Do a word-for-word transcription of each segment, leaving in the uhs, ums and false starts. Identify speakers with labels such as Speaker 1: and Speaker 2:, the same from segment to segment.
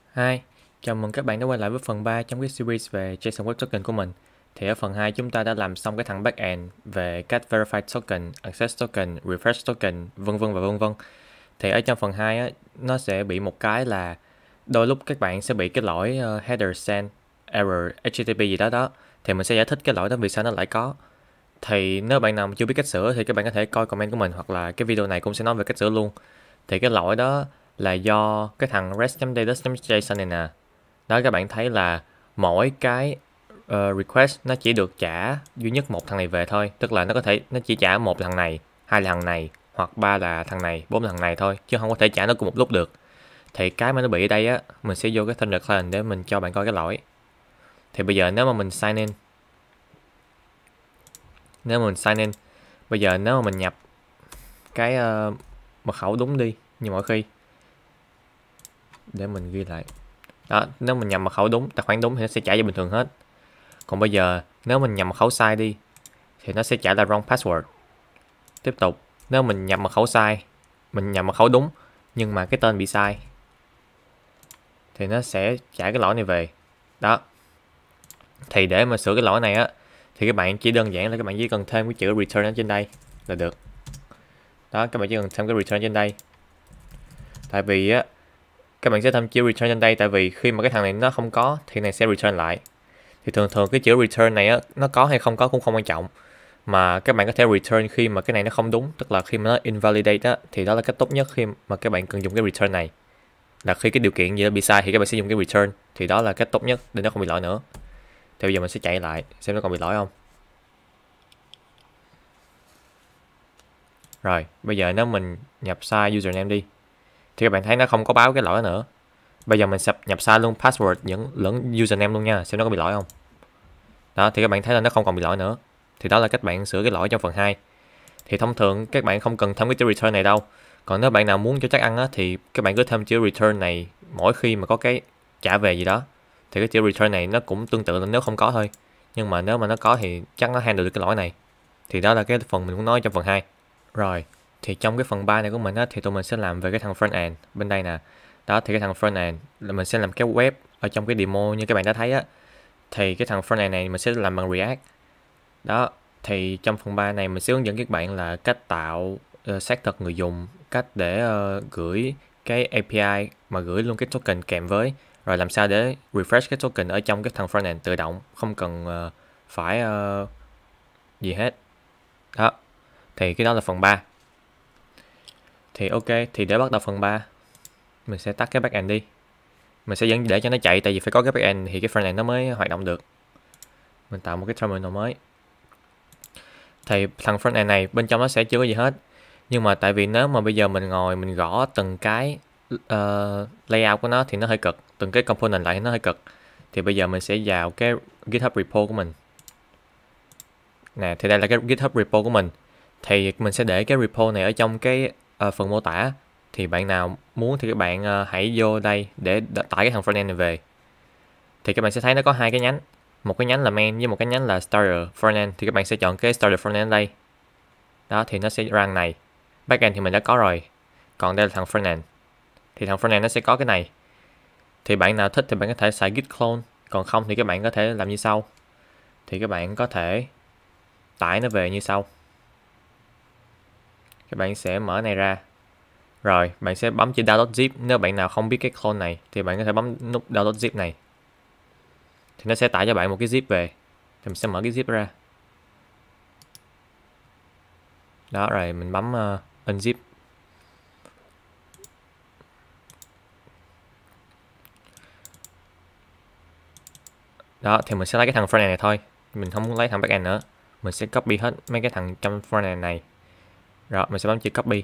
Speaker 1: Hi, chào mừng các bạn đã quay lại với phần ba trong cái series về JSON Web Token của mình. Thì ở phần hai chúng ta đã làm xong cái thằng backend về cách Verify Token, Access Token, Refresh Token, vân vân và vân vân. Thì ở trong phần hai á, nó sẽ bị một cái là đôi lúc các bạn sẽ bị cái lỗi uh, header send error hát tê tê pê gì đó đó. Thì mình sẽ giải thích cái lỗi đó vì sao nó lại có. Thì nếu bạn nào chưa biết cách sửa thì các bạn có thể coi comment của mình, hoặc là cái video này cũng sẽ nói về cách sửa luôn. Thì cái lỗi đó là do cái thằng rest.data.json này nè. Đó, các bạn thấy là mỗi cái uh, request nó chỉ được trả duy nhất một thằng này về thôi. Tức là nó có thể nó chỉ trả một thằng này, hai là thằng này, hoặc ba là thằng này, bốn là thằng này thôi, chứ không có thể trả nó cùng một lúc được. Thì cái mà nó bị ở đây á, mình sẽ vô cái Thunder Client để mình cho bạn coi cái lỗi. Thì bây giờ nếu mà mình sign in, nếu mà mình sign in, bây giờ nếu mà mình nhập cái uh, mật khẩu đúng đi như mọi khi, để mình ghi lại đó, nếu mình nhập mật khẩu đúng, tài khoản đúng thì nó sẽ trả cho bình thường hết. Còn bây giờ nếu mình nhập mật khẩu sai đi thì nó sẽ trả là wrong password. Tiếp tục, nếu mình nhập mật khẩu sai, mình nhập mật khẩu đúng nhưng mà cái tên bị sai thì nó sẽ trả cái lỗi này về. Đó. Thì để mà sửa cái lỗi này á thì các bạn chỉ đơn giản là các bạn chỉ cần thêm cái chữ return ở trên đây là được. Đó, các bạn chỉ cần thêm cái return trên đây. Tại vì á, các bạn sẽ thêm chữ return trên đây tại vì khi mà cái thằng này nó không có thì này sẽ return lại. Thì thường thường cái chữ return này á, nó có hay không có cũng không quan trọng, mà các bạn có thể return khi mà cái này nó không đúng, tức là khi mà nó invalidate á, thì đó là cách tốt nhất khi mà các bạn cần dùng cái return này. Là khi cái điều kiện gì đó bị sai thì các bạn sẽ dùng cái return, thì đó là cách tốt nhất để nó không bị lỗi nữa. Thì bây giờ mình sẽ chạy lại xem nó còn bị lỗi không. Rồi, bây giờ nếu mình nhập sai username đi thì các bạn thấy nó không có báo cái lỗi nữa. Bây giờ mình nhập sai luôn password những lẫn username luôn nha, xem nó có bị lỗi không. Đó, thì các bạn thấy là nó không còn bị lỗi nữa. Thì đó là cách bạn sửa cái lỗi trong phần hai. Thì thông thường các bạn không cần thêm cái chữ return này đâu. Còn nếu bạn nào muốn cho chắc ăn á, thì các bạn cứ thêm chữ return này mỗi khi mà có cái trả về gì đó. Thì cái chữ return này nó cũng tương tự là nếu không có thôi. Nhưng mà nếu mà nó có thì chắc nó handle được cái lỗi này. Thì đó là cái phần mình muốn nói trong phần hai. Rồi, thì trong cái phần ba này của mình á, thì tụi mình sẽ làm về cái thằng front end bên đây nè. Đó, thì cái thằng front end là mình sẽ làm cái web ở trong cái demo như các bạn đã thấy á. Thì cái thằng front end này mình sẽ làm bằng React. Đó, thì trong phần ba này mình sẽ hướng dẫn các bạn là cách tạo uh, xác thực người dùng, cách để uh, gửi cái a pê i mà gửi luôn cái token kèm với, rồi làm sao để refresh cái token ở trong cái thằng frontend tự động, không cần uh, phải uh, gì hết. Đó, thì cái đó là phần ba. Thì ok, thì để bắt đầu phần ba mình sẽ tắt cái backend đi. Mình sẽ vẫn để cho nó chạy, tại vì phải có cái backend thì cái frontend nó mới hoạt động được. Mình tạo một cái terminal mới. Thì thằng frontend này bên trong nó sẽ chưa có gì hết. Nhưng mà tại vì nếu mà bây giờ mình ngồi mình gõ từng cái uh, layout của nó thì nó hơi cực, từng cái component lại thì nó hơi cực. Thì bây giờ mình sẽ vào cái GitHub repo của mình. Nè, thì đây là cái GitHub repo của mình. Thì mình sẽ để cái repo này ở trong cái uh, phần mô tả. Thì bạn nào muốn thì các bạn uh, hãy vô đây để tải cái thằng frontend này về. Thì các bạn sẽ thấy nó có hai cái nhánh. Một cái nhánh là main với một cái nhánh là starter frontend. Thì các bạn sẽ chọn cái starter frontend đây. Đó, thì nó sẽ run này. Backend thì mình đã có rồi. Còn đây là thằng frontend. Thì thằng frontend nó sẽ có cái này. Thì bạn nào thích thì bạn có thể xài git clone. Còn không thì các bạn có thể làm như sau. Thì các bạn có thể tải nó về như sau. Các bạn sẽ mở này ra. Rồi, bạn sẽ bấm chữ download zip. Nếu bạn nào không biết cái clone này thì bạn có thể bấm nút download zip này. Thì nó sẽ tải cho bạn một cái zip về. Thì mình sẽ mở cái zip ra. Đó, rồi mình bấm uh, unzip. Đó, thì mình sẽ lấy cái thằng frontend này thôi. Mình không muốn lấy thằng backend nữa. Mình sẽ copy hết mấy cái thằng trong frontend này. Rồi, mình sẽ bấm chữ copy.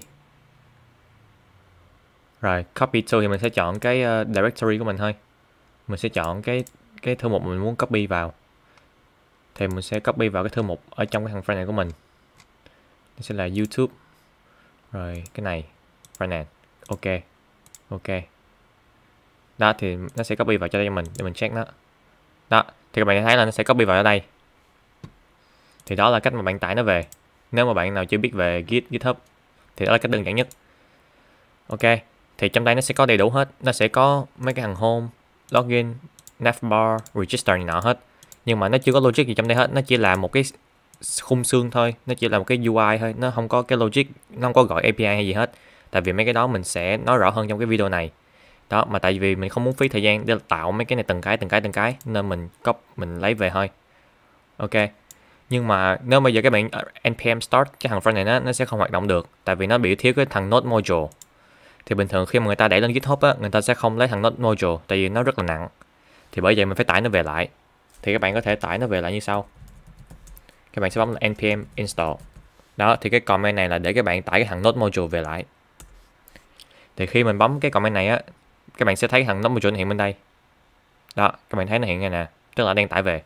Speaker 1: Rồi, copy to thì mình sẽ chọn cái uh, directory của mình thôi. Mình sẽ chọn cái cái thư mục mình muốn copy vào. Thì mình sẽ copy vào cái thư mục ở trong cái thằng frontend của mình. Nó sẽ là YouTube. Rồi, cái này, frontend. Ok. Ok. Đó, thì nó sẽ copy vào cho đây mình để mình check nó. Đó, thì các bạn thấy là nó sẽ copy vào ở đây. Thì đó là cách mà bạn tải nó về. Nếu mà bạn nào chưa biết về Git, GitHub thì đó là cách đơn giản nhất. Ok, Thì trong đây nó sẽ có đầy đủ hết, nó sẽ có mấy cái thằng home, login, navbar, register này nọ hết. Nhưng mà nó chưa có logic gì trong đây hết, nó chỉ là một cái khung xương thôi, nó chỉ là một cái u i thôi, nó không có cái logic, nó không có gọi a pê i hay gì hết. Tại vì mấy cái đó mình sẽ nói rõ hơn trong cái video này. Đó, mà tại vì mình không muốn phí thời gian để tạo mấy cái này từng cái từng cái từng cái nên mình copy mình lấy về thôi. Ok. Nhưng mà nếu bây giờ các bạn npm start cái thằng front này nó, nó sẽ không hoạt động được, tại vì nó bị thiếu cái thằng node module. Thì bình thường khi mà người ta đẩy lên GitHub á, người ta sẽ không lấy thằng node module tại vì nó rất là nặng. Thì bởi vậy mình phải tải nó về lại. Thì các bạn có thể tải nó về lại như sau. Các bạn sẽ bấm là npm install. Đó, thì cái command này là để các bạn tải cái thằng node module về lại. Thì khi mình bấm cái command này á, các bạn sẽ thấy thằng node module hiện bên đây. Đó, các bạn thấy nó hiện ngay nè, tức là đang tải về.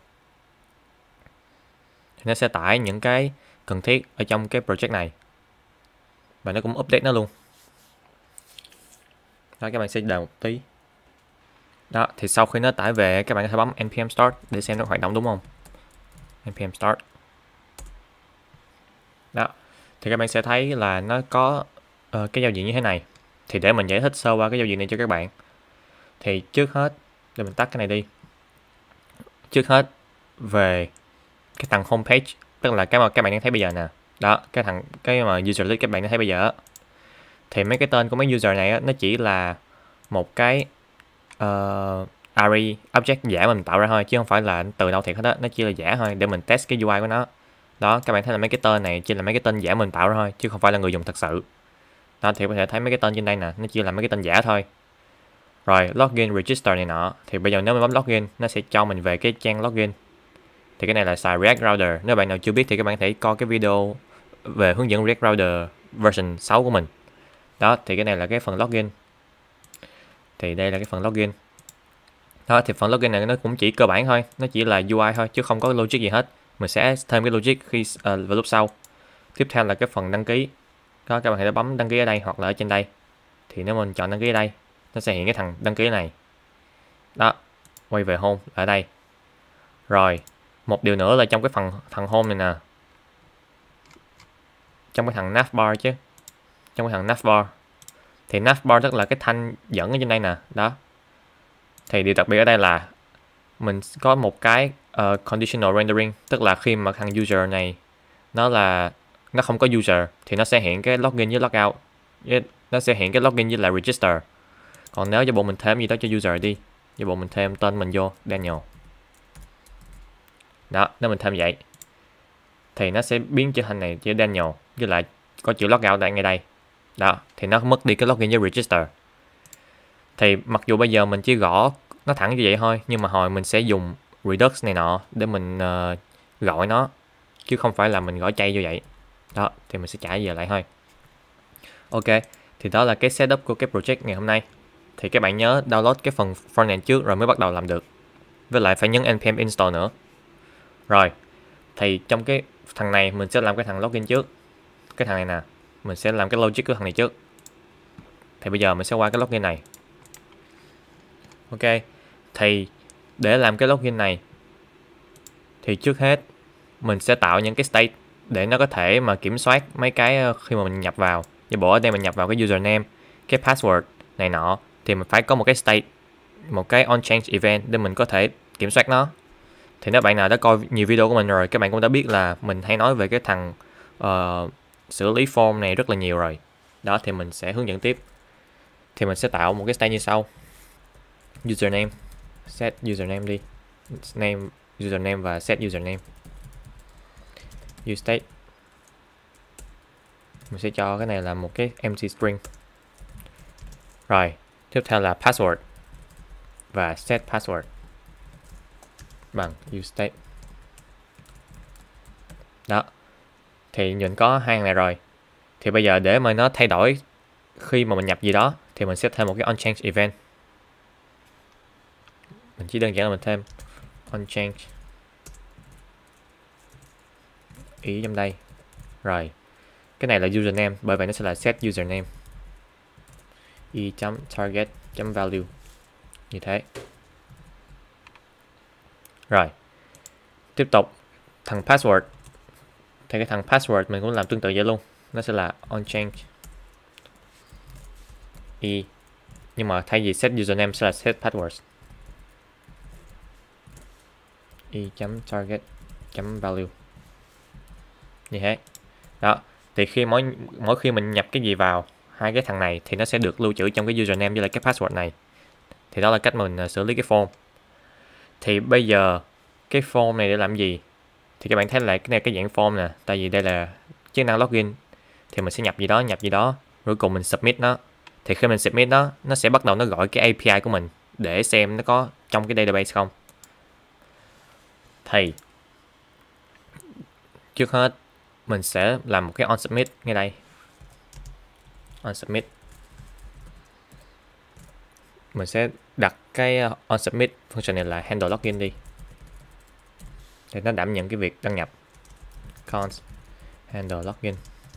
Speaker 1: Thì nó sẽ tải những cái cần thiết ở trong cái project này. Và nó cũng update nó luôn. Đó, các bạn sẽ đợi một tí. Đó, thì sau khi nó tải về, các bạn có thể bấm npm start để xem nó hoạt động đúng không? npm start. Đó, thì các bạn sẽ thấy là nó có uh, cái giao diện như thế này. Thì để mình giải thích sơ qua cái giao diện này cho các bạn. Thì trước hết, để mình tắt cái này đi. Trước hết, về cái thằng homepage, tức là cái mà các bạn đang thấy bây giờ nè. Đó, cái thằng cái mà user list các bạn đang thấy bây giờ. Thì mấy cái tên của mấy user này á, nó chỉ là một cái uh, array object giả mình tạo ra thôi, chứ không phải là từ đâu thiệt hết á, nó chỉ là giả thôi để mình test cái u i của nó. Đó, các bạn thấy là mấy cái tên này chỉ là mấy cái tên giả mình tạo ra thôi, chứ không phải là người dùng thật sự. Đó, thì có thể thấy mấy cái tên trên đây nè, nó chỉ là mấy cái tên giả thôi. Rồi, login, register này nọ. Thì bây giờ nếu mình bấm login, nó sẽ cho mình về cái trang login. Thì cái này là xài React Router. Nếu bạn nào chưa biết thì các bạn có thể coi cái video về hướng dẫn React Router version sáu của mình. Đó, thì cái này là cái phần login. Thì đây là cái phần login. Đó, thì phần login này nó cũng chỉ cơ bản thôi, nó chỉ là u i thôi chứ không có logic gì hết. Mình sẽ thêm cái logic khi uh, vào lúc sau. Tiếp theo là cái phần đăng ký. Đó, các bạn hãy bấm đăng ký ở đây hoặc là ở trên đây. Thì nếu mình chọn đăng ký ở đây, nó sẽ hiện cái thằng đăng ký này. Đó, quay về home ở đây. Rồi, một điều nữa là trong cái phần thằng home này nè. Trong cái thằng navbar chứ. Trong cái thằng navbar. Thì navbar tức là cái thanh dẫn ở trên đây nè, đó. Thì điều đặc biệt ở đây là mình có một cái uh, conditional rendering, tức là khi mà thằng user này nó là nó không có user thì nó sẽ hiện cái login với logout, nó sẽ hiện cái login với lại register. Còn nếu cho bộ mình thêm gì đó cho user đi, cho bộ mình thêm tên mình vô Daniel. Đó, nếu mình thêm vậy thì nó sẽ biến chữ thành này chữ Daniel với lại có chữ logout tại ngay đây. Đó, thì nó mất đi cái login với register. Thì mặc dù bây giờ mình chỉ gõ nó thẳng như vậy thôi, nhưng mà hồi mình sẽ dùng Redux này nọ để mình uh, gọi nó, chứ không phải là mình gõ chay như vậy. Đó, thì mình sẽ trả về lại thôi. Ok, thì đó là cái setup của cái project ngày hôm nay. Thì các bạn nhớ download cái phần frontend trước rồi mới bắt đầu làm được. Với lại phải nhấn npm install nữa. Rồi, thì trong cái thằng này mình sẽ làm cái thằng login trước. Cái thằng này nè, mình sẽ làm cái logic của thằng này trước. Thì bây giờ mình sẽ qua cái login này. Ok, thì để làm cái login này thì trước hết mình sẽ tạo những cái state để nó có thể mà kiểm soát mấy cái khi mà mình nhập vào. Như bộ ở đây mình nhập vào cái username, cái password này nọ thì mình phải có một cái state, một cái on change event để mình có thể kiểm soát nó. Thì nếu bạn nào đã coi nhiều video của mình rồi, các bạn cũng đã biết là mình hay nói về cái thằng uh, xử lý form này rất là nhiều rồi. Đó, thì mình sẽ hướng dẫn tiếp. Thì mình sẽ tạo một cái state như sau. Username, set username đi, name username và set username. Use state, mình sẽ cho cái này là một cái empty string. Rồi, tiếp theo là password và set password bằng use state. Đó, thì mình có hai này rồi. Thì bây giờ để mà nó thay đổi khi mà mình nhập gì đó thì mình sẽ thêm một cái on change event. Mình chỉ đơn giản là mình thêm on change ý trong đây. Rồi, cái này là username, bởi vậy nó sẽ là set username e.target.value như thế. Rồi, tiếp tục thằng password thì cái thằng password mình cũng làm tương tự vậy luôn, nó sẽ là on change e Nhưng mà thay vì set username sẽ là set password. e.target.value như thế. Đó, thì khi mỗi mỗi khi mình nhập cái gì vào hai cái thằng này thì nó sẽ được lưu trữ trong cái username với lại cái password này. Thì đó là cách mình xử lý cái form. Thì bây giờ cái form này để làm gì? Thì các bạn thấy là cái này cái dạng form nè, tại vì đây là chức năng login, thì mình sẽ nhập gì đó, nhập gì đó, rồi cùng mình submit nó. Thì khi mình submit nó, nó sẽ bắt đầu nó gọi cái a pê i của mình để xem nó có trong cái database không. Thì trước hết mình sẽ làm một cái on submit ngay đây. On submit. Mình sẽ đặt cái on submit function này là handle login đi. Để nó đảm nhận cái việc đăng nhập. Const handle login.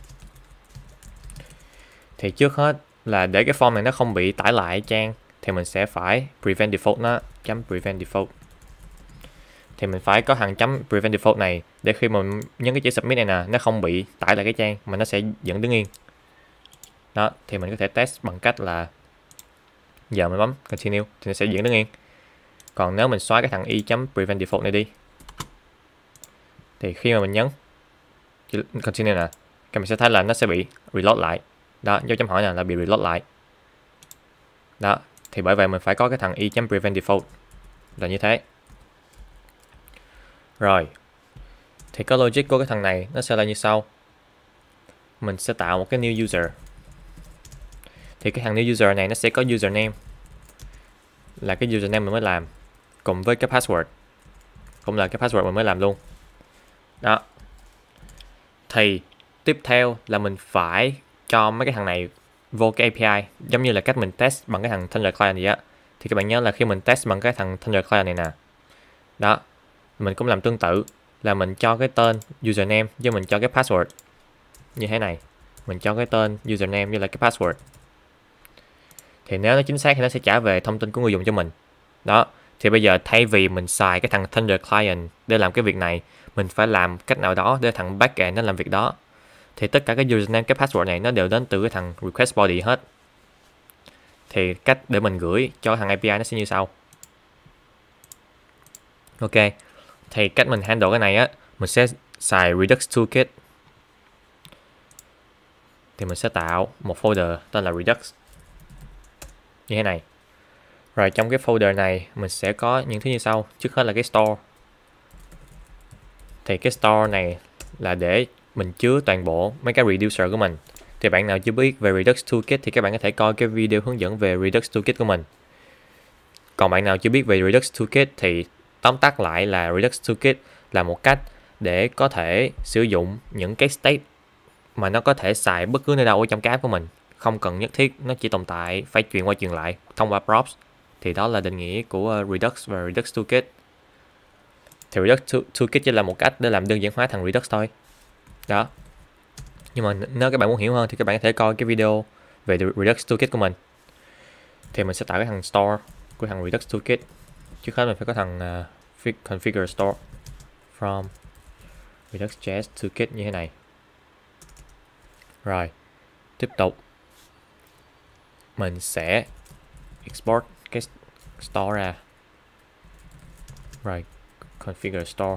Speaker 1: Thì trước hết là để cái form này nó không bị tải lại trang thì mình sẽ phải prevent default nó, chấm prevent default. Thì mình phải có thằng chấm prevent default này để khi mình nhấn cái chữ submit này nè, nó không bị tải lại cái trang mà nó sẽ vẫn đứng yên. Đó, thì mình có thể test bằng cách là giờ mình bấm continue thì nó sẽ vẫn đứng yên. Còn nếu mình xóa cái thằng i.prevent default này đi thì khi mà mình nhấn continue nè, các mình sẽ thấy là nó sẽ bị reload lại. Đó, dấu chấm hỏi nè là bị reload lại. Đó, thì bởi vậy mình phải có cái thằng i.prevent default là như thế. Rồi, thì cái logic của cái thằng này nó sẽ là như sau. Mình sẽ tạo một cái new user. Thì cái thằng new user này nó sẽ có username là cái username mình mới làm, cùng với cái password cũng là cái password mình mới làm luôn. Đó. Thì tiếp theo là mình phải cho mấy cái thằng này vô cái a pê i, giống như là cách mình test bằng cái thằng Thunder Client gì á. Thì các bạn nhớ là khi mình test bằng cái thằng Thunder Client này nè, đó, mình cũng làm tương tự là mình cho cái tên username với mình cho cái password như thế này. Mình cho cái tên username với lại cái password. Thì nếu nó chính xác thì nó sẽ trả về thông tin của người dùng cho mình. Đó, thì bây giờ thay vì mình xài cái thằng Thunder Client để làm cái việc này, mình phải làm cách nào đó để thằng backend nó làm việc đó. Thì tất cả cái username, cái password này nó đều đến từ cái thằng request body hết. Thì cách để mình gửi cho thằng a pê i nó sẽ như sau. Ok, thì cách mình handle cái này á, mình sẽ xài Redux Toolkit. Thì mình sẽ tạo một folder tên là Redux như thế này. Rồi trong cái folder này mình sẽ có những thứ như sau. Trước hết là cái store. Thì cái store này là để mình chứa toàn bộ mấy cái reducer của mình. Thì bạn nào chưa biết về Redux Toolkit thì các bạn có thể coi cái video hướng dẫn về Redux Toolkit của mình. Còn bạn nào chưa biết về Redux Toolkit thì tóm tắt lại là Redux Toolkit là một cách để có thể sử dụng những cái state mà nó có thể xài bất cứ nơi đâu ở trong cái app của mình. Không cần nhất thiết nó chỉ tồn tại phải truyền qua truyền lại thông qua props. Thì đó là định nghĩa của Redux và Redux Toolkit. Thì Redux Toolkit chỉ là một cách để làm đơn giản hóa thằng Redux thôi. Đó. Nhưng mà nếu các bạn muốn hiểu hơn thì các bạn có thể coi cái video về Redux Toolkit của mình. Thì mình sẽ tạo cái thằng store của thằng Redux Toolkit. Trước hết mình phải có thằng uh, configure store from Redux.js Toolkit như thế này. Rồi, tiếp tục mình sẽ export cái store ra. Rồi, configure store.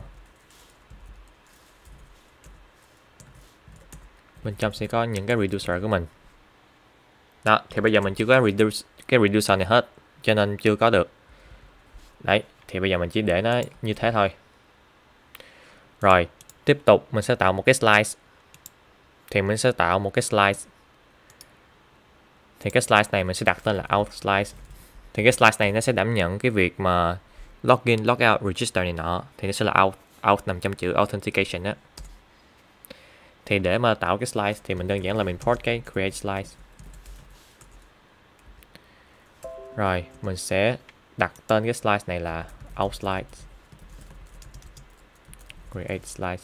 Speaker 1: Bên trong sẽ có những cái reducer của mình. Đó, thì bây giờ mình chưa có reduce, cái reducer này hết, cho nên chưa có được. Đấy, thì bây giờ mình chỉ để nó như thế thôi. Rồi, tiếp tục mình sẽ tạo một cái slice. Thì mình sẽ tạo một cái slice. Thì cái slice này mình sẽ đặt tên là out slice. Thì cái slice này nó sẽ đảm nhận cái việc mà login, logout, register này nọ. Thì nó sẽ là out, out nằm trong chữ authentication đó. Thì để mà tạo cái slice thì mình đơn giản là mình import cái create slice. Rồi, mình sẽ đặt tên cái slice này là out slice. Create slice.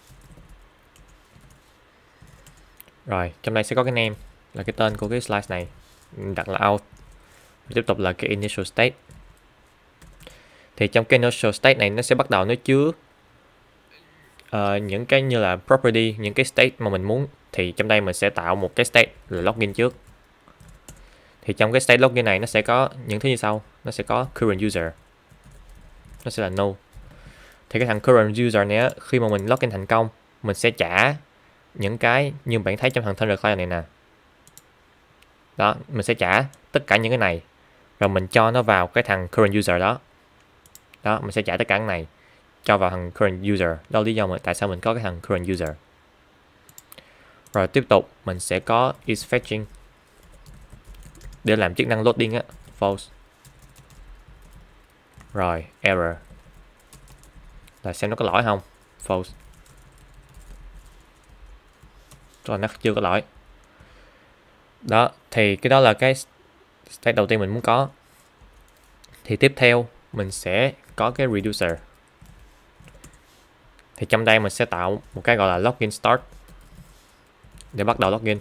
Speaker 1: Rồi, trong đây sẽ có cái name là cái tên của cái slice này. Mình đặt là out. Tiếp tục là cái initial state. Thì trong cái initial state này nó sẽ bắt đầu nó chứa uh, những cái như là property, những cái state mà mình muốn. Thì trong đây mình sẽ tạo một cái state là login trước. Thì trong cái state login này nó sẽ có những thứ như sau. Nó sẽ có current user, nó sẽ là no. Thì cái thằng current user này á, khi mà mình login thành công, mình sẽ trả những cái như bạn thấy trong thằng Thunder Client này nè. Đó, mình sẽ trả tất cả những cái này, rồi mình cho nó vào cái thằng current user đó. Đó, mình sẽ trả tất cả cái này cho vào thằng current user. Đó là lý do mà tại sao mình có cái thằng current user. Rồi tiếp tục mình sẽ có is fetching để làm chức năng loading á, false. Rồi error là xem nó có lỗi không, false. Rồi nó chưa có lỗi. Đó, thì cái đó là cái state đầu tiên mình muốn có. Thì tiếp theo mình sẽ có cái reducer. Thì trong đây mình sẽ tạo một cái gọi là login start để bắt đầu login.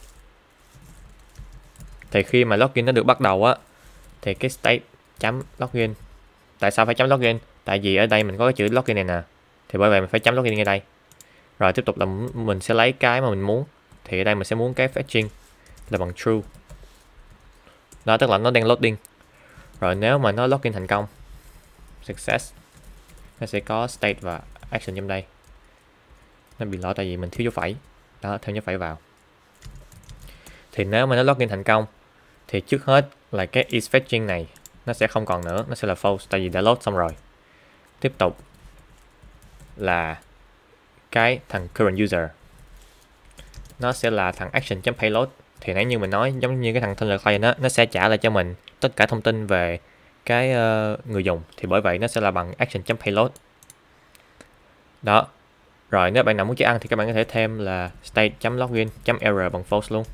Speaker 1: Thì khi mà login nó được bắt đầu á, thì cái state chấm login. Tại sao phải chấm login? Tại vì ở đây mình có cái chữ login này nè, thì bởi vậy mình phải chấm login ngay đây. Rồi tiếp tục là mình sẽ lấy cái mà mình muốn. Thì ở đây mình sẽ muốn cái fetching là bằng true. Đó, tức là nó đang loading. Rồi nếu mà nó login thành công, success, nó sẽ có state và action trong đây. Nó bị lỗi tại vì mình thiếu dấu phẩy. Đó, thêm dấu phẩy vào. Thì nếu mà nó login thành công, thì trước hết là cái is fetching này nó sẽ không còn nữa, nó sẽ là false tại vì đã load xong rồi. Tiếp tục là cái thằng current user, nó sẽ là thằng action.payload. Thì nãy như mình nói, giống như cái thằng Thunder Client đó, nó sẽ trả lại cho mình tất cả thông tin về cái uh, người dùng. Thì bởi vậy nó sẽ là bằng action.payload. Đó. Rồi nếu bạn nào muốn chơi ăn thì các bạn có thể thêm là state.login.error bằng false luôn.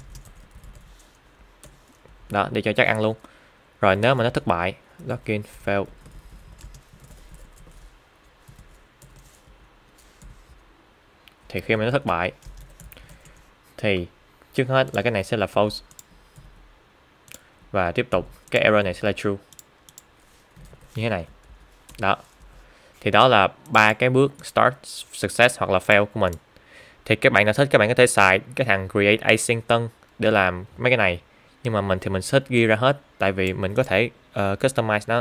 Speaker 1: Đó, để cho chắc ăn luôn. Rồi nếu mà nó thất bại, login failed, thì khi mà nó thất bại thì trước hết là cái này sẽ là false. Và tiếp tục cái error này sẽ là true. Như thế này. Đó. Thì đó là ba cái bước start, success hoặc là fail của mình. Thì các bạn nào thích các bạn có thể xài cái thằng create async để làm mấy cái này. Nhưng mà mình thì mình sẽ ghi ra hết, tại vì mình có thể uh, customize nó.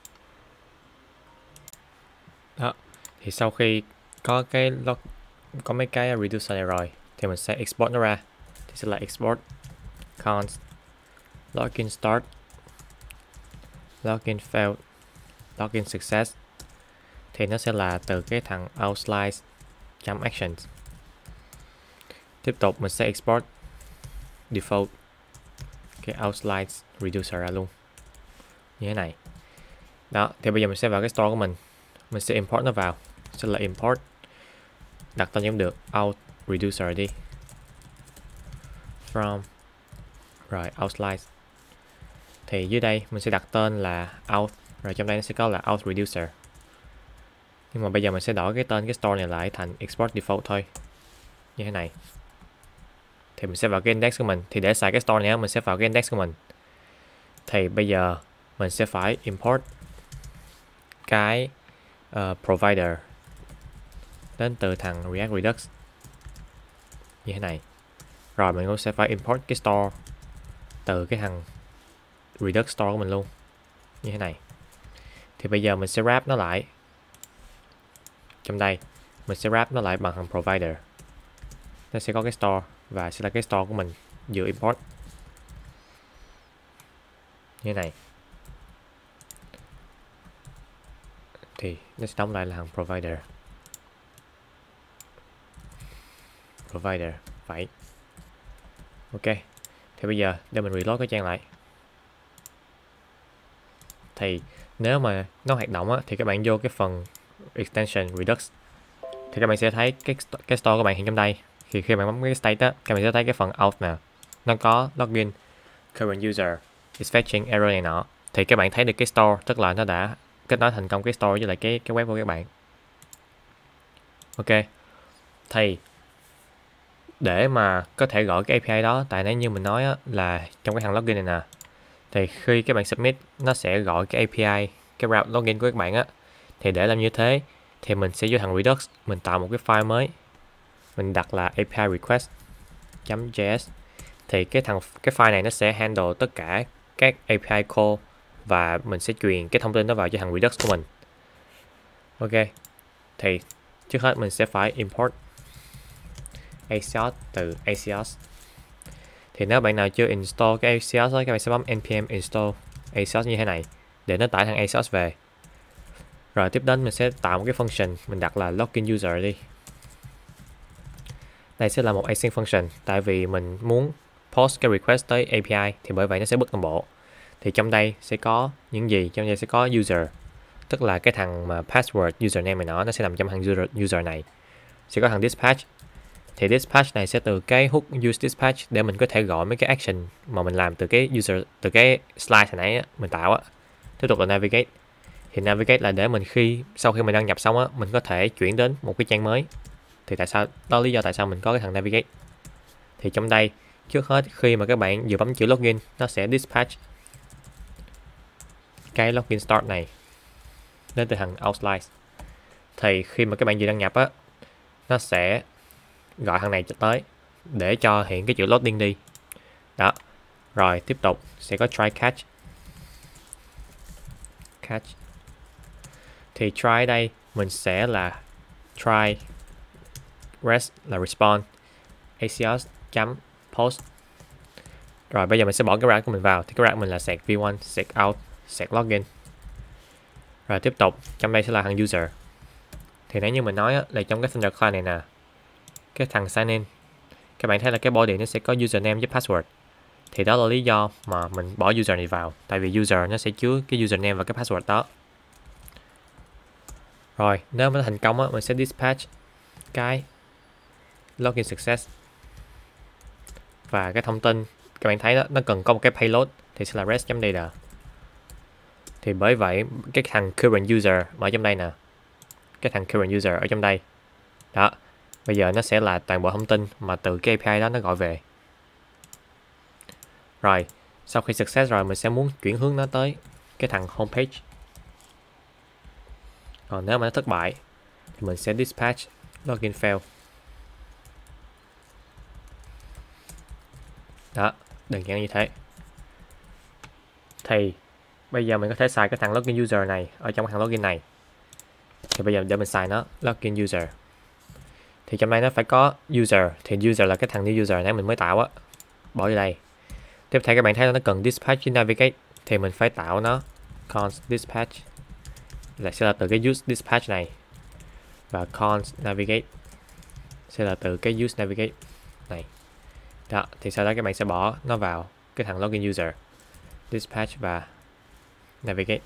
Speaker 1: Đó. Thì sau khi có cái log, có mấy cái reducer này rồi thì mình sẽ export nó ra. Thì sẽ là export const login start, login failed, login success. Thì nó sẽ là từ cái thằng outslice.actions. Tiếp tục mình sẽ export default cái outslice reducer ra luôn. Như thế này. Đó, thì bây giờ mình sẽ vào cái store của mình. Mình sẽ import nó vào. Sẽ là import, đặt tên giống được out reducer đi. From, rồi outslice. Thì dưới đây mình sẽ đặt tên là out. Rồi trong đây nó sẽ có là out reducer. Nhưng mà bây giờ mình sẽ đổi cái tên cái store này lại thành export default thôi. Như thế này. Thì mình sẽ vào cái index của mình. Thì để xài cái store này mình sẽ vào cái index của mình. Thì bây giờ mình sẽ phải import cái uh, provider đến từ thằng React Redux. Như thế này. Rồi mình cũng sẽ phải import cái store từ cái thằng Redux store của mình luôn. Như thế này. Thì bây giờ mình sẽ wrap nó lại. Trong đây mình sẽ wrap nó lại bằng thằng provider. Nó sẽ có cái store và sẽ là cái store của mình vừa import. Như thế này. Thì nó sẽ đóng lại là thằng provider. Provider phải. Ok. Thì bây giờ để mình reload cái trang lại. Thì nếu mà nó hoạt động á, thì các bạn vô cái phần extension Redux thì các bạn sẽ thấy cái cái store của bạn hiện trong đây. Thì khi bạn bấm cái state á, các bạn sẽ thấy cái phần out nè, nó có login, current user, is fetching, error này nọ. Thì các bạn thấy được cái store, tức là nó đã kết nối thành công cái store với lại cái cái web của các bạn. Ok. Thì để mà có thể gọi cái a pê i đó, tại nãy như mình nói á, là trong cái thằng login này nè, thì khi các bạn submit nó sẽ gọi cái a pê i, cái route login của các bạn á. Thì để làm như thế thì mình sẽ vô thằng Redux, mình tạo một cái file mới, mình đặt là a pê i request.js. thì cái thằng cái file này nó sẽ handle tất cả các a pê i call và mình sẽ truyền cái thông tin đó vào cho thằng Redux của mình. Ok, thì trước hết mình sẽ phải import Axios từ Axios. Thì nếu bạn nào chưa install cái Axios đó, các bạn sẽ bấm npm install Axios như thế này để nó tải thằng Axios về. Rồi tiếp đến mình sẽ tạo một cái function, mình đặt là login user đi. Đây sẽ là một async function, tại vì mình muốn post cái request tới a pê i thì bởi vậy nó sẽ bất đồng bộ. Thì trong đây sẽ có những gì? Trong đây sẽ có user, tức là cái thằng mà password, username này nó nó sẽ nằm trong thằng user, user này. Sẽ có thằng dispatch. Thì dispatch này sẽ từ cái hook use dispatch để mình có thể gọi mấy cái action mà mình làm từ cái user, từ cái slide hồi nãy á, mình tạo á. Tiếp tục là navigate. Thì navigate là để mình khi sau khi mình đăng nhập xong á, mình có thể chuyển đến một cái trang mới. Thì tại sao đó là lý do tại sao mình có cái thằng navigate. Thì trong đây trước hết khi mà các bạn vừa bấm chữ login, nó sẽ dispatch cái login start này đến từ thằng outslice. Thì khi mà các bạn vừa đăng nhập á, nó sẽ gọi thằng này cho tới để cho hiện cái chữ loading đi. Đó. Rồi tiếp tục sẽ có try catch. Catch. Thì try ở đây mình sẽ là try res là response axios chấm post. Rồi bây giờ mình sẽ bỏ cái route của mình vào. Thì cái route của mình là sec v một, sec out, sec login. Rồi tiếp tục trong đây sẽ là thằng user. Thì nãy như mình nói á, là trong cái Thunder Client này nè, cái thằng sign in, các bạn thấy là cái body nó sẽ có username với password. Thì đó là lý do mà mình bỏ user này vào, tại vì user nó sẽ chứa cái username và cái password đó. Rồi nếu mà nó thành công á, mình sẽ dispatch cái login success và cái thông tin các bạn thấy đó, nó cần có một cái payload thì sẽ là res.data. Thì bởi vậy cái thằng current user ở trong đây nè, cái thằng current user ở trong đây đó, bây giờ nó sẽ là toàn bộ thông tin mà từ cái a pê i đó nó gọi về. Rồi sau khi success rồi mình sẽ muốn chuyển hướng nó tới cái thằng homepage. Còn nếu mà nó thất bại thì mình sẽ dispatch login fail. Đó, đơn giản như thế. Thì bây giờ mình có thể xài cái thằng login user này ở trong thằng login này. Thì bây giờ để mình xài nó login user. Thì trong đây nó phải có user, thì user là cái thằng new user nãy mình mới tạo á. Bỏ đi đây. Tiếp theo các bạn thấy nó cần dispatch với navigate thì mình phải tạo nó const dispatch là sẽ là từ cái use dispatch này, và const navigate sẽ là từ cái use navigate này. Đó, thì sau đó các bạn sẽ bỏ nó vào cái thằng login user, dispatch và navigate.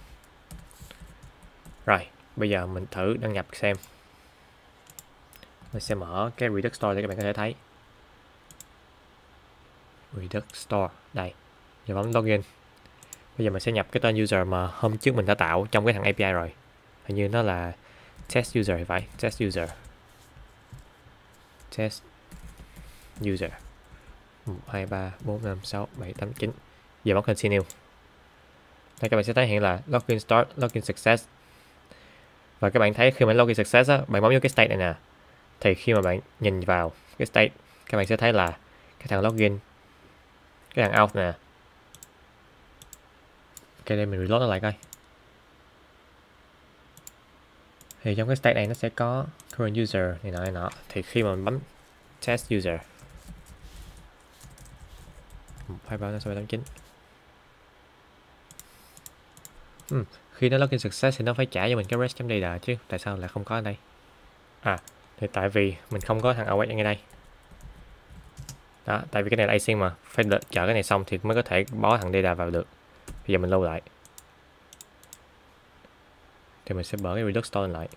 Speaker 1: Rồi, bây giờ mình thử đăng nhập xem. Mình sẽ mở cái Redux Store để các bạn có thể thấy. Redux Store, đây. Giờ bấm login. Bây giờ mình sẽ nhập cái tên user mà hôm trước mình đã tạo trong cái thằng a pê i rồi. Hình như nó là test user thì phải, test user. Test user. một, hai, ba, bốn, năm, sáu, bảy, tám, chín. Giờ bấm continue. Đây các bạn sẽ thấy hiện là login start, login success. Và các bạn thấy khi mà login success á, bạn bấm vô cái state này nè. Thì khi mà bạn nhìn vào cái state, các bạn sẽ thấy là cái thằng login, cái thằng out nè. Ok, đây mình reload nó lại coi. Thì trong cái state này nó sẽ có current user này nọ này nọ. Thì khi mà mình bấm test user một, hai, ba, năm, sáu, bảy, tám, chín. Hmm. Khi nó login success thì nó phải trả cho mình cái res.data chứ. Tại sao lại không có ở đây? À, thì tại vì mình không có thằng await ngay đây. Đó, tại vì cái này là async mà, phải đợi chờ cái này xong thì mới có thể bó thằng data vào được. Bây giờ mình lưu lại. Thì mình sẽ mở cái Redux Store lại.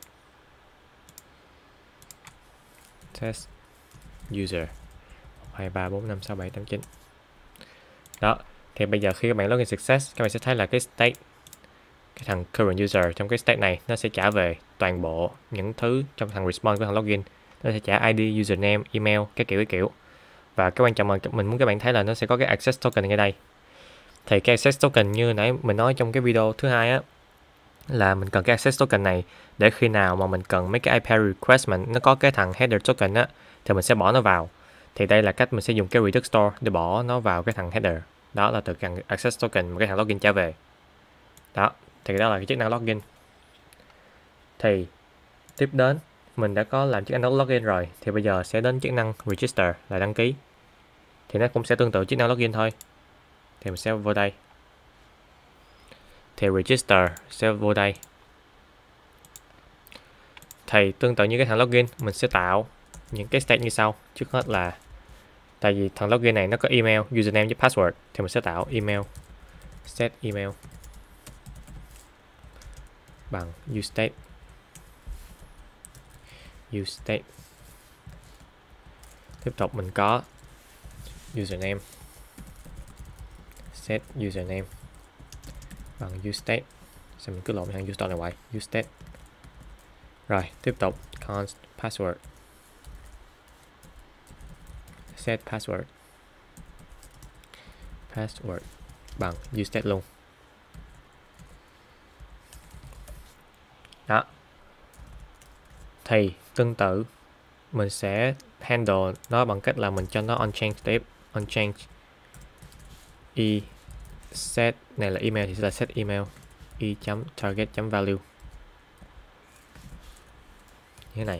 Speaker 1: Test user một, hai, ba, bốn, năm, sáu, bảy, tám, chín. Đó, thì bây giờ khi các bạn login success, các bạn sẽ thấy là cái state, cái thằng current user trong cái state này nó sẽ trả về toàn bộ những thứ trong thằng response của thằng login. Nó sẽ trả i đê, username, email, cái kiểu cái kiểu. Và cái quan trọng mà mình muốn các bạn thấy là nó sẽ có cái access token ngay đây. Thì cái access token như nãy mình nói trong cái video thứ hai á, là mình cần cái access token này để khi nào mà mình cần mấy cái a pê i request mà nó có cái thằng header token á thì mình sẽ bỏ nó vào. Thì đây là cách mình sẽ dùng cái reduce store để bỏ nó vào cái thằng header. Đó là từ thằng access token mà cái thằng login trả về. Đó, thì đó là cái chức năng login. Thì tiếp đến mình đã có làm chức năng login rồi, thì bây giờ sẽ đến chức năng register là đăng ký. Thì nó cũng sẽ tương tự chức năng login thôi. Thì mình sẽ vô đây. Thì register sẽ vô đây. Thì tương tự như cái thằng login, mình sẽ tạo những cái state như sau. Trước hết là tại vì thằng login này nó có email, username với password, thì mình sẽ tạo email set email bằng useState useState. Tiếp tục mình có username set username bằng useState. Sao mình cứ lộn thằng useState này hoài, useState. Rồi tiếp tục const password set password password bằng useState luôn. Đó. Thì tương tự mình sẽ handle nó bằng cách là mình cho nó unchange tiếp, unchange e set này là email thì sẽ là set email e.target.value như thế này.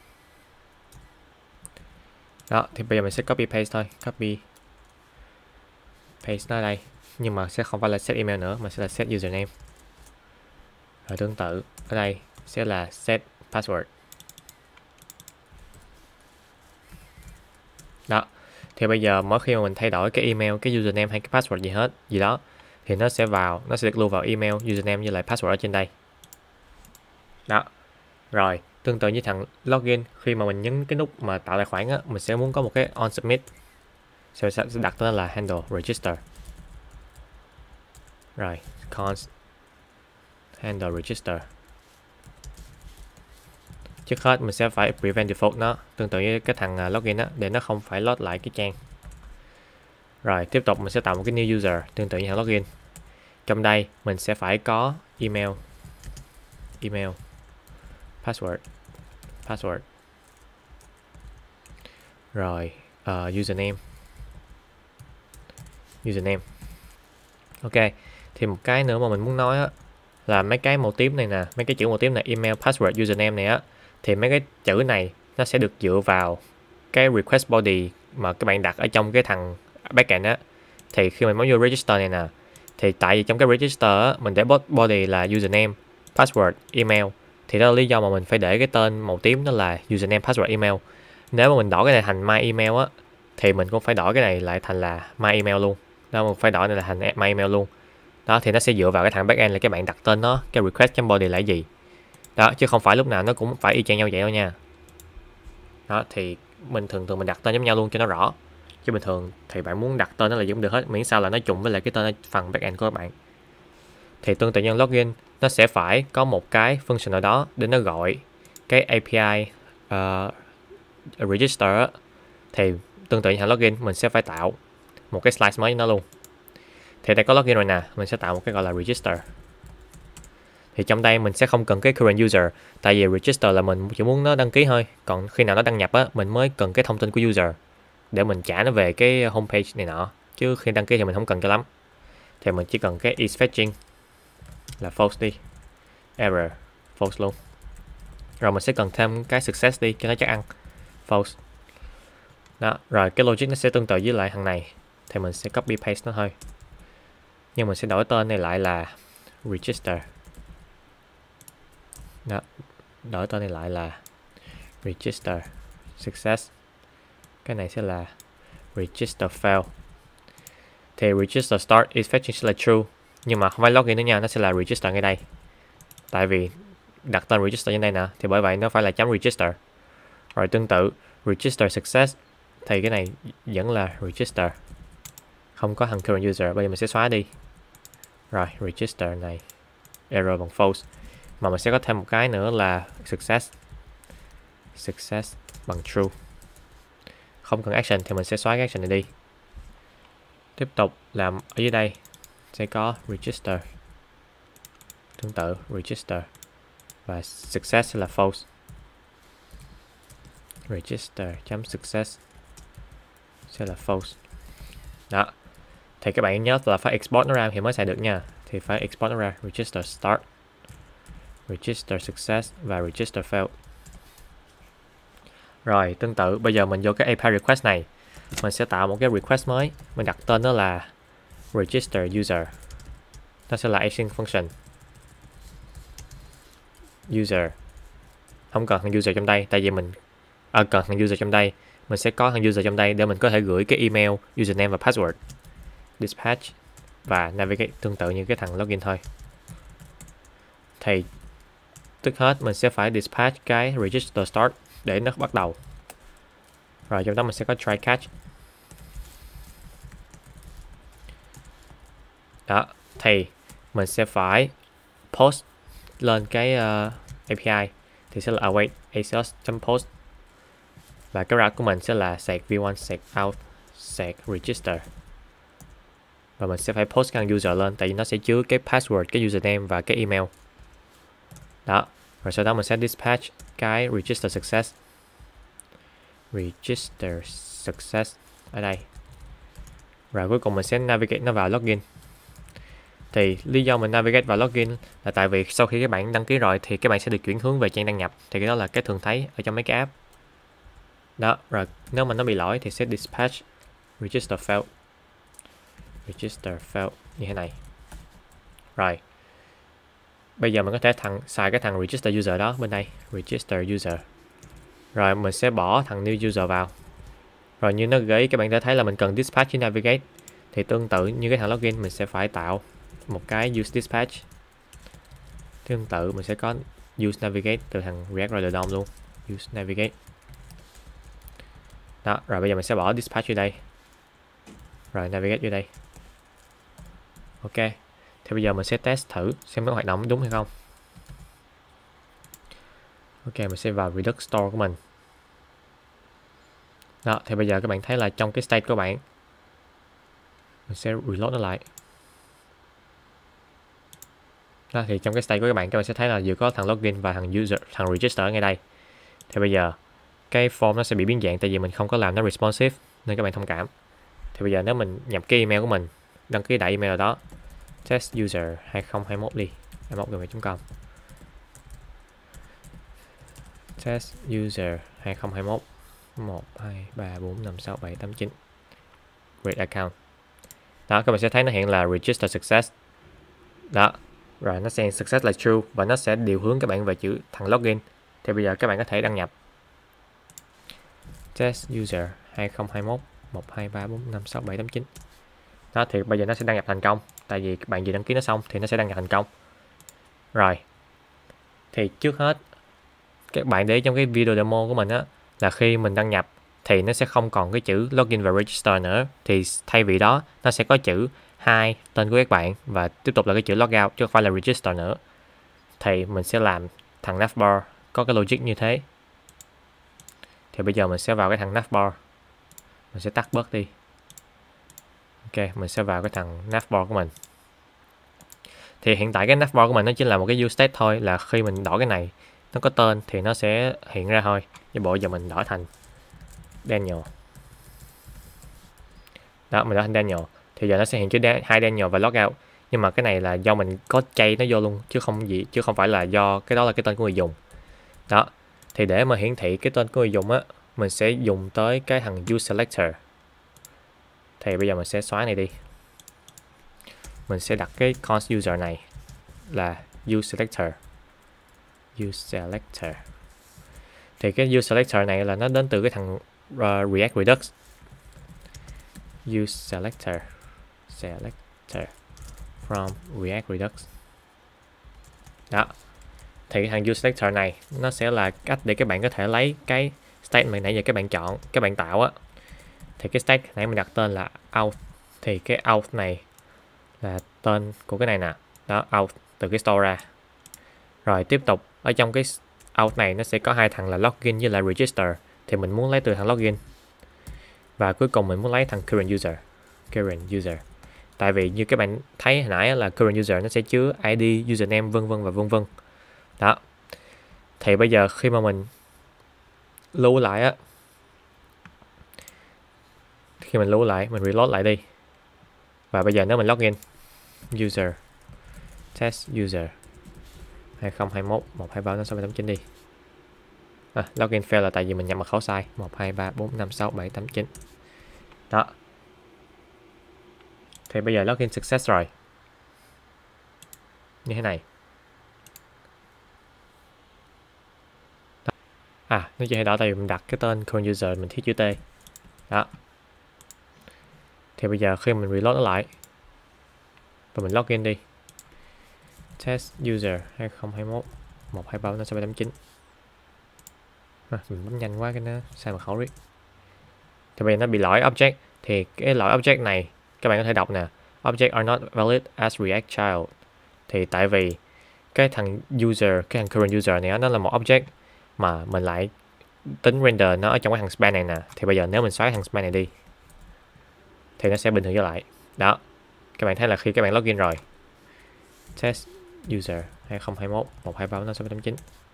Speaker 1: Đó, thì bây giờ mình sẽ copy paste thôi, copy paste nó ở đây, nhưng mà sẽ không phải là set email nữa mà sẽ là set username. Rồi tương tự ở đây sẽ là set password. Đó, thì bây giờ mỗi khi mà mình thay đổi cái email, cái username hay cái password gì hết gì đó thì nó sẽ vào, nó sẽ được lưu vào email, username với lại password ở trên đây. Đó. Rồi, tương tự như thằng login, khi mà mình nhấn cái nút mà tạo tài khoản á, mình sẽ muốn có một cái on submit. Sẽ sẽ đặt tên là handle register. Rồi, const handle register. Trước hết mình sẽ phải prevent default nó, tương tự như cái thằng login á, để nó không phải load lại cái trang. Rồi, tiếp tục mình sẽ tạo một cái new user tương tự như thằng login. Trong đây mình sẽ phải có email email password password rồi uh, username username. Ok, thì một cái nữa mà mình muốn nói á, là mấy cái màu tím này nè, mấy cái chữ màu tím này, email password username này á, thì mấy cái chữ này nó sẽ được dựa vào cái request body mà các bạn đặt ở trong cái thằng backend á. Thì khi mình bấm vô register này nè, thì tại vì trong cái register á, mình để body là username password email, thì đó là lý do mà mình phải để cái tên màu tím đó là username password email. Nếu mà mình đổi cái này thành my email á, thì mình cũng phải đổi cái này lại thành là my email luôn. Đó, mình phải đổi này là thành my email luôn. Đó, thì nó sẽ dựa vào cái thằng backend là các bạn đặt tên nó, cái request trong body là gì. Đó, chứ không phải lúc nào nó cũng phải y chang nhau vậy đâu nha. Đó, thì mình thường thường mình đặt tên giống nhau luôn cho nó rõ. Chứ bình thường thì bạn muốn đặt tên nó là gì cũng được hết, miễn sao là nó trùng với lại cái tên ở phần backend của các bạn. Thì tương tự như login, nó sẽ phải có một cái function nào đó để nó gọi cái a pê i uh, register á. Thì tương tự như login, mình sẽ phải tạo một cái slice mới cho nó luôn. Thì đây có login rồi nè, mình sẽ tạo một cái gọi là register. Thì trong đây mình sẽ không cần cái current user, tại vì register là mình chỉ muốn nó đăng ký thôi. Còn khi nào nó đăng nhập á, mình mới cần cái thông tin của user để mình trả nó về cái homepage này nọ. Chứ khi đăng ký thì mình không cần cho lắm. Thì mình chỉ cần cái is fetching là false đi, error false luôn. Rồi mình sẽ cần thêm cái success đi cho nó chắc ăn, false. Đó, rồi cái logic nó sẽ tương tự với lại thằng này, thì mình sẽ copy paste nó thôi. Nhưng mình sẽ đổi tên này lại là register. Đó, đổi tên này lại là register success. Cái này sẽ là register fail. Thì register start is fetching sẽ là true, nhưng mà không phải login nữa nha, nó sẽ là register ngay đây. Tại vì đặt tên register trên đây nè, thì bởi vậy nó phải là chấm register. Rồi tương tự register success thì cái này vẫn là register, không có thằng current user. Bây giờ mình sẽ xóa đi. Rồi register này error bằng false, mà mình sẽ có thêm một cái nữa là success success bằng true. Không cần action thì mình sẽ xóa cái action này đi. Tiếp tục làm ở dưới đây sẽ có register, tương tự register, và success sẽ là false. Register chấm success sẽ là false. Đó, thì các bạn nhớ là phải export nó ra thì mới xài được nha. Thì phải export nó ra, register start, register success và register failed. Rồi tương tự bây giờ mình vô cái a pê i request này, mình sẽ tạo một cái request mới, mình đặt tên đó là register user. Nó sẽ là async function user, không cần thằng user trong đây, tại vì mình à, cần thằng user trong đây, mình sẽ có thằng user trong đây để mình có thể gửi cái email, username và password, dispatch và navigate, tương tự như cái thằng login thôi. Thì trước hết mình sẽ phải dispatch cái register start để nó bắt đầu. Rồi trong đó mình sẽ có try catch. Đó, thì mình sẽ phải post lên cái uh, a pê i thì sẽ là await asos.post và cái route của mình sẽ là sạc v một, sạc out, sạc register. Và mình sẽ phải post cái user lên tại vì nó sẽ chứa cái password, cái username và cái email. Đó, rồi sau đó mình sẽ dispatch cái register success. Register success ở đây. Rồi cuối cùng mình sẽ navigate nó vào login. Thì lý do mình navigate vào login là tại vì sau khi các bạn đăng ký rồi thì các bạn sẽ được chuyển hướng về trang đăng nhập. Thì cái đó là cái thường thấy ở trong mấy cái app. Đó, rồi nếu mà nó bị lỗi thì sẽ dispatch register failed. Register failed như thế này. Rồi. Bây giờ mình có thể thằng xài cái thằng register user đó bên đây, register user. Rồi mình sẽ bỏ thằng new user vào. Rồi như nó gợi ý các bạn đã thấy là mình cần dispatch với navigate. Thì tương tự như cái thằng login mình sẽ phải tạo một cái use dispatch. Tương tự mình sẽ có use navigate từ thằng React Router đê ô em luôn. Use navigate. Đó, rồi bây giờ mình sẽ bỏ dispatch vô đây. Rồi navigate vô đây. Ok. Thì bây giờ mình sẽ test thử xem nó hoạt động đúng hay không. Ok, mình sẽ vào Redux Store của mình. Đó, thì bây giờ các bạn thấy là trong cái state của bạn, mình sẽ reload nó lại. Đó, thì trong cái state của các bạn, các bạn sẽ thấy là vừa có thằng login và thằng user, thằng register ở ngay đây. Thì bây giờ cái form nó sẽ bị biến dạng tại vì mình không có làm nó responsive nên các bạn thông cảm. Thì bây giờ nếu mình nhập cái email của mình, đăng ký đại email ở đó, test user hai không hai mốt đi, hai mốt gmail chấm com. Test user hai không hai mốt một hai ba bốn năm sáu bảy tám chín. Create account. Đó, các bạn sẽ thấy nó hiện là register success. Đó, rồi nó sẽ success là true và nó sẽ điều hướng các bạn về chữ thằng login. Thì bây giờ các bạn có thể đăng nhập test user hai không hai mốt một hai ba bốn năm sáu bảy tám chín. Đó, thì bây giờ nó sẽ đăng nhập thành công. Tại vì các bạn vừa đăng ký nó xong thì nó sẽ đăng nhập thành công. Rồi, thì trước hết các bạn để trong cái video demo của mình á, là khi mình đăng nhập thì nó sẽ không còn cái chữ login và register nữa. Thì thay vì đó nó sẽ có chữ hai tên của các bạn và tiếp tục là cái chữ logout chứ không phải là register nữa. Thì mình sẽ làm thằng navbar có cái logic như thế. Thì bây giờ mình sẽ vào cái thằng navbar, mình sẽ tắt bớt đi. Ok, mình sẽ vào cái thằng navbar của mình. Thì hiện tại cái navbar của mình nó chỉ là một cái use state thôi, là khi mình đổi cái này nó có tên thì nó sẽ hiện ra thôi. Với bộ giờ mình đổi thành Daniel. Đó, mình đổi thành Daniel thì giờ nó sẽ hiện chữ hai Daniel và logout. Nhưng mà cái này là do mình có chay nó vô luôn chứ không gì chứ không phải là do cái đó là cái tên của người dùng. Đó, thì để mà hiển thị cái tên của người dùng á, mình sẽ dùng tới cái thằng use selector. Thì bây giờ mình sẽ xóa này đi. Mình sẽ đặt cái const user này là use selector. Use selector. Thì cái use selector này là nó đến từ cái thằng uh, React Redux. Use selector. Selector from React Redux. Đó. Thì cái thằng use selector này nó sẽ là cách để các bạn có thể lấy cái state mà nãy giờ các bạn chọn, các bạn tạo á. Thì cái state nãy mình đặt tên là out. Thì cái out này là tên của cái này nè. Đó, out từ cái store ra. Rồi tiếp tục ở trong cái out này nó sẽ có hai thằng là login với lại register. Thì mình muốn lấy từ thằng login. Và cuối cùng mình muốn lấy thằng current user. Current user. Tại vì như các bạn thấy hồi nãy là current user nó sẽ chứa i đê, username vân vân và vân vân. Đó. Thì bây giờ khi mà mình lưu lại á, khi mình lưu lại, mình reload lại đi. Và bây giờ nếu mình login user test user hai không hai mốt một hai ba năm sáu bảy tám chín đi. À, login fail là tại vì mình nhập mật khẩu sai. một hai ba bốn năm sáu bảy tám chín. Đó. Thì bây giờ login success rồi. Như thế này. Đó. À, nó chỉ hay đỏ tại vì mình đặt cái tên current user mình thiếu chữ T. Đó. Thì bây giờ khi mình reload nó lại và mình login đi. Test user hai không hai mốt một hai ba năm sáu bảy tám chín. À, mình bấm nhanh quá cái nó sai mật khẩu riết. Thì bây giờ nó bị lỗi object. Thì cái lỗi object này các bạn có thể đọc nè. Object are not valid as React child. Thì tại vì cái thằng user, cái thằng current user này nó là một object mà mình lại tính render nó ở trong cái thằng span này nè. Thì bây giờ nếu mình xóa thằng span này đi thì nó sẽ bình thường trở lại. Đó. Các bạn thấy là khi các bạn login rồi. Test user hai không hai mốt một hai ba bốn năm sáu bảy tám chín.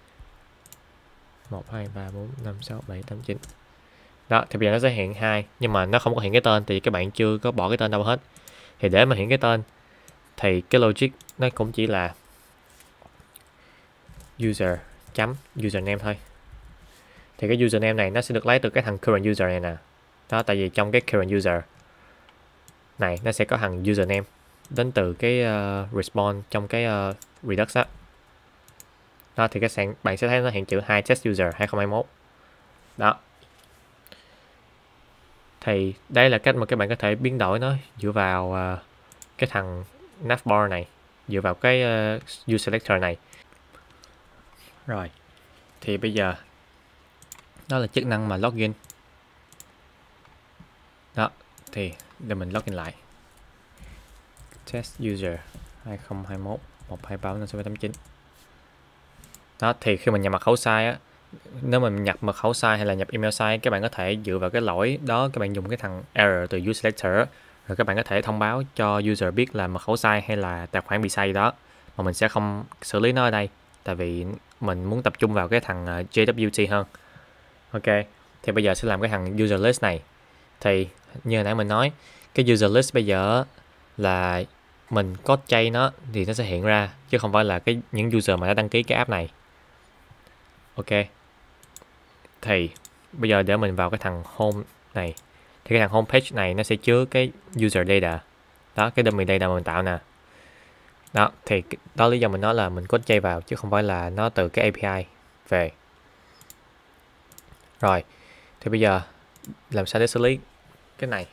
Speaker 1: một hai ba bốn năm sáu bảy tám chín. Đó, thì bây giờ nó sẽ hiện hai, nhưng mà nó không có hiện cái tên thì các bạn chưa có bỏ cái tên đâu hết. Thì để mà hiện cái tên thì cái logic nó cũng chỉ là user chấm username thôi. Thì cái username này nó sẽ được lấy từ cái thằng current user này nè. Đó, tại vì trong cái current user này nó sẽ có thằng username đến từ cái uh, response trong cái uh, Redux á. Đó, thì cái sàn bạn sẽ thấy nó hiện chữ hai test user hai không hai mốt. Đó. Thì đây là cách mà các bạn có thể biến đổi nó dựa vào uh, cái thằng navbar này, dựa vào cái uh, useSelector này. Rồi. Thì bây giờ đó là chức năng mà login. Đó, thì để mình login lại. Test user hai không hai mốt một hai ba bốn năm sáu bảy tám chín. Đó, thì khi mình nhập mật khẩu sai á, nếu mình nhập mật khẩu sai hay là nhập email sai, các bạn có thể dựa vào cái lỗi đó, các bạn dùng cái thằng error từ useSelector, rồi các bạn có thể thông báo cho user biết là mật khẩu sai hay là tài khoản bị sai gì đó, mà mình sẽ không xử lý nó ở đây, tại vì mình muốn tập trung vào cái thằng J W T hơn. Ok, thì bây giờ sẽ làm cái thằng user list này. Thì như hồi nãy mình nói, cái user list bây giờ là mình có chay nó thì nó sẽ hiện ra, chứ không phải là cái những user mà đã đăng ký cái app này. Ok. Thì bây giờ để mình vào cái thằng home này. Thì cái thằng home page này nó sẽ chứa cái user data. Đó, cái dummy data mà mình tạo nè. Đó, thì đó lý do mình nói là mình có chay vào, chứ không phải là nó từ cái A P I về. Rồi, thì bây giờ làm sao để xử lý cái này?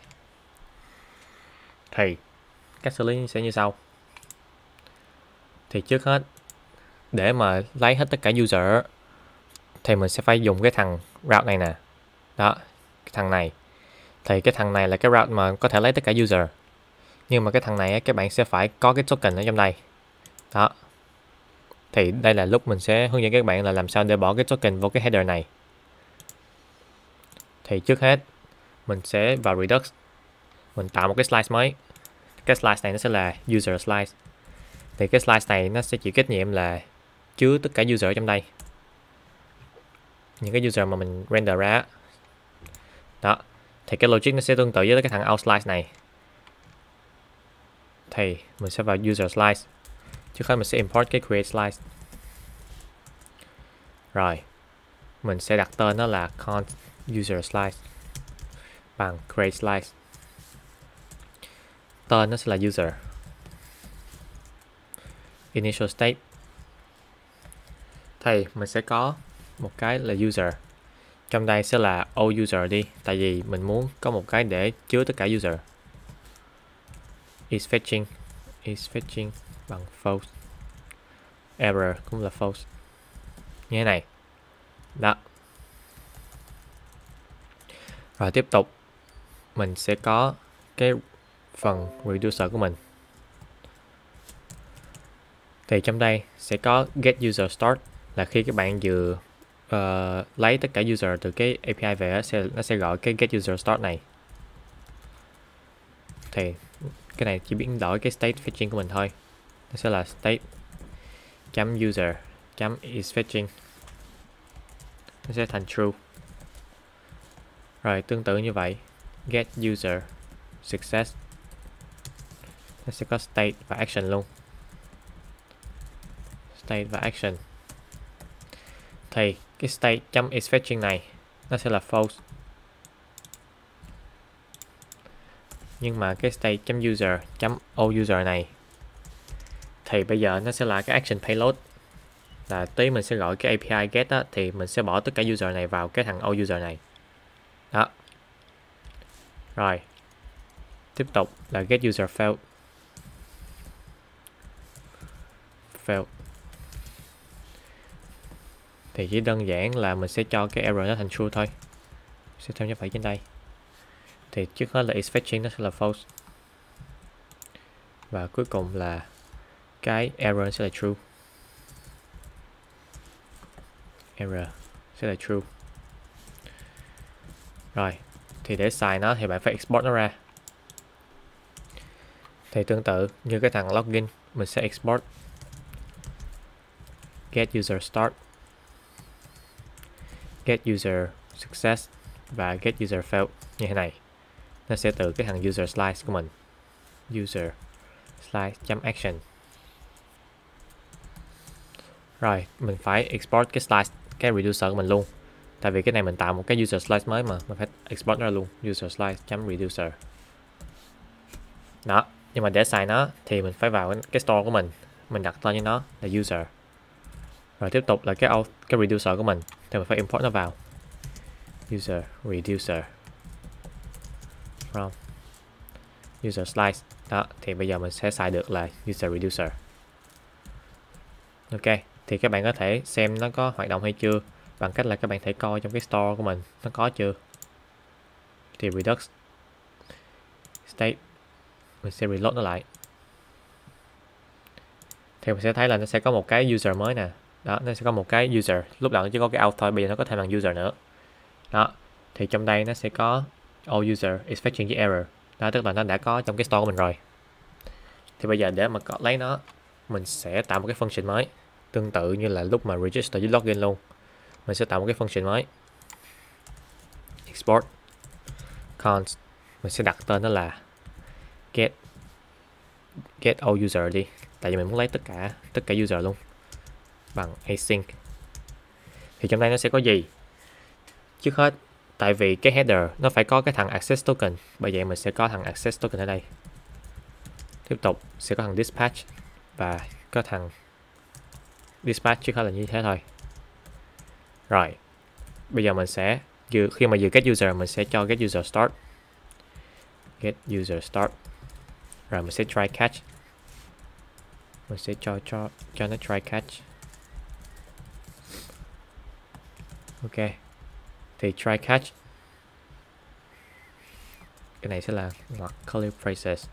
Speaker 1: Thì cách xử lý sẽ như sau. Thì trước hết, để mà lấy hết tất cả user thì mình sẽ phải dùng cái thằng route này nè. Đó, cái thằng này. Thì cái thằng này là cái route mà có thể lấy tất cả user. Nhưng mà cái thằng này các bạn sẽ phải có cái token ở trong đây. Đó. Thì đây là lúc mình sẽ hướng dẫn các bạn là làm sao để bỏ cái token vô cái header này. Thì trước hết mình sẽ vào Redux, mình tạo một cái slice mới. Cái slice này nó sẽ là user slice. Thì cái slice này nó sẽ chịu trách nhiệm là chứa tất cả user ở trong đây, những cái user mà mình render ra. Đó, thì cái logic nó sẽ tương tự với cái thằng out slice này. Thì mình sẽ vào user slice. Trước hết mình sẽ import cái create slice. Rồi, mình sẽ đặt tên nó là const user slice bằng create slice. Tên nó sẽ là user. Initial state. Thì mình sẽ có một cái là user. Trong đây sẽ là all user đi, tại vì mình muốn có một cái để chứa tất cả user. Is fetching, is fetching bằng false. Error cũng là false. Như thế này. Đó. Rồi tiếp tục mình sẽ có cái phần reducer của mình. Thì trong đây sẽ có get user start, là khi các bạn vừa uh, lấy tất cả user từ cái A P I về, sẽ, nó sẽ gọi cái get user start này. Thì cái này chỉ biến đổi cái state fetching của mình thôi. Nó sẽ là state chấm user chấm is fetching. Nó sẽ thành true. Rồi tương tự như vậy get user success. Nó sẽ có state và action luôn. State và action. Thì cái state chấm is fetching này nó sẽ là false. Nhưng mà cái state chấm user chấm o user này thì bây giờ nó sẽ là cái action payload. Là tí mình sẽ gọi cái a pê i get đó, thì mình sẽ bỏ tất cả user này vào cái thằng o user này. Đó. Rồi. Tiếp tục là get user failed. Failed. Thì chỉ đơn giản là mình sẽ cho cái error nó thành true thôi. Sẽ thêm như vậy trên đây. Thì trước hết là is fetching nó sẽ là false. Và cuối cùng là cái error sẽ là true. Error sẽ là true. Rồi, thì để xài nó thì bạn phải export nó ra. Thì tương tự như cái thằng login, mình sẽ export get user start, get user success và get user failed như thế này. Nó sẽ từ cái thằng user slice của mình. User slice.action. Rồi, mình phải export cái slice, cái reducer của mình luôn. Tại vì cái này mình tạo một cái user slice mới mà, mình phải export nó ra luôn. User slice.reducer. Đó, nhưng mà để xài nó thì mình phải vào cái store của mình, mình đặt tên cho nó là user. Rồi tiếp tục là cái cái reducer của mình thì mình phải import nó vào. User reducer from user slice. Đó, thì bây giờ mình sẽ xài được là user reducer. Ok, thì các bạn có thể xem nó có hoạt động hay chưa bằng cách là các bạn thể coi trong cái store của mình nó có chưa. Thì redux state mình sẽ reload nó lại. Thì mình sẽ thấy là nó sẽ có một cái user mới nè. Đó, nó sẽ có một cái user. Lúc đầu nó chỉ có cái out thôi, bây giờ nó có thêm bằng user nữa. Đó, thì trong đây nó sẽ có all user is fetching với error. Đó, tức là nó đã có trong cái store của mình rồi. Thì bây giờ để mà có lấy nó, mình sẽ tạo một cái function mới. Tương tự như là lúc mà register với login luôn. Mình sẽ tạo một cái function mới. Export const. Mình sẽ đặt tên nó là get get all user đi. Tại vì mình muốn lấy tất cả tất cả user luôn. Bằng async. Thì trong đây nó sẽ có gì? Trước hết, tại vì cái header nó phải có cái thằng access token, bởi vậy mình sẽ có thằng access token ở đây. Tiếp tục sẽ có thằng dispatch và có thằng dispatch trước hết là như thế thôi. Rồi, bây giờ mình sẽ khi mà vừa get user mình sẽ cho get user start. Get user start. Rồi mình sẽ try catch. Mình sẽ cho cho cho nó try catch. Ok. Thì try catch. Cái này sẽ là ngoặc curly braces.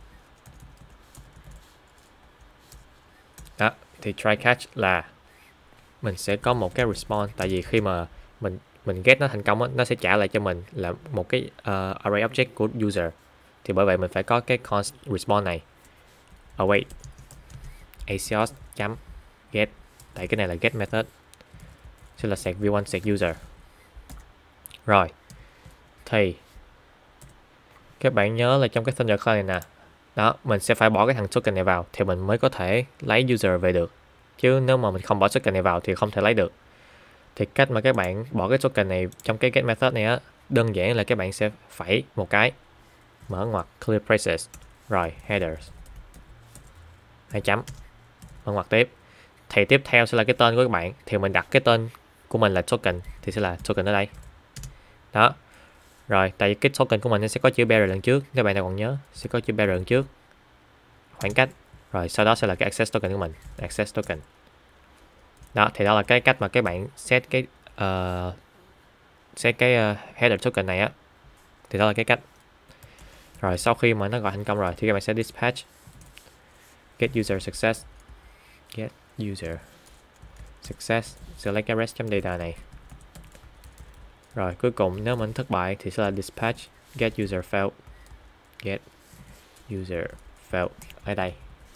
Speaker 1: Đó, thì try catch là mình sẽ có một cái response, tại vì khi mà mình mình get nó thành công á, nó sẽ trả lại cho mình là một cái uh, array object của user. Thì bởi vậy mình phải có cái const response này. Await axios chấm get, tại cái này là get method sẽ là set vê một set user. Rồi, thì các bạn nhớ là trong cái Thundercloud này nè, đó, mình sẽ phải bỏ cái thằng token này vào thì mình mới có thể lấy user về được. Chứ nếu mà mình không bỏ token này vào thì không thể lấy được. Thì cách mà các bạn bỏ cái token này trong cái get method này á, đơn giản là các bạn sẽ phẩy một cái, mở ngoặc clear braces, rồi headers, hai chấm, mở ngoặc tiếp. Thì tiếp theo sẽ là cái tên của các bạn, thì mình đặt cái tên của mình là token thì sẽ là token ở đây. Đó. Rồi, tại vì cái token của mình nó sẽ có chữ bearer lần trước, các bạn nào còn nhớ, sẽ có chữ bearer lần trước. Khoảng cách. Rồi sau đó sẽ là cái access token của mình, access token. Đó, thì đó là cái cách mà các bạn set cái uh, set cái uh, header token này á. Thì đó là cái cách. Rồi sau khi mà nó gọi thành công rồi thì các bạn sẽ dispatch get user success. Get user success, select cái rest.data này. Rồi cuối cùng nếu mình thất bại thì sẽ là dispatch get user failed. Get user failed ở đây.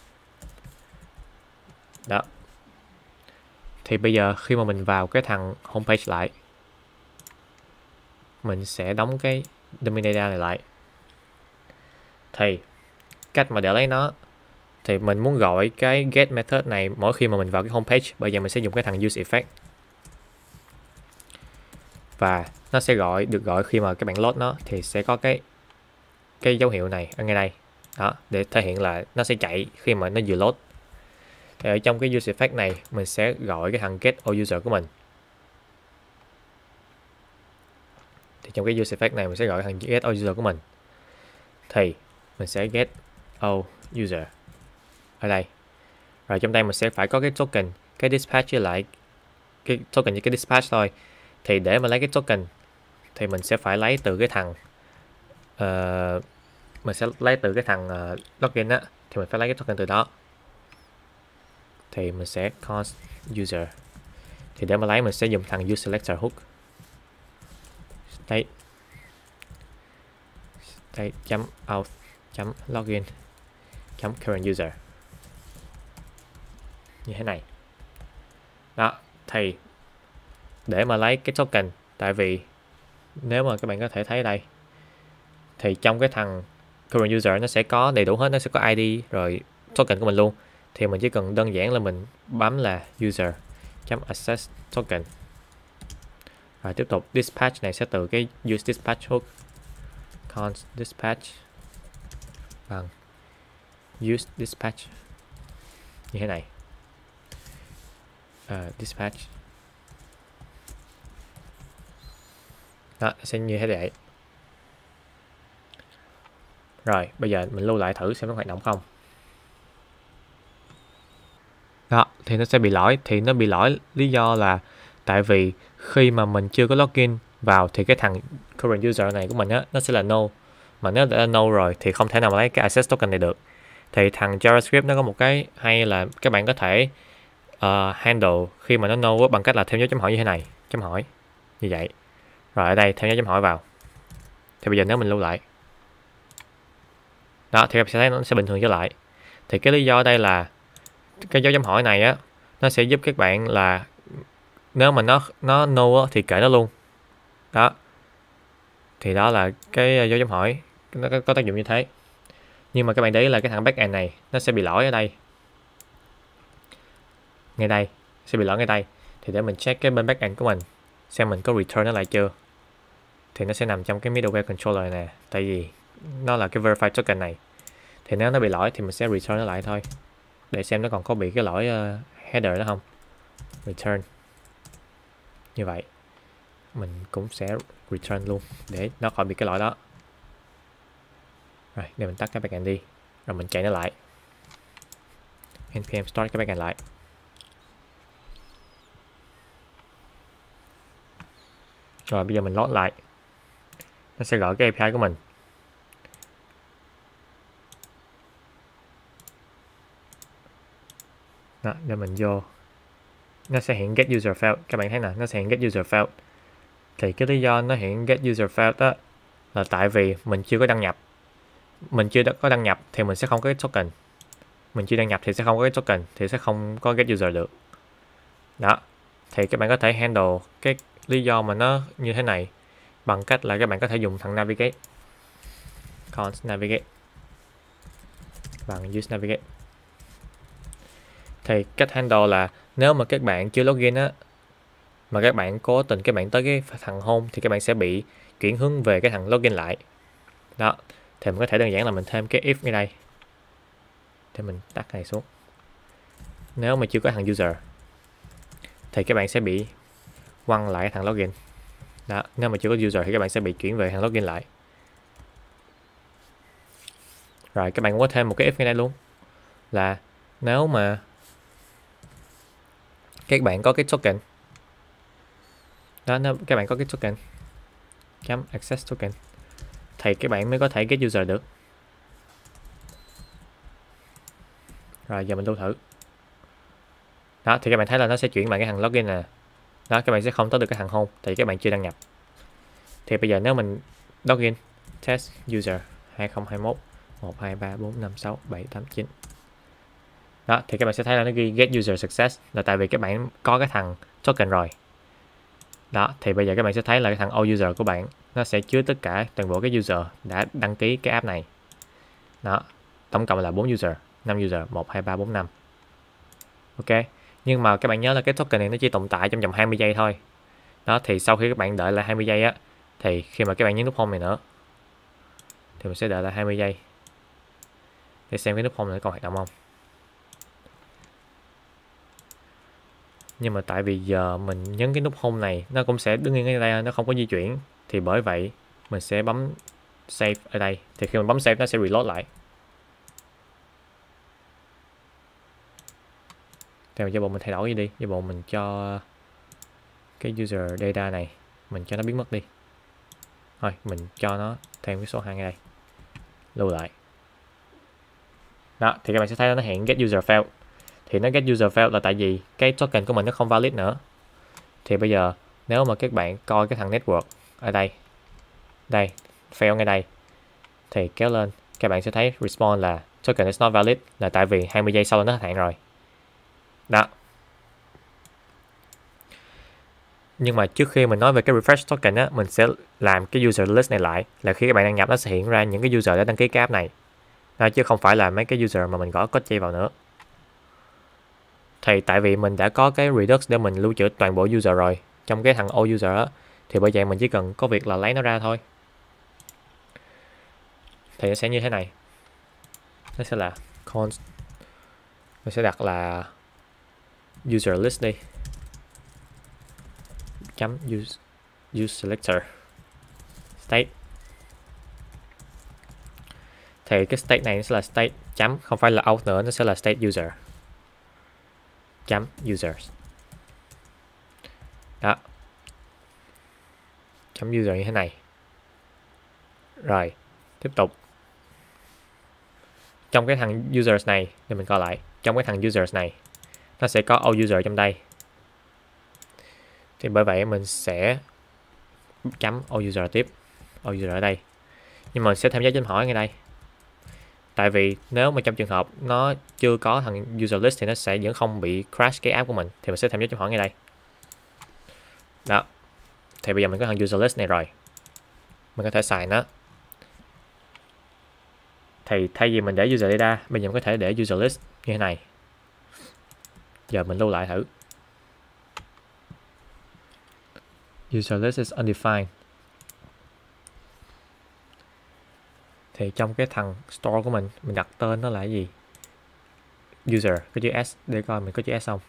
Speaker 1: Đó. Thì bây giờ khi mà mình vào cái thằng homepage lại, mình sẽ đóng cái domain data này lại. Thì cách mà để lấy nó thì mình muốn gọi cái get method này mỗi khi mà mình vào cái homepage. Bây giờ mình sẽ dùng cái thằng use effect và nó sẽ gọi được gọi khi mà các bạn load nó thì sẽ có cái cái dấu hiệu này ở ngay đây đó, để thể hiện là nó sẽ chạy khi mà nó vừa load. Thì ở trong cái use effect này mình sẽ gọi cái thằng get all user của mình. Thì trong cái use effect này mình sẽ gọi thằng get all user của mình. Thì mình sẽ get all user ở đây. Rồi trong đây mình sẽ phải có cái token, cái dispatch với lại cái token với cái dispatch thôi. Thì để mà lấy cái token thì mình sẽ phải lấy từ cái thằng uh, mình sẽ lấy từ cái thằng uh, login á, thì mình phải lấy cái token từ đó. Thì mình sẽ const user. Thì để mà lấy mình sẽ dùng thằng use selector hook state state chấm out chấm login chấm current user như thế này. Đó, thì để mà lấy cái token, tại vì nếu mà các bạn có thể thấy đây thì trong cái thằng current user nó sẽ có đầy đủ hết, nó sẽ có i đê rồi token của mình luôn. Thì mình chỉ cần đơn giản là mình bấm là user chấm access token. Rồi tiếp tục dispatch này sẽ từ cái use dispatch hook const dispatch bằng use dispatch như thế này. Uh, dispatch đó sẽ như thế vậy. Rồi bây giờ mình lưu lại thử xem nó hoạt động không. Đó thì nó sẽ bị lỗi. Thì nó bị lỗi lý do là tại vì khi mà mình chưa có login vào thì cái thằng current user này của mình á, nó sẽ là no. Mà nếu đã là no rồi thì không thể nào mà lấy cái access token này được. Thì thằng JavaScript nó có một cái hay là các bạn có thể uh, handle khi mà nó no bằng cách là thêm dấu chấm hỏi như thế này, chấm hỏi như vậy. Rồi ở đây thêm dấu chấm hỏi vào. Thì bây giờ nếu mình lưu lại đó thì các bạn sẽ thấy nó sẽ bình thường trở lại. Thì cái lý do ở đây là cái dấu chấm hỏi này á, nó sẽ giúp các bạn là nếu mà nó nó no á, thì kệ nó luôn. Đó. Thì đó là cái dấu chấm hỏi nó có, có tác dụng như thế. Nhưng mà các bạn để ý là cái thằng backend này nó sẽ bị lỗi ở đây. Ngay đây, sẽ bị lỗi ngay đây. Thì để mình check cái bên backend của mình xem mình có return nó lại chưa. Thì nó sẽ nằm trong cái middleware controller nè, tại vì nó là cái verify token này. Thì nếu nó bị lỗi thì mình sẽ return nó lại thôi, để xem nó còn có bị cái lỗi uh, header đó không. Return như vậy mình cũng sẽ return luôn để nó khỏi bị cái lỗi đó. Rồi để mình tắt cái backend đi, rồi mình chạy nó lại, npm start cái backend lại. Rồi bây giờ mình load lại, nó sẽ gọi cái a pê i của mình. Đó, để mình vô, nó sẽ hiện get user failed. Các bạn thấy nè, nó sẽ hiện get user failed. Thì cái lý do nó hiện get user failed đó là tại vì mình chưa có đăng nhập. Mình chưa có đăng nhập thì mình sẽ không có cái token. Mình chưa đăng nhập thì sẽ không có cái token, thì sẽ không có get user được. Đó, thì các bạn có thể handle cái lý do mà nó như thế này bằng cách là các bạn có thể dùng thằng navigate, const navigate bằng use navigate. Thì cách handle là nếu mà các bạn chưa login á, mà các bạn cố tình các bạn tới cái thằng home thì các bạn sẽ bị chuyển hướng về cái thằng login lại. Đó, thì mình có thể đơn giản là mình thêm cái if ngay đây để mình tắt này xuống. Nếu mà chưa có thằng user thì các bạn sẽ bị quăng lại thằng login. Đó, nếu mà chưa có user thì các bạn sẽ bị chuyển về thằng login lại. Rồi các bạn cũng có thêm một cái if ngay đây luôn, là nếu mà các bạn có cái token đó, nếu các bạn có cái token chấm access token thì các bạn mới có thể get user được. Rồi giờ mình lưu thử. Đó thì các bạn thấy là nó sẽ chuyển bạn cái thằng login nè. Đó, các bạn sẽ không tới được cái thằng home thì các bạn chưa đăng nhập. Thì bây giờ nếu mình login test user hai không hai mốt một hai ba bốn năm sáu bảy tám chín. Đó thì các bạn sẽ thấy là nó ghi get user success, là tại vì các bạn có cái thằng token rồi. Đó thì bây giờ các bạn sẽ thấy là cái thằng all user của bạn nó sẽ chứa tất cả toàn bộ cái user đã đăng ký cái app này. Đó, tổng cộng là bốn user, năm user, một, hai, ba, bốn, năm. Ok, nhưng mà các bạn nhớ là cái token này nó chỉ tồn tại trong vòng hai mươi giây thôi. Đó, thì sau khi các bạn đợi lại hai mươi giây á, thì khi mà các bạn nhấn nút home này nữa, thì mình sẽ đợi lại hai mươi giây để xem cái nút home này còn hoạt động không. Nhưng mà tại vì giờ mình nhấn cái nút home này, nó cũng sẽ đứng yên ở đây, nó không có di chuyển. Thì bởi vậy mình sẽ bấm save ở đây. Thì khi mình bấm save nó sẽ reload lại. Thì giờ bộ mình thay đổi gì đi. Giờ bộ mình cho cái user data này, mình cho nó biến mất đi. Thôi mình cho nó thêm cái số hai ở đây, lưu lại. Đó, thì các bạn sẽ thấy nó hiện get user failed. Thì nó get user failed là tại vì cái token của mình nó không valid nữa. Thì bây giờ nếu mà các bạn coi cái thằng network ở đây, đây, fail ngay đây, thì kéo lên, các bạn sẽ thấy response là token is not valid, là tại vì hai mươi giây sau nó hết hạn rồi. Đó. Nhưng mà trước khi mình nói về cái refresh token á, mình sẽ làm cái user list này lại, là khi các bạn đăng nhập nó sẽ hiện ra những cái user đã đăng ký cái app này. Đó, chứ không phải là mấy cái user mà mình gõ code chay vào nữa. Thì tại vì mình đã có cái Redux để mình lưu trữ toàn bộ user rồi trong cái thằng all user á, thì bởi vậy mình chỉ cần có việc là lấy nó ra thôi. Thì nó sẽ như thế này. Nó sẽ là const, mình sẽ đặt là user list đi, chấm use, use selector state. Thì cái state này nó sẽ là state chấm, không phải là out nữa, nó sẽ là state user chấm users. Đó, chấm user như thế này. Rồi tiếp tục trong cái thằng users này, để mình coi lại, trong cái thằng users này nó sẽ có all user trong đây. Thì bởi vậy mình sẽ chấm all user tiếp, all user ở đây, nhưng mà mình sẽ thêm dấu chấm hỏi ngay đây. Tại vì nếu mà trong trường hợp nó chưa có thằng user list thì nó sẽ vẫn không bị crash cái app của mình, thì mình sẽ thêm dấu chấm hỏi ngay đây. Đó, thì bây giờ mình có thằng user list này rồi, mình có thể xài nó. Thì thay vì mình để user data, bây giờ mình có thể để user list như thế này. Giờ mình lưu lại thử. User list is undefined. Thì trong cái thằng store của mình, mình đặt tên nó là cái gì? User, có chữ S, để coi mình có chữ S không.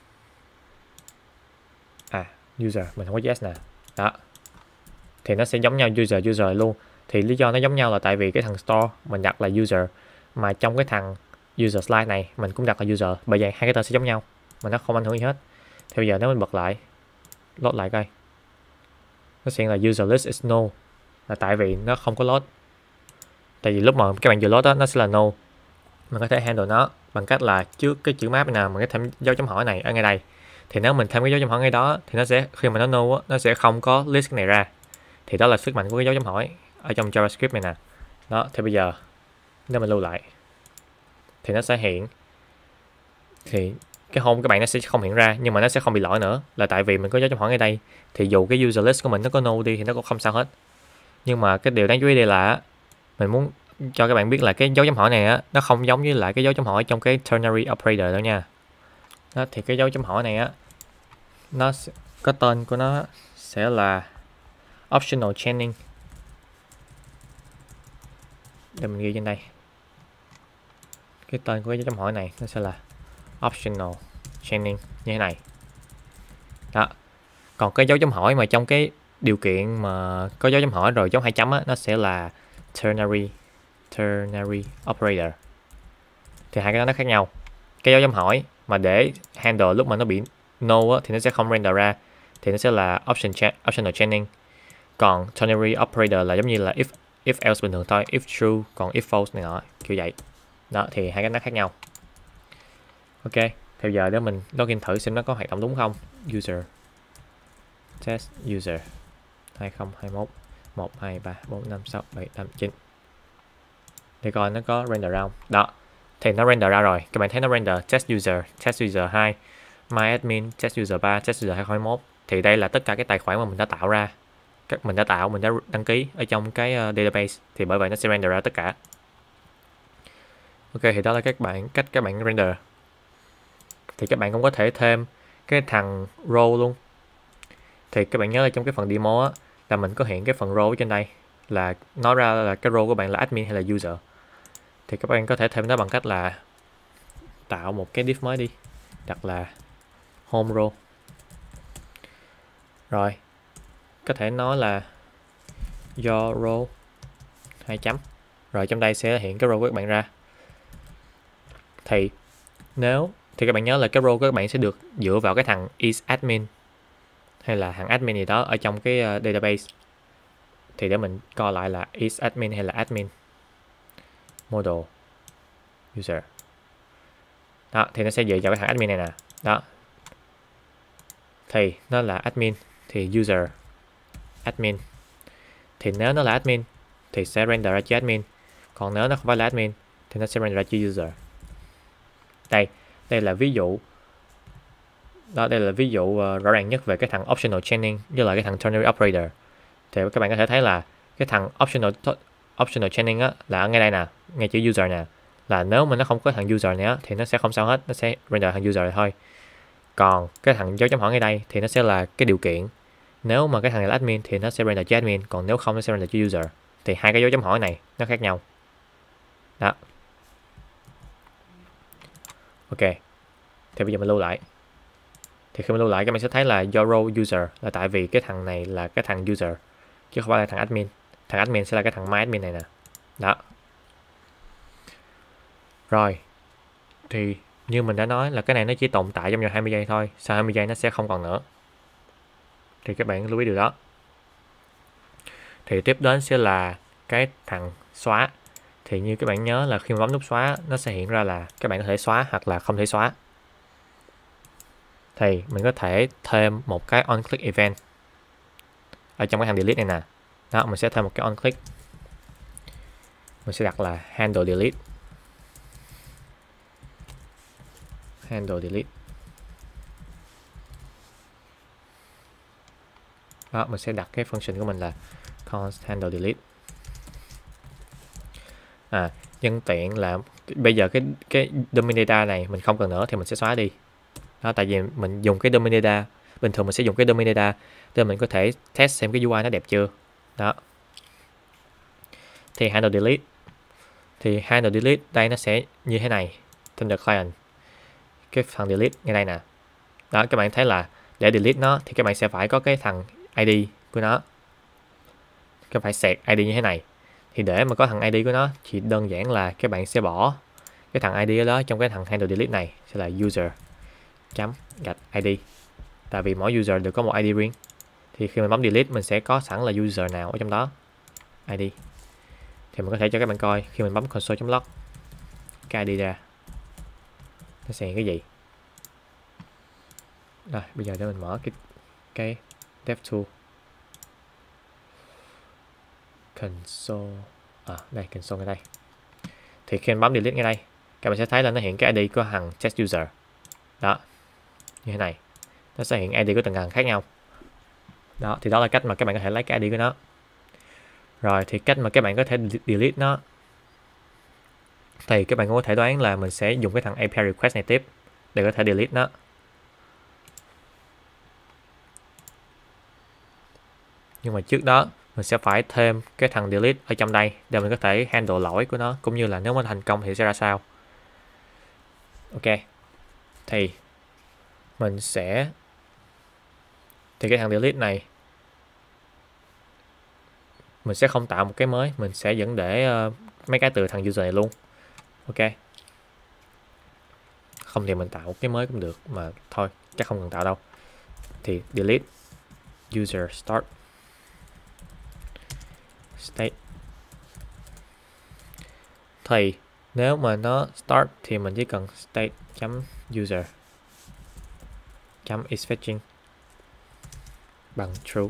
Speaker 1: À, user, mình không có chữ S nè. Đó. Thì nó sẽ giống nhau user, user luôn. Thì lý do nó giống nhau là tại vì cái thằng store mình đặt là user, mà trong cái thằng user slide này mình cũng đặt là user. Bởi vậy hai cái tên sẽ giống nhau, mà nó không ảnh hưởng gì hết. Thì bây giờ nếu mình bật lại, load lại coi, nó sẽ là user list is no, là tại vì nó không có load. Tại vì lúc mà các bạn vừa load đó, nó sẽ là no. Mình có thể handle nó bằng cách là trước cái chữ map nào mình có thêm dấu chấm hỏi này ở ngay đây. Thì nếu mình thêm cái dấu chấm hỏi ngay đó thì nó sẽ, khi mà nó no nó sẽ không có list cái này ra. Thì đó là sức mạnh của cái dấu chấm hỏi ở trong JavaScript này nè. Đó, thì bây giờ nếu mình lưu lại thì nó sẽ hiện, thì cái home các bạn nó sẽ không hiện ra, nhưng mà nó sẽ không bị lỗi nữa, là tại vì mình có dấu chấm hỏi ngay đây. Thì dù cái user list của mình nó có no đi thì nó cũng không sao hết. Nhưng mà cái điều đáng chú ý đây là mình muốn cho các bạn biết là cái dấu chấm hỏi này á, nó không giống như lại cái dấu chấm hỏi trong cái ternary operator đâu nha. Đó, thì cái dấu chấm hỏi này á, nó có tên của nó sẽ là optional chaining. Để mình ghi trên đây, cái tên của cái dấu chấm hỏi này nó sẽ là optional chaining như thế này. Đó, còn cái dấu chấm hỏi mà trong cái điều kiện mà có dấu chấm hỏi rồi dấu hai chấm á, nó sẽ là ternary ternary operator. Thì hai cái đó nó khác nhau. Cái dấu chấm hỏi mà để handle lúc mà nó bị no á, thì nó sẽ không render ra, thì nó sẽ là option cha optional chaining. Còn ternary operator là giống như là if if else bình thường thôi, if true, còn if false này nọ, kiểu vậy. Đó, thì hai cái nó khác nhau. Ok, thì giờ để mình login thử xem nó có hoạt động đúng không. User test user hai không hai mốt một hai ba bốn năm sáu bảy tám chín, để coi nó có render ra không. Đó, thì nó render ra rồi. Các bạn thấy nó render test user, test user hai, my admin, test user ba, test user hai không hai mốt. Thì đây là tất cả cái tài khoản mà mình đã tạo ra, các mình đã tạo, mình đã đăng ký ở trong cái uh, database. Thì bởi vậy nó sẽ render ra tất cả. Ok, thì đó là các bạn cách các bạn render. Thì các bạn cũng có thể thêm cái thằng row luôn. Thì các bạn nhớ là trong cái phần demo á, là mình có hiện cái phần row ở trên đây, là nói ra là cái row của bạn là admin hay là user. Thì các bạn có thể thêm nó bằng cách là tạo một cái div mới đi, đặt là home row. Rồi có thể nói là your row hai chấm. Rồi trong đây sẽ hiện cái row của các bạn ra. Thì nếu thì các bạn nhớ là cái row của các bạn sẽ được dựa vào cái thằng isAdmin hay là thằng admin gì đó ở trong cái uh, database. Thì để mình coi lại là isAdmin hay là admin model user. Đó, thì nó sẽ dựa vào cái thằng admin này nè. Đó. Thì nó là admin thì user admin. Thì nếu nó là admin thì sẽ render ra chữ admin. Còn nếu nó không phải là admin thì nó sẽ render ra chữ user. Đây, đây là ví dụ. Đó, đây là ví dụ uh, rõ ràng nhất về cái thằng optional chaining với lại cái thằng ternary operator. Thì các bạn có thể thấy là cái thằng optional optional chaining á, là ở ngay đây nè, ngay chữ user nè, là nếu mà nó không có thằng user này á, thì nó sẽ không sao hết, nó sẽ render thằng user này thôi. Còn cái thằng dấu chấm hỏi ngay đây thì nó sẽ là cái điều kiện. Nếu mà cái thằng này là admin thì nó sẽ render chữ admin, còn nếu không nó sẽ render chữ user. Thì hai cái dấu chấm hỏi này nó khác nhau. Đó. Ok. Thì bây giờ mình lưu lại. Thì khi mình lưu lại các bạn sẽ thấy là your row user là tại vì cái thằng này là cái thằng user chứ không phải là thằng admin. Thằng admin sẽ là cái thằng my admin này nè. Đó. Rồi. Thì như mình đã nói là cái này nó chỉ tồn tại trong vòng hai mươi giây thôi, sau hai mươi giây nó sẽ không còn nữa. Thì các bạn lưu ý điều đó. Thì tiếp đến sẽ là cái thằng xóa. Thì như các bạn nhớ là khi mà bấm nút xóa nó sẽ hiện ra là các bạn có thể xóa hoặc là không thể xóa. Thì mình có thể thêm một cái on click event ở trong cái thằng delete này nè. Đó, mình sẽ thêm một cái on click. Mình sẽ đặt là handle delete. Handle delete. Đó, mình sẽ đặt cái function của mình là const handle delete. À, nhân tiện là bây giờ cái cái domain data này mình không cần nữa thì mình sẽ xóa đi. Đó, tại vì mình dùng cái domain data, bình thường mình sẽ dùng cái domain data để mình có thể test xem cái u i nó đẹp chưa. Đó. Thì handle delete. Thì handle delete đây nó sẽ như thế này. Trên the client. Cái phần delete ngay đây nè. Đó, các bạn thấy là để delete nó thì các bạn sẽ phải có cái thằng i đê của nó. Các bạn phải set i đê như thế này. Thì để mà có thằng i đê của nó thì đơn giản là các bạn sẽ bỏ cái thằng i đê đó trong cái thằng handle delete này sẽ là user chấm gạch i đê. Tại vì mỗi user đều có một i đê riêng. Thì khi mình bấm delete mình sẽ có sẵn là user nào ở trong đó i đê. Thì mình có thể cho các bạn coi khi mình bấm console.log cái i đê ra nó sẽ hiện cái gì. Rồi bây giờ để mình mở cái cái DevTool console. À đây, console ngay đây. Thì khi mình bấm delete ngay đây các bạn sẽ thấy là nó hiện cái i đê của thằng test user. Đó, như thế này. Nó sẽ hiện i đê của từng thằng khác nhau. Đó, thì đó là cách mà các bạn có thể lấy cái i đê của nó. Rồi thì cách mà các bạn có thể delete nó thì các bạn cũng có thể đoán là mình sẽ dùng cái thằng a pê i request này tiếp để có thể delete nó. Nhưng mà trước đó mình sẽ phải thêm cái thằng delete ở trong đây để mình có thể handle lỗi của nó, cũng như là nếu mà thành công thì sẽ ra sao. Ok. Thì mình sẽ thì cái thằng delete này mình sẽ không tạo một cái mới, mình sẽ vẫn để uh, mấy cái từ thằng user này luôn. Ok. Không thì mình tạo một cái mới cũng được, mà thôi chắc không cần tạo đâu. Thì delete user start state. Thì nếu mà nó start thì mình chỉ cần state chấm user chấm is fetching bằng true.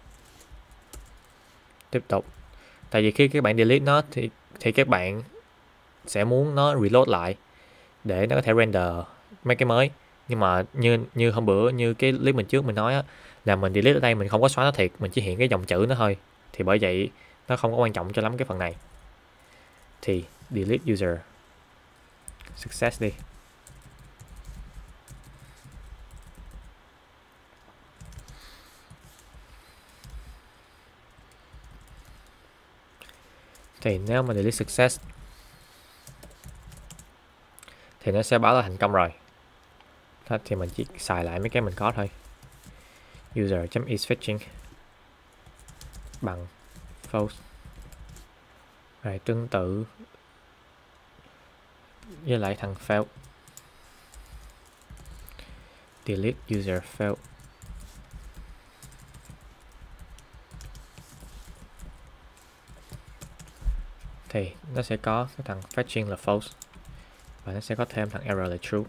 Speaker 1: Tiếp tục. Tại vì khi các bạn delete nó thì thì các bạn sẽ muốn nó reload lại để nó có thể render mấy cái mới. Nhưng mà như như hôm bữa như cái clip mình trước mình nói á, là mình delete ở đây mình không có xóa nó thiệt, mình chỉ hiện cái dòng chữ nó thôi. Thì bởi vậy nó không có quan trọng cho lắm cái phần này. Thì delete user success đi. Thì nếu mà delete success thì nó sẽ báo là thành công rồi. Đó, thì mình chỉ xài lại mấy cái mình có thôi. User.isFetching bằng false. Rồi tương tự với lại thằng fail. Delete user fail. Thì nó sẽ có cái thằng fetching là false và nó sẽ có thêm thằng error là true.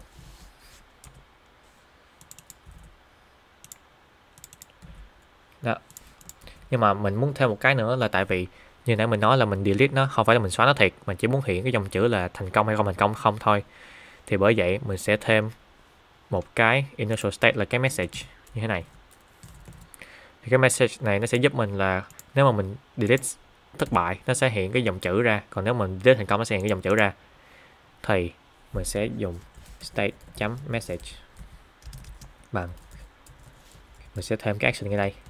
Speaker 1: Đó. Nhưng mà mình muốn thêm một cái nữa là tại vì như nãy mình nói là mình delete nó, không phải là mình xóa nó thiệt, mình chỉ muốn hiện cái dòng chữ là thành công hay không thành công không thôi. Thì bởi vậy mình sẽ thêm một cái initial state là cái message như thế này. Thì cái message này nó sẽ giúp mình là nếu mà mình delete thất bại nó sẽ hiện cái dòng chữ ra, còn nếu mình delete thành công nó sẽ hiện cái dòng chữ ra. Thì mình sẽ dùng state.message bằng, mình sẽ thêm cái action ngay đây.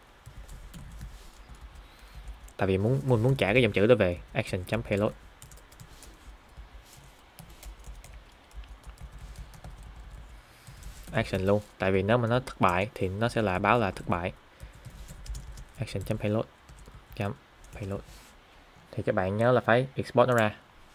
Speaker 1: Tại vì muốn mình muốn trả cái dòng chữ đó về action.payload. Action luôn, tại vì nếu mà nó thất bại thì nó sẽ là báo là thất bại. Action.payload .payload. Thì các bạn nhớ là phải export nó ra.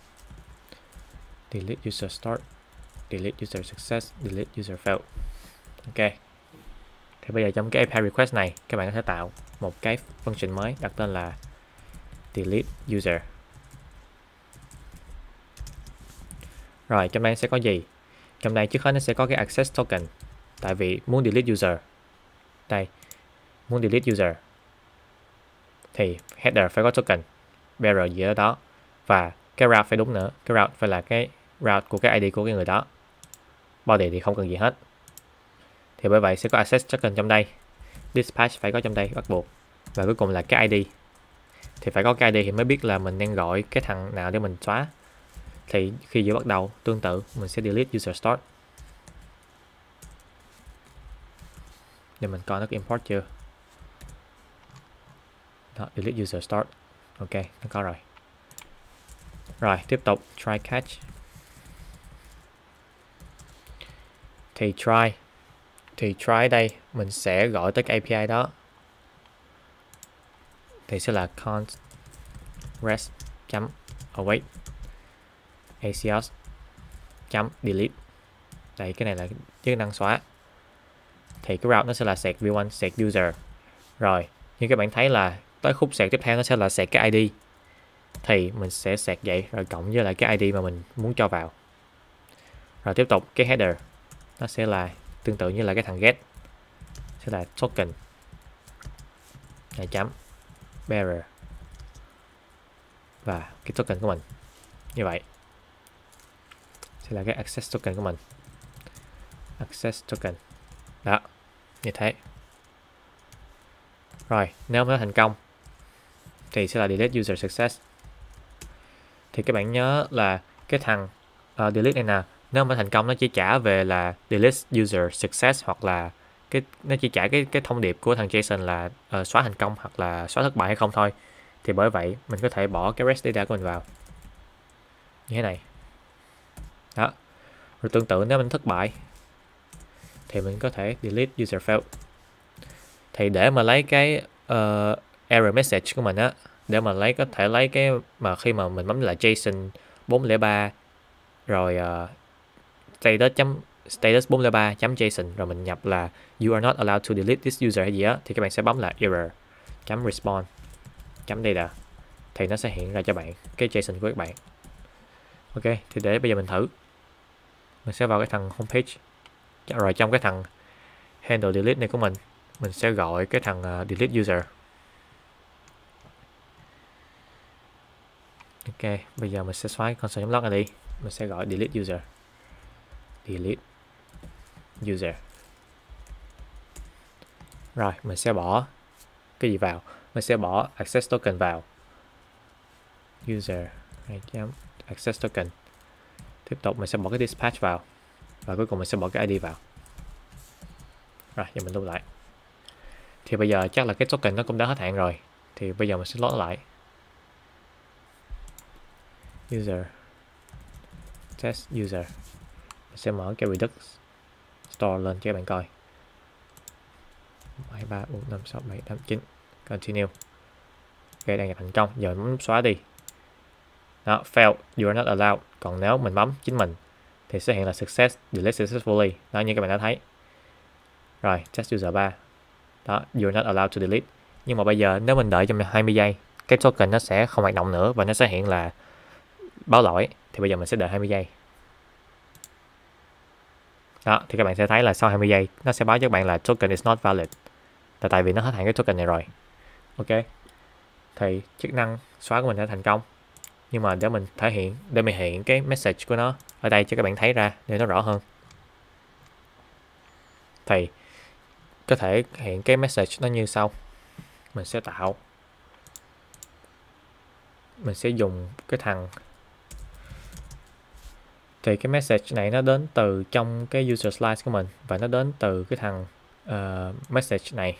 Speaker 1: Delete user start, delete user success, delete user fail. Ok. Thì bây giờ trong cái a pê i request này các bạn có thể tạo một cái function mới đặt tên là delete user. Rồi trong đây sẽ có gì? Trong đây trước hết nó sẽ có cái access token. Tại vì muốn delete user. Đây. Muốn delete user thì header phải có token bearer gì ở đó. Và cái route phải đúng nữa. Cái route phải là cái route của cái i đê của cái người đó. Body thì không cần gì hết. Thì bởi vậy sẽ có access token trong đây. Dispatch phải có trong đây bắt buộc. Và cuối cùng là cái i đê. Thì phải có cái i đê thì mới biết là mình đang gọi cái thằng nào để mình xóa. Thì khi vừa bắt đầu tương tự mình sẽ delete user start. Để mình coi nó có import chưa. Đó, delete user start. Ok, nó có rồi. Rồi, tiếp tục try catch. Thì try Thì try đây mình sẽ gọi tới cái a pê i đó. Thì sẽ là const rest chấm await acs chấm delete. Đây, cái này là chức năng xóa. Thì cái route nó sẽ là sạc view one sạc user. Rồi, như các bạn thấy là tới khúc sạc tiếp theo nó sẽ là sạc cái i đê. Thì mình sẽ sạc vậy rồi cộng với lại cái i đê mà mình muốn cho vào. Rồi tiếp tục cái header nó sẽ là tương tự như là cái thằng get, sẽ là token này chấm bearer và cái token của mình. Như vậy sẽ là cái access token của mình. Access token. Đó, như thế. Rồi, nếu nó thành công thì sẽ là delete user success. Thì các bạn nhớ là cái thằng uh, delete này nè, nếu mà thành công nó chỉ trả về là delete user success, hoặc là cái nó chỉ trả cái cái thông điệp của thằng JSON là uh, xóa thành công hoặc là xóa thất bại hay không thôi. Thì bởi vậy mình có thể bỏ cái rest data của mình vào như thế này. Đó. Rồi tương tự nếu mình thất bại thì mình có thể delete user fail. Thì để mà lấy cái uh, error message của mình á, để mà lấy có thể lấy cái mà khi mà mình bấm là JSON bốn không ba rồi uh, status chấm status bốn không ba chấm JSON rồi mình nhập là you are not allowed to delete this user hay gì á, thì các bạn sẽ bấm là error chấm response chấm data thì nó sẽ hiện ra cho bạn cái JSON của các bạn. Ok, thì để bây giờ mình thử. Mình sẽ vào cái thằng homepage. Rồi trong cái thằng handle delete này của mình, mình sẽ gọi cái thằng uh, delete user. Ok, bây giờ mình sẽ xóa console.log này đi. Mình sẽ gọi delete user. Delete user. Rồi, mình sẽ bỏ cái gì vào? Mình sẽ bỏ access token vào. User access token. Tiếp tục mình sẽ bỏ cái dispatch vào. Và cuối cùng mình sẽ bỏ cái i đê vào. Rồi, giờ mình lưu lại. Thì bây giờ chắc là cái token nó cũng đã hết hạn rồi. Thì bây giờ mình sẽ load lại. User. Test user. Mình sẽ mở cái Redux Store lên cho các bạn coi. hai, ba, bốn, năm, sáu, bảy, tám, chín. Continue. Ok, đang nhập thành công. Giờ mình bấm xóa đi. Đó, fail, you are not allowed. Còn nếu mình bấm chính mình thì sẽ hiện là success, delete successfully. Đó, như các bạn đã thấy. Rồi, test user ba. Đó, you are not allowed to delete. Nhưng mà bây giờ nếu mình đợi trong hai mươi giây, cái token nó sẽ không hoạt động nữa và nó sẽ hiện là báo lỗi. Thì bây giờ mình sẽ đợi hai mươi giây. Đó, thì các bạn sẽ thấy là sau hai mươi giây nó sẽ báo cho các bạn là token is not valid. Tại tại vì nó hết hạn cái token này rồi. Ok. Thì chức năng xóa của mình đã thành công. Nhưng mà để mình thể hiện, để mình hiện cái message của nó ở đây cho các bạn thấy ra để nó rõ hơn. Thì có thể hiện cái message nó như sau. Mình sẽ tạo, mình sẽ dùng cái thằng, thì cái message này nó đến từ trong cái user slice của mình và nó đến từ cái thằng uh, message này.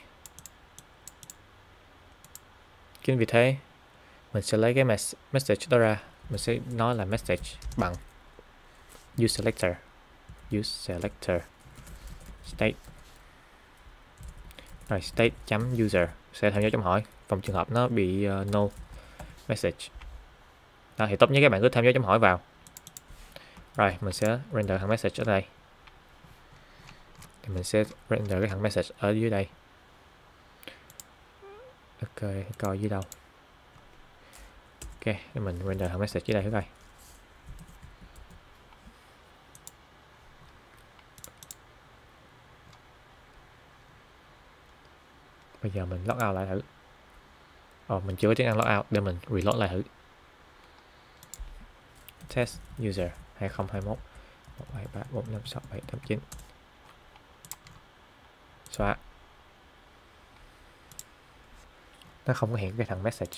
Speaker 1: Chính vì thế mình sẽ lấy cái message đó ra, mình sẽ nói là message bằng useSelector, useSelector state. Rồi state chấm user sẽ thêm dấu chấm hỏi phòng trường hợp nó bị uh, no message. Đó, thì tốt nhất các bạn cứ thêm dấu chấm hỏi vào. Rồi mình sẽ render thằng message ở đây. Thì mình sẽ render cái thằng message ở dưới đây. Ok, coi dưới đâu. Ok, để mình render thằng message dưới đây thử coi. Bây giờ mình log out lại thử. Ồ, mình chưa có chức năng log out, để mình reload lại thử. Test user hai không hai mốt một hai ba bốn năm sáu bảy tám chín. Xóa. Nó không có hiện cái thằng message.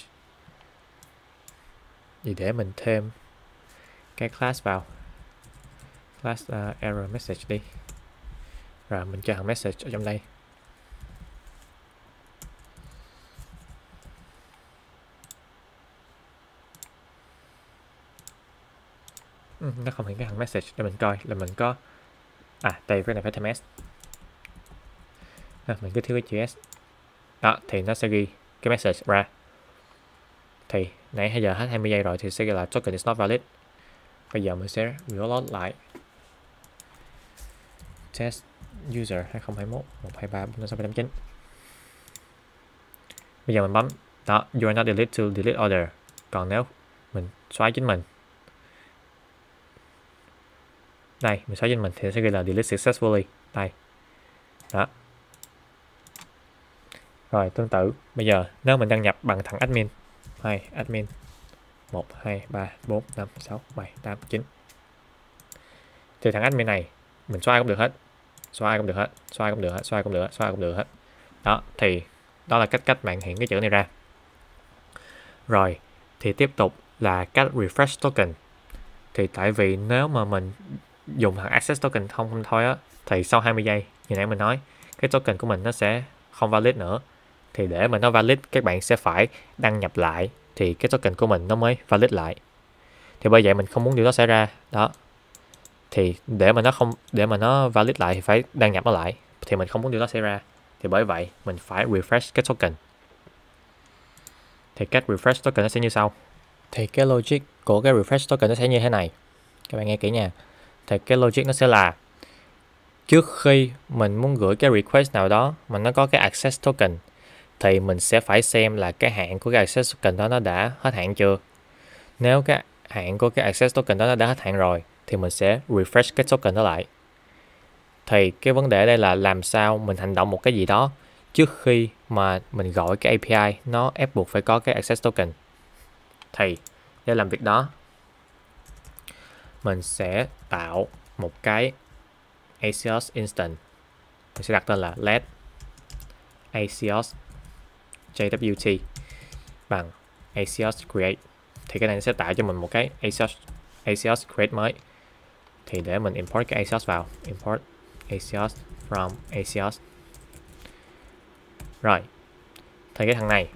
Speaker 1: Vì để mình thêm cái class vào. Class uh, error message đi. Rồi mình cho thằng message ở trong đây. Ừ, nó không hiện cái thằng message để mình coi là mình có. À, đây cái này phải thêm s. À, mình cứ thiếu cái chữ s. Đó, thì nó sẽ ghi cái message ra. Thì nãy hai giờ hết hai mươi giây rồi thì sẽ ghi là token is not valid. Bây giờ mình sẽ reload lại. Test user hai không hai mốt một hai ba bốn năm sáu bảy tám chín. Bây giờ mình bấm đó, you are not delete to delete order. Còn nếu mình xóa chính mình, đây mình xóa chính mình thì sẽ ghi là delete successfully. Đây. Đó. Rồi tương tự, bây giờ nếu mình đăng nhập bằng thằng admin, hai admin một hai ba bốn năm sáu bảy tám chín, thì thằng admin này mình xóa cũng được hết, xóa cũng được hết, xóa cũng được hết, xóa cũng được hết, xóa cũng được hết. Đó, thì đó là cách cách bạn hiện cái chữ này ra. Rồi thì tiếp tục là cách refresh token. Thì tại vì nếu mà mình dùng thằng access token không không thôi á, thì sau hai mươi giây như nãy mình nói, cái token của mình nó sẽ không valid nữa. Thì để mà nó valid, các bạn sẽ phải đăng nhập lại thì cái token của mình nó mới valid lại. Thì bởi vậy mình không muốn điều đó xảy ra. Đó. Thì để mà nó không để mà nó valid lại thì phải đăng nhập nó lại. Thì mình không muốn điều đó xảy ra. Thì bởi vậy mình phải refresh cái token. Thì cách refresh token nó sẽ như sau. Thì cái logic của cái refresh token nó sẽ như thế này. Các bạn nghe kỹ nha. Thì cái logic nó sẽ là trước khi mình muốn gửi cái request nào đó mà nó có cái access token, thì mình sẽ phải xem là cái hạn của cái access token đó nó đã hết hạn chưa. Nếu cái hạn của cái access token đó nó đã hết hạn rồi thì mình sẽ refresh cái token đó lại. Thì cái vấn đề ở đây là làm sao mình hành động một cái gì đó trước khi mà mình gọi cái a pê i nó ép buộc phải có cái access token. Thì để làm việc đó, mình sẽ tạo một cái Axios instance. Mình sẽ đặt tên là let Axios jwt bằng Axios create. Thì cái này sẽ tạo cho mình một cái Axios, Axios create mới. thì để mình import cái Axios vào, import Axios from Axios. Rồi, thì cái thằng này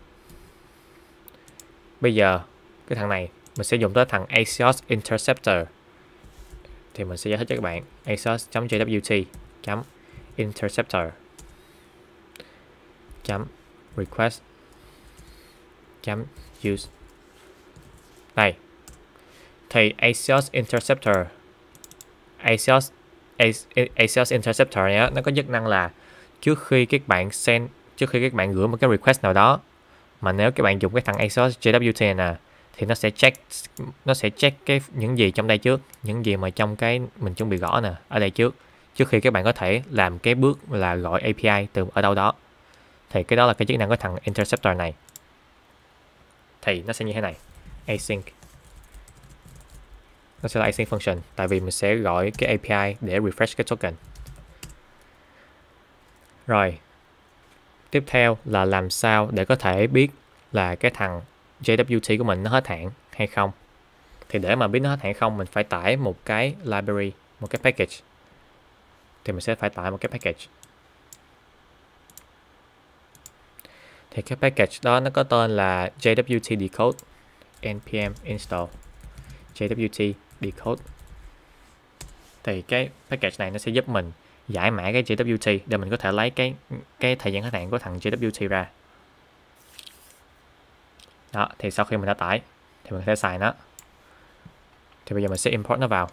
Speaker 1: bây giờ cái thằng này mình sẽ dùng tới thằng Axios Interceptor. Thì mình sẽ giải thích cho các bạn axios.jwt chấm interceptor chấm request chấm use. Đây thì Axios Interceptor Axios Axios Interceptor này nó có chức năng là trước khi các bạn send trước khi các bạn gửi một cái request nào đó, mà nếu các bạn dùng cái thằng Axios jwt này nè, thì nó sẽ check nó sẽ check cái những gì trong đây trước, những gì mà trong cái mình chuẩn bị gõ nè ở đây trước, trước khi các bạn có thể làm cái bước là gọi a pê i từ ở đâu đó. Thì cái đó là cái chức năng của thằng Interceptor này. Thì nó sẽ như thế này, async, nó sẽ là async function, tại vì mình sẽ gọi cái a pê i để refresh cái token. Rồi tiếp theo là làm sao để có thể biết là cái thằng jwt của mình nó hết hạn hay không. Thì để mà biết nó hết hạn không, mình phải tải một cái library, một cái package. Thì mình sẽ phải tải một cái package. Thì cái package đó nó có tên là jwt decode, npm install jwt decode. Thì cái package này nó sẽ giúp mình giải mã cái jwt để mình có thể lấy cái cái thời gian hết hạn của thằng jwt ra. Đó, thì sau khi mình đã tải thì mình sẽ xài nó. Thì bây giờ mình sẽ import nó vào.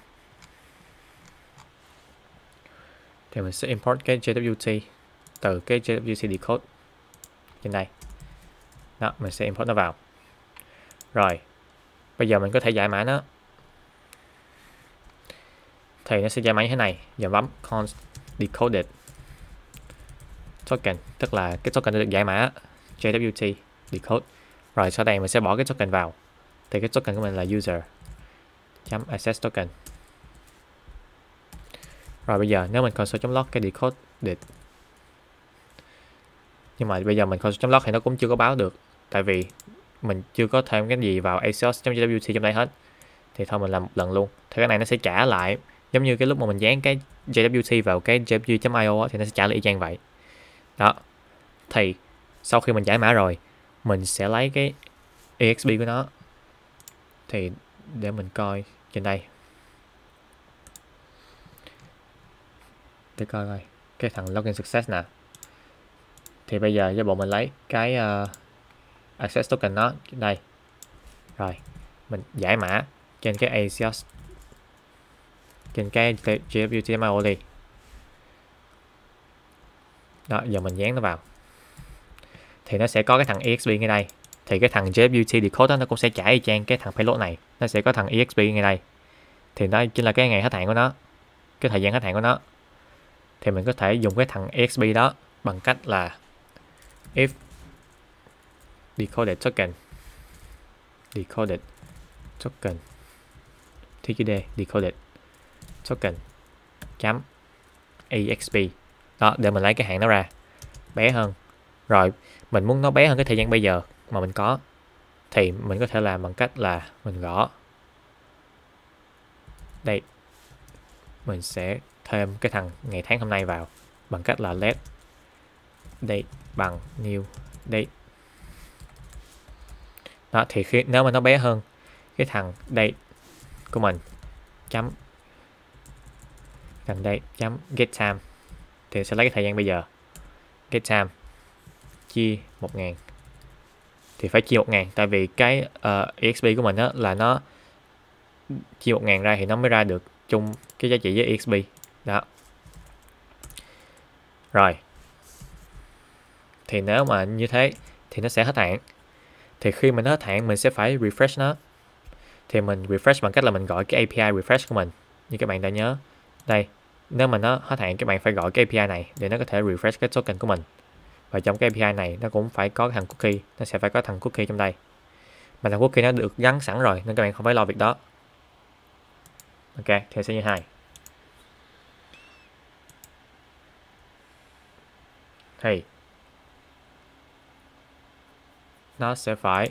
Speaker 1: Thì mình sẽ import cái jwt từ cái jwt decode trên đây. Đó, mình sẽ import nó vào. Rồi, bây giờ mình có thể giải mã nó. Thì nó sẽ giải mã như thế này, giờ bấm const decoded token, tức là cái token đã được giải mã jwt decode. Rồi sau đây mình sẽ bỏ cái token vào. Thì cái token của mình là user chấm access token. Rồi bây giờ nếu mình console.log cái decoded, nhưng mà bây giờ mình console.log thì nó cũng chưa có báo được, tại vì mình chưa có thêm cái gì vào axios.jwt trong đây hết. Thì thôi mình làm một lần luôn. Thì cái này nó sẽ trả lại giống như cái lúc mà mình dán cái jwt vào cái jw.io thì nó sẽ trả lại y chang vậy. Đó. Thì sau khi mình giải mã rồi, mình sẽ lấy cái exp của nó. Thì để mình coi trên đây, để coi coi cái thằng login success nè. Thì bây giờ với bộ mình lấy cái uh, access token nó đây. Rồi mình giải mã trên cái Axios, trên cái jw.io đi. Đó, giờ mình dán nó vào thì nó sẽ có cái thằng exp ngay đây. Thì cái thằng jwt decode đó, nó cũng sẽ trả y chang cái thằng payload này, nó sẽ có thằng exp ngay đây. Thì đó chính là cái ngày hết hạn của nó, cái thời gian hết hạn của nó. Thì mình có thể dùng cái thằng exp đó bằng cách là if decoded token decoded token tqd decoded token chấm exp. Đó, để mình lấy cái hạn nó ra bé hơn. Rồi mình muốn nó bé hơn cái thời gian bây giờ mà mình có, thì mình có thể làm bằng cách là mình gõ đây, mình sẽ thêm cái thằng ngày tháng hôm nay vào bằng cách là let date bằng new date. Đó, thì khi nếu mà nó bé hơn cái thằng date của mình chấm gần đây chấm get time, thì sẽ lấy cái thời gian bây giờ, get time chia một ngàn. Thì phải chia một ngàn, tại vì cái uh, exp của mình đó là nó chia một ngàn ra thì nó mới ra được chung cái giá trị với exp. Đó. Rồi. Thì nếu mà như thế thì nó sẽ hết hạn. Thì khi mình hết hạn mình sẽ phải refresh nó. Thì mình refresh bằng cách là mình gọi cái a pê i refresh của mình. Như các bạn đã nhớ. Đây, nếu mà nó hết hạn các bạn phải gọi cái a pê i này để nó có thể refresh cái token của mình. Và trong cái a pê i này nó cũng phải có thằng cookie, nó sẽ phải có thằng cookie trong đây. Mà thằng cookie nó được gắn sẵn rồi nên các bạn không phải lo việc đó. Ok, thì sẽ như hai. Thì nó sẽ phải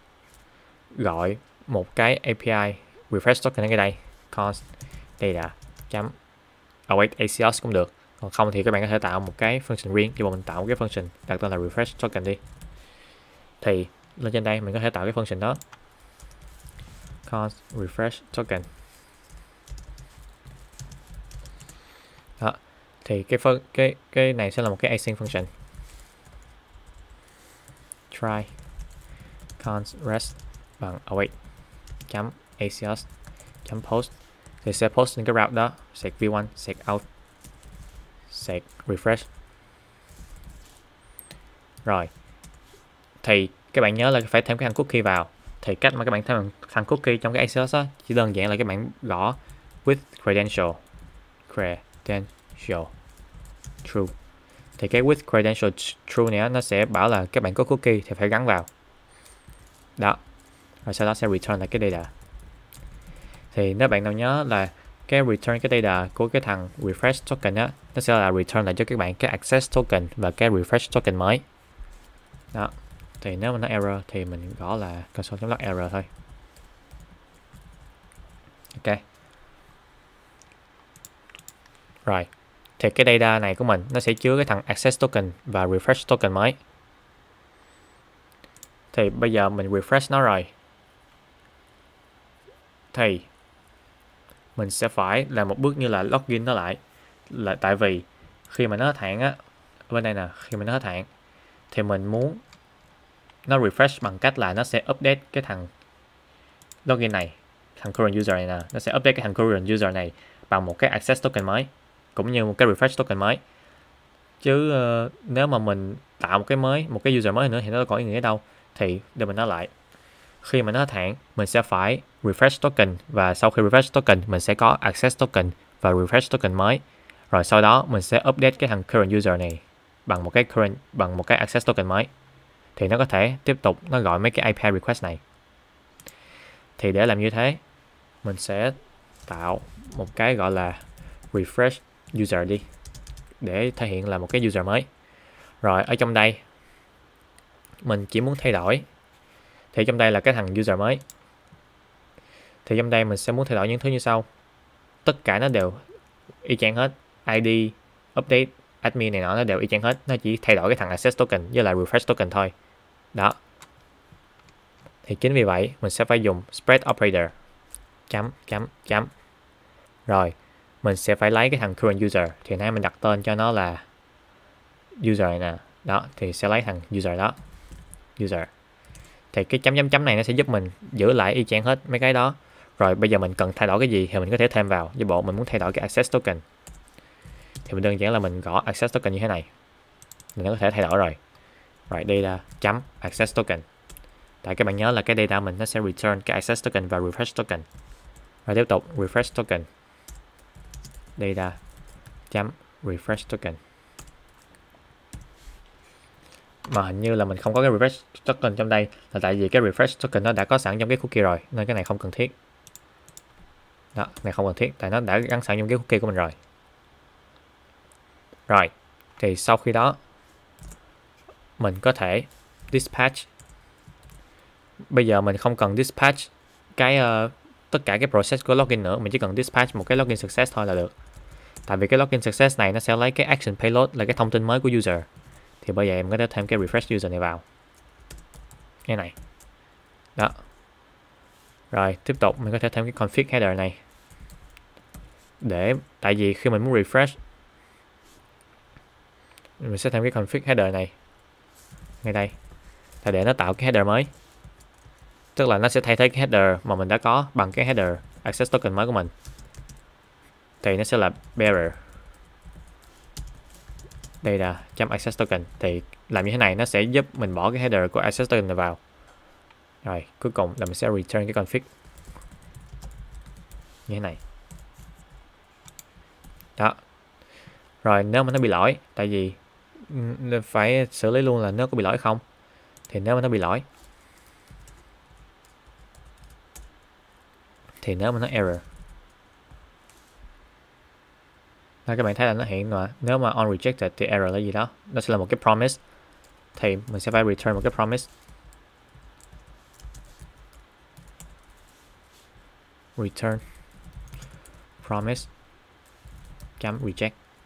Speaker 1: gọi một cái a pê i refresh token ở đây, const data chấm await axios cũng được. Còn không thì các bạn có thể tạo một cái function riêng. Thì mình tạo một cái function đặt tên là refresh token đi. Thì lên trên đây mình có thể tạo cái function đó, const refresh token. Đó. Thì cái phân cái cái này sẽ là một cái async function. Try const rest bằng await chấm axios chấm post, thì sẽ post những cái route đó, sec v một, sec out, sec refresh. Rồi thì các bạn nhớ là phải thêm cái thằng cookie vào. Thì cách mà các bạn thêm thằng cookie trong cái axios đó chỉ đơn giản là các bạn gõ with credential credential true. Thì cái with credential true này nó sẽ bảo là các bạn có cookie thì phải gắn vào đó, rồi sau đó sẽ return lại cái data. Thì nếu bạn nào nhớ là cái return cái data của cái thằng refresh token á, nó sẽ là return lại cho các bạn cái access token và cái refresh token mới đó. Thì nếu mà nó error thì mình gõ là console.log error thôi. Ok rồi, thì cái data này của mình nó sẽ chứa cái thằng access token và refresh token mới. Thì bây giờ mình refresh nó rồi thì mình sẽ phải làm một bước như là login nó lại, là tại vì khi mà nó hết hạn á, bên đây nè, khi mà nó hết hạn thì mình muốn nó refresh bằng cách là nó sẽ update cái thằng login này, thằng current user này nè, nó sẽ update cái thằng current user này bằng một cái access token mới cũng như một cái refresh token mới. Chứ uh, nếu mà mình tạo một cái mới, một cái user mới nữa thì nó đâu có ý nghĩa đâu. Thì để mình nói lại, khi mà nó hết hạn mình sẽ phải refresh token, và sau khi refresh token mình sẽ có access token và refresh token mới. Rồi sau đó mình sẽ update cái thằng current user này bằng một cái current bằng một cái access token mới. Thì nó có thể tiếp tục nó gọi mấy cái a pê i request này. Thì để làm như thế, mình sẽ tạo một cái gọi là refresh user đi, để thể hiện là một cái user mới. Rồi ở trong đây mình chỉ muốn thay đổi, thì trong đây là cái thằng user mới. Thì trong đây mình sẽ muốn thay đổi những thứ như sau. Tất cả nó đều y chang hết, i đê, update, admin này nọ nó đều y chang hết, nó chỉ thay đổi cái thằng access token với lại refresh token thôi. Đó. Thì chính vì vậy mình sẽ phải dùng spread operator chấm chấm chấm. Rồi mình sẽ phải lấy cái thằng current user, thì nãy mình đặt tên cho nó là user này nè. Đó, thì sẽ lấy thằng user đó, user. Thì cái chấm chấm chấm này nó sẽ giúp mình giữ lại y chang hết mấy cái đó. Rồi bây giờ mình cần thay đổi cái gì thì mình có thể thêm vào. Với bộ mình muốn thay đổi cái access token thì mình đơn giản là mình gõ access token như thế này, mình có thể thay đổi rồi. Rồi data chấm access token. Tại các bạn nhớ là cái data mình nó sẽ return cái access token và refresh token. Rồi tiếp tục refresh token, data chấm refresh token. Mà hình như là mình không có cái refresh token trong đây, là tại vì cái refresh token nó đã có sẵn trong cái cookie rồi, nên cái này không cần thiết. Đó, này không cần thiết tại nó đã gắn sẵn trong cái cookie của mình rồi. Rồi, thì sau khi đó mình có thể dispatch. Bây giờ mình không cần dispatch cái uh, tất cả cái process của login nữa, mình chỉ cần dispatch một cái login success thôi là được. Tại vì cái login success này nó sẽ lấy cái action payload là cái thông tin mới của user. Thì bây giờ em có thể thêm cái refresh user này vào. Cái này. Đó. Rồi, tiếp tục mình có thể thêm cái config header này. Để, tại vì khi mình muốn refresh, mình sẽ thêm cái config header này. Ngay đây. Là để nó tạo cái header mới. Tức là nó sẽ thay thế cái header mà mình đã có bằng cái header access token mới của mình. Thì nó sẽ là bearer data.access token. Thì làm như thế này nó sẽ giúp mình bỏ cái header của access token này vào. Rồi cuối cùng là mình sẽ return cái config như thế này. Đó. Rồi nếu mà nó bị lỗi, tại vì phải xử lý luôn là nó có bị lỗi không. Thì nếu mà nó bị lỗi, thì nếu mà nó error, là các bạn thấy là nó hiện mà nếu mà on rejected thì error là gì đó, nó sẽ là một cái promise. Thì mình sẽ phải return một cái promise. Return promise chấm reject.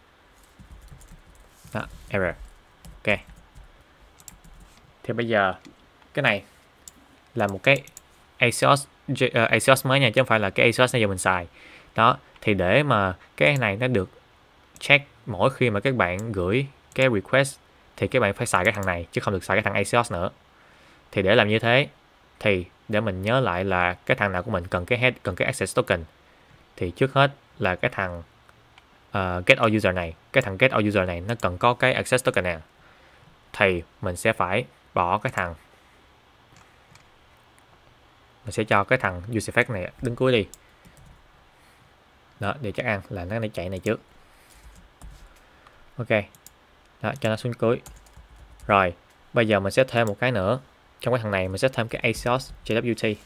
Speaker 1: Đó, error. Ok. Thì bây giờ cái này là một cái a xê o ét, uh, a xê o ét mới nha, chứ không phải là cái a xê o ét bây giờ mình xài. Đó, thì để mà cái này nó được check mỗi khi mà các bạn gửi cái request thì các bạn phải xài cái thằng này chứ không được xài cái thằng a xê o ét nữa. Thì để làm như thế thì để mình nhớ lại là cái thằng nào của mình cần cái head, cần cái access token, thì trước hết là cái thằng uh, get all user này, cái thằng get all user này nó cần có cái access token này, thì mình sẽ phải bỏ cái thằng, mình sẽ cho cái thằng use effect này đứng cuối đi. Đó, để chắc ăn là nó chạy này trước. Ok. Đó, cho nó xuống cuối. Rồi, bây giờ mình sẽ thêm một cái nữa. Trong cái thằng này mình sẽ thêm cái a xê o ét gi vê tê.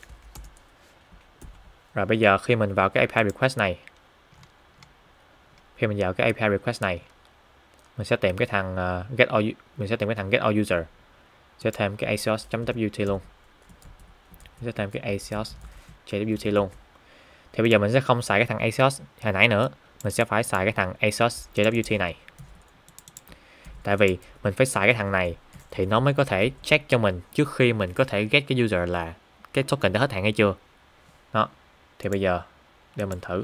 Speaker 1: Rồi bây giờ khi mình vào cái a pê i request này, khi mình vào cái a pê i request này, mình sẽ tìm cái thằng uh, get all, mình sẽ tìm cái thằng get all user, sẽ thêm cái a xê o ét.wt luôn, mình sẽ thêm cái a xê o ét gi vê tê luôn. Thì bây giờ mình sẽ không xài cái thằng a xê o ét hồi nãy nữa, mình sẽ phải xài cái thằng a xê o ét gi vê tê này. Tại vì mình phải xài cái thằng này thì nó mới có thể check cho mình trước khi mình có thể get cái user là cái token đã hết hạn hay chưa. Đó, thì bây giờ để mình thử.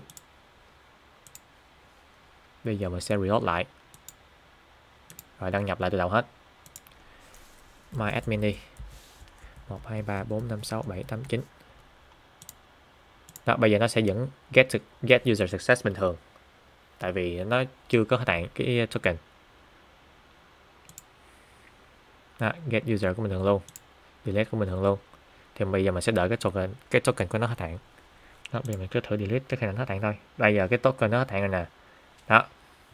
Speaker 1: Bây giờ mình sẽ reload lại. Rồi đăng nhập lại từ đầu hết. My admin đi. một, hai, ba, bốn, năm, sáu, bảy, tám, chín. Đó, bây giờ nó sẽ dẫn get, get user success bình thường. Tại vì nó chưa có hết hạn cái token. Đó, get user của mình thường luôn, delete của mình thường luôn. Thì bây giờ mình sẽ đợi cái token, cái token của nó hết hạn. Đó, bây giờ mình cứ thử delete tới khi nào hết hạn thôi. Bây giờ cái token nó hết hạn rồi nè. Đó.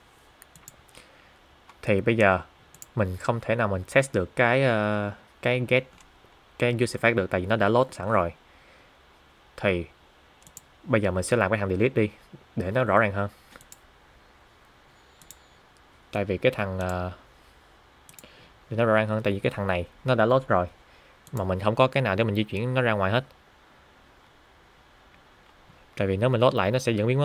Speaker 1: Thì bây giờ mình không thể nào mình test được cái uh, cái get cái use effect được, tại vì nó đã load sẵn rồi. Thì bây giờ mình sẽ làm cái thằng delete đi để nó rõ ràng hơn. Tại vì cái thằng uh, thì nó rõ ràng hơn, tại vì cái thằng này nó đã load rồi mà mình không có cái nào để mình di chuyển nó ra ngoài hết. Tại vì nếu mình load lại nó sẽ dẫn biến mất.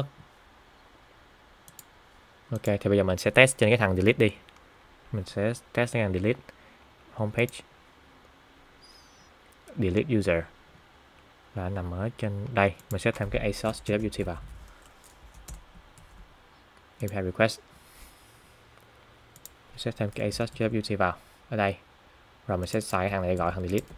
Speaker 1: Ok, thì bây giờ mình sẽ test trên cái thằng delete đi. Mình sẽ test cái thằng delete homepage, delete user là nằm ở trên đây. Mình sẽ thêm cái a xê o ét gi vê tê vào, a pê i request, mình sẽ thêm cái a xê o ét gi vê tê vào ở đây. Rồi mình sẽ xài thằng này để gọi thằng delete.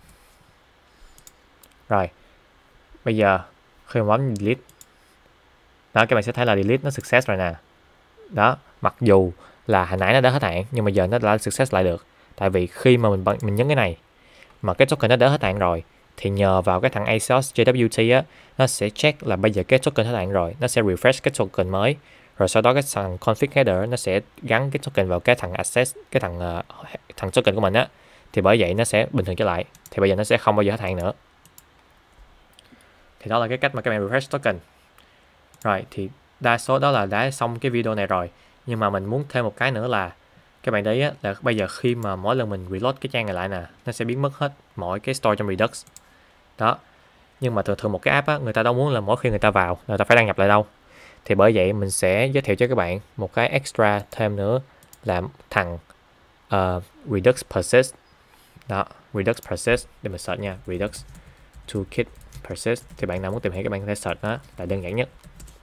Speaker 1: Rồi bây giờ khi mà bấm delete đó, các bạn sẽ thấy là delete nó success rồi nè. Đó, mặc dù là hồi nãy nó đã hết hạn nhưng mà giờ nó đã success lại được. Tại vì khi mà mình mình nhấn cái này mà cái token nó đã hết hạn rồi, thì nhờ vào cái thằng a xê o ét gi vê tê á, nó sẽ check là bây giờ cái token hết hạn rồi, nó sẽ refresh cái token mới, rồi sau đó cái thằng config header nó sẽ gắn cái token vào cái thằng access, cái thằng uh, thằng token của mình á, thì bởi vậy nó sẽ bình thường trở lại. Thì bây giờ nó sẽ không bao giờ hết hạn nữa. Thì đó là cái cách mà các bạn refresh token. Rồi thì đa số đó là đã xong cái video này rồi, nhưng mà mình muốn thêm một cái nữa là các bạn để ý là bây giờ khi mà mỗi lần mình reload cái trang này lại nè, nó sẽ biến mất hết mọi cái store trong Redux. Đó. Nhưng mà thường thường một cái app á, người ta đâu muốn là mỗi khi người ta vào, người ta phải đăng nhập lại đâu. Thì bởi vậy mình sẽ giới thiệu cho các bạn một cái extra thêm nữa là thằng uh, Redux Persist. Đó, Redux Persist, để mình search nha, Redux Toolkit Persist. Thì bạn nào muốn tìm hiểu các bạn có thể search nó, là đơn giản nhất.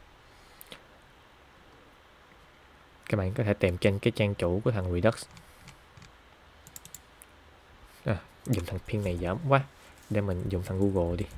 Speaker 1: Các bạn có thể tìm trên cái trang chủ của thằng Redux. À, dùng thằng pin này dởm quá, để mình dùng thằng Google đi.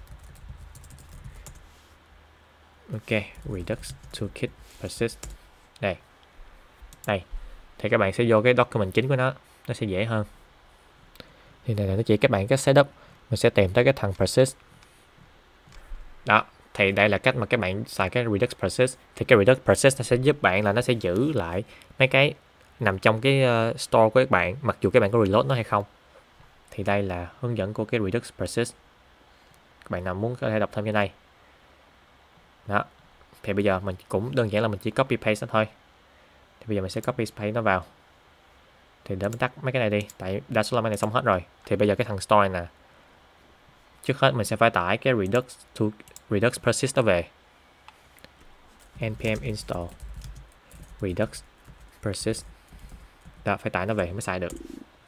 Speaker 1: Ok, Redux Toolkit Persist. Đây. Đây. Thì các bạn sẽ vô cái document chính của nó, nó sẽ dễ hơn. Thì này là nó chỉ các bạn cách setup, mình sẽ tìm tới cái thằng Persist. Đó, thì đây là cách mà các bạn xài cái Redux Persist. Thì cái Redux Persist nó sẽ giúp bạn là nó sẽ giữ lại mấy cái nằm trong cái uh, store của các bạn, mặc dù các bạn có reload nó hay không. Thì đây là hướng dẫn của cái Redux Persist. Các bạn nào muốn có thể đọc thêm trên đây. Đó. Thì bây giờ mình cũng đơn giản là mình chỉ copy paste nó thôi. Thì bây giờ mình sẽ copy paste nó vào. Thì để mình tắt mấy cái này đi, tại đa số là mấy này xong hết rồi. Thì bây giờ cái thằng store này nè, trước hết mình sẽ phải tải cái Redux to Redux Persist đó về. npm install Redux persist. Đó, phải tải nó về mới xài được.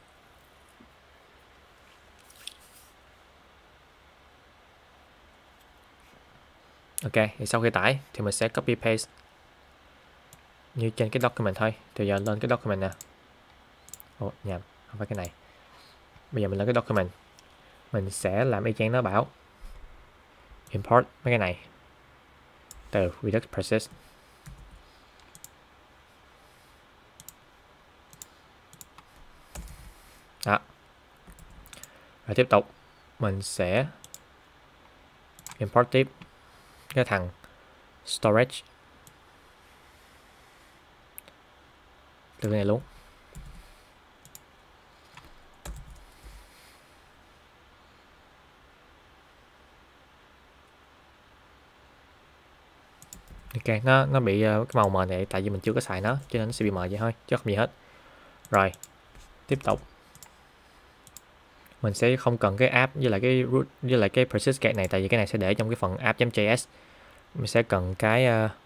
Speaker 1: Ok, thì sau khi tải thì mình sẽ copy paste như trên cái document thôi. Thì giờ lên cái document nè. Ồ, nhầm, không phải cái này. Bây giờ mình lên cái document, mình sẽ làm y chang nó bảo, import mấy cái này từ Redux persist. Đó. Rồi tiếp tục mình sẽ import tiếp cái thằng storage từ cái này luôn. Ok, nó nó bị uh, cái màu mờ này tại vì mình chưa có xài nó cho nên nó sẽ bị mờ vậy thôi chứ không gì hết. Rồi tiếp tục mình sẽ không cần cái app với lại cái root với lại cái persist get này, tại vì cái này sẽ để trong cái phần app.js. Mình sẽ cần cái uh,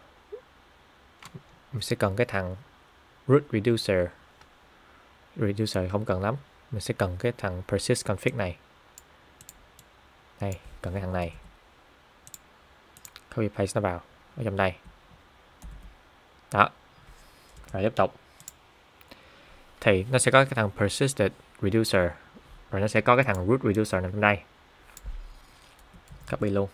Speaker 1: mình sẽ cần cái thằng root reducer. Reducer không cần lắm, mình sẽ cần cái thằng persist config này. Đây, cần cái thằng này. Copy paste nó vào ở trong đây. Đó. Rồi tiếp tục thì nó sẽ có cái thằng persisted reducer, rồi nó sẽ có cái thằng root reducer nằm trong đây. Copy luôn.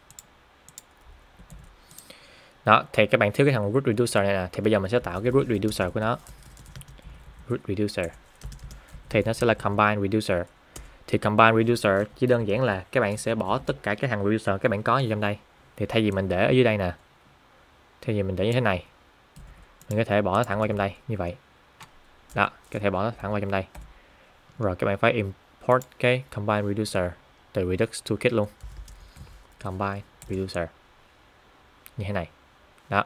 Speaker 1: Đó, thì các bạn thiếu cái thằng root reducer này nè, thì bây giờ mình sẽ tạo cái root reducer của nó. Root reducer thì nó sẽ là combine reducer. Thì combine reducer chỉ đơn giản là các bạn sẽ bỏ tất cả các thằng reducer các bạn có như trong đây. Thì thay vì mình để ở dưới đây nè, thay vì mình để như thế này, mình có thể bỏ nó thẳng qua trong đây như vậy. Đó, có thể bỏ nó thẳng qua trong đây. Rồi các bạn phải import cái combine reducer từ Redux toolkit luôn. Combine reducer như thế này. Đó.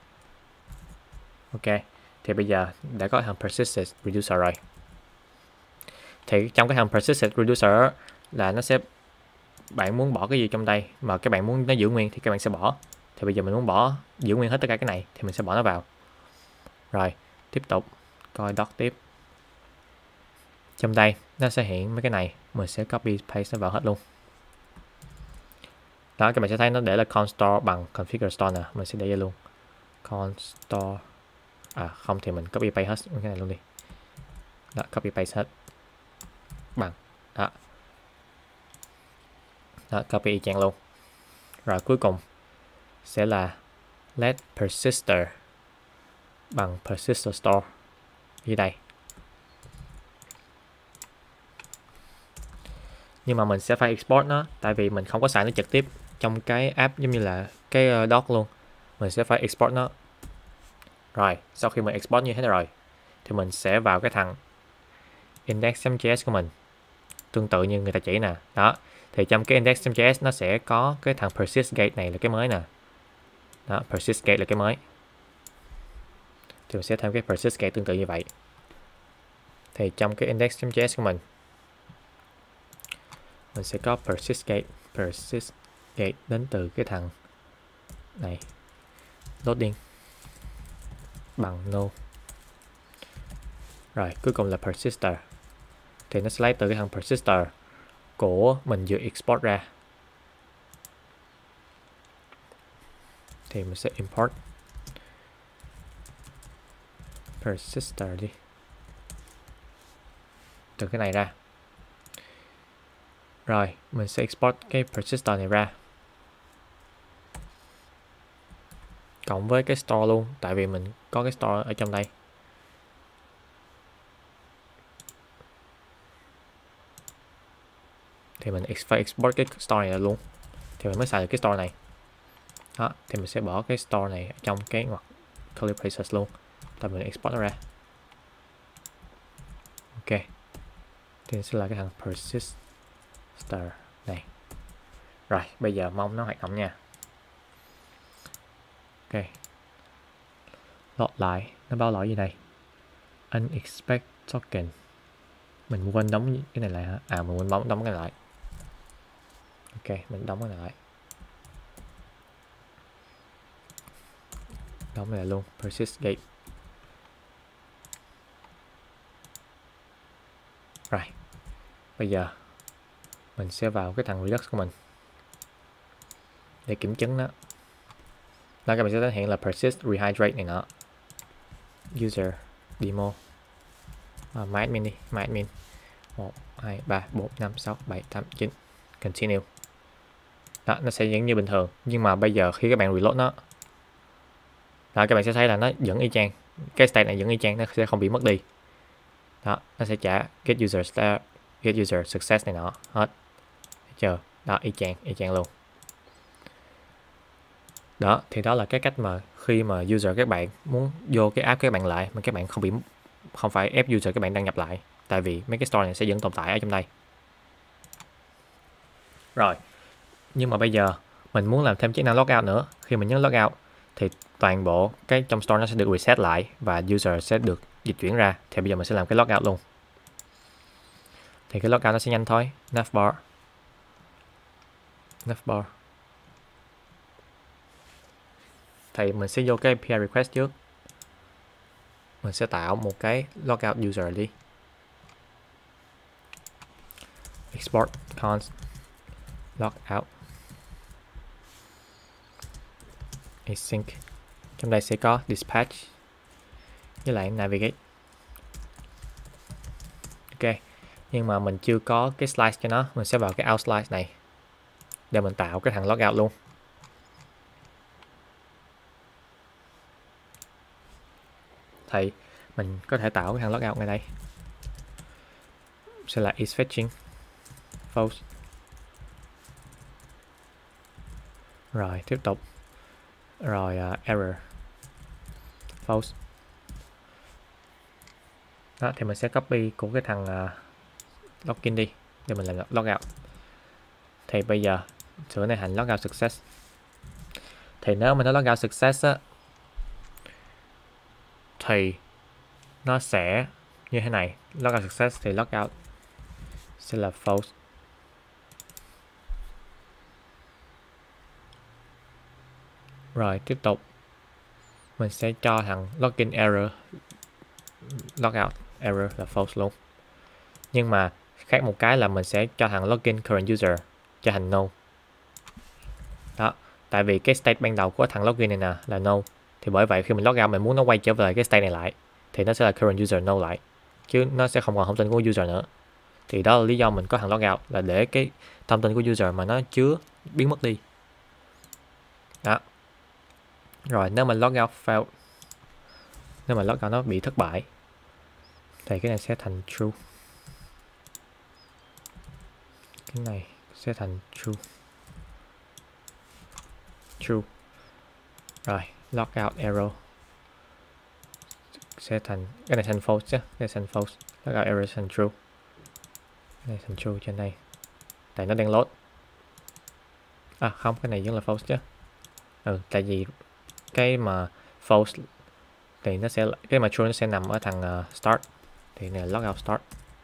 Speaker 1: Ok, thì bây giờ đã có thằng persisted reducer rồi. Thì trong cái thằng persisted reducer là nó sẽ, bạn muốn bỏ cái gì trong đây mà các bạn muốn nó giữ nguyên thì các bạn sẽ bỏ. Thì bây giờ mình muốn bỏ giữ nguyên hết tất cả cái này thì mình sẽ bỏ nó vào. Rồi tiếp tục coi doc tiếp. Trong đây nó sẽ hiện mấy cái này, mình sẽ copy paste nó vào hết luôn. Đó, các bạn sẽ thấy nó để là const store bằng configure store nè, mình sẽ để vậy luôn. Const store, à không thì mình copy paste hết cái này luôn đi. Đó, copy paste hết bằng đó. Đó, copy y chang luôn. Rồi cuối cùng sẽ là let persister bằng persister store như đây. Nhưng mà mình sẽ phải export nó, tại vì mình không có xài nó trực tiếp trong cái app giống như là cái doc luôn. Mình sẽ phải export nó. Rồi, sau khi mình export như thế này rồi thì mình sẽ vào cái thằng index.js của mình. Tương tự như người ta chỉ nè. Đó, thì trong cái index.js nó sẽ có cái thằng persist gate này là cái mới nè. Đó, persist gate là cái mới. Thì mình sẽ thêm cái persist gate tương tự như vậy. Thì trong cái index.js của mình mình sẽ có persist gate. Persist gate đến từ cái thằng này, loading bằng no. Rồi cuối cùng là persister, thì nó sẽ lấy từ cái thằng persister của mình vừa export ra. Thì mình sẽ import persister đi từ cái này ra. Rồi mình sẽ export cái persister này ra cộng với cái store luôn, tại vì mình có cái store ở trong đây. Thì mình phải export cái store này luôn thì mình mới xài được cái store này. Đó, thì mình sẽ bỏ cái store này trong cái ngoặc curly braces luôn, tại mình export nó ra. Ok, thì sẽ là cái thằng persister này. Rồi bây giờ mong nó hoạt động nha. Ok, lọt lại nó báo lỗi gì đây, unexpected token. Mình quên đóng cái này lại hả? À mình quên đóng đóng cái này lại. Ok, mình đóng cái này lại. đóng lại luôn persist gate. Rồi, bây giờ mình sẽ vào cái thằng Redux của mình để kiểm chứng nó. Đó, các bạn sẽ hiện là persist rehydrate này nọ. User demo à, my admin đi, my admin một, hai, ba, bốn, năm, sáu, bảy, tám, chín. Continue. Đó, nó sẽ vẫn như bình thường. Nhưng mà bây giờ khi các bạn reload nó, đó, các bạn sẽ thấy là nó vẫn y chang. Cái state này vẫn y chang, nó sẽ không bị mất đi. Đó, nó sẽ trả get user start, get user success này nọ hết. Chờ, đó, y chang, y chang luôn. Đó, thì đó là cái cách mà khi mà user các bạn muốn vô cái app các bạn lại mà các bạn không bị không phải ép user các bạn đăng nhập lại, tại vì mấy cái store này sẽ vẫn tồn tại ở trong đây. Rồi, nhưng mà bây giờ mình muốn làm thêm chức năng logout nữa. Khi mình nhấn logout thì toàn bộ cái trong store nó sẽ được reset lại và user sẽ được dịch chuyển ra. Thì bây giờ mình sẽ làm cái logout luôn. Thì cái logout nó sẽ nhanh thôi. Navbar, Navbar. Thì mình sẽ vô cái a pê i request trước. Mình sẽ tạo một cái logout user đi. Export const logout async. Trong đây sẽ có dispatch với lại navigate. Ok, nhưng mà mình chưa có cái slice cho nó, mình sẽ vào cái out slice này để mình tạo cái thằng logout luôn. Thì mình có thể tạo cái thằng logout ngay đây. Sẽ là is fetching false. Rồi tiếp tục. Rồi uh, error false. Đó, thì mình sẽ copy của cái thằng uh, login đi để mình làm logout. Thì bây giờ sửa này thành logout success. Thì nếu mà nó logout success á, thì nó sẽ như thế này. Logout success thì logout sẽ là false. Rồi tiếp tục mình sẽ cho thằng login error logout error là false luôn. Nhưng mà khác một cái là mình sẽ cho thằng login current user cho thành no. Đó, tại vì cái state ban đầu của thằng login này nè là no. Thì bởi vậy khi mình logout mình muốn nó quay trở về cái state này lại thì nó sẽ là current user no lại. Chứ nó sẽ không còn thông tin của user nữa. Thì đó là lý do mình có thằng logout là để cái thông tin của user mà nó chứa biến mất đi. Đó. Rồi nếu mình logout fail, nếu mà logout nó bị thất bại thì cái này sẽ thành true. Cái này sẽ thành true. True. Rồi, logout error sẽ thành, cái này thành false chứ, cái này thành false. Logout error sẽ thành true. Cái này thành true trên đây. Tại nó đang load. À không, cái này vẫn là false chứ. Ừ, tại vì cái mà false thì nó sẽ, cái mà true nó sẽ nằm ở thằng uh, start. Thì này là logout start.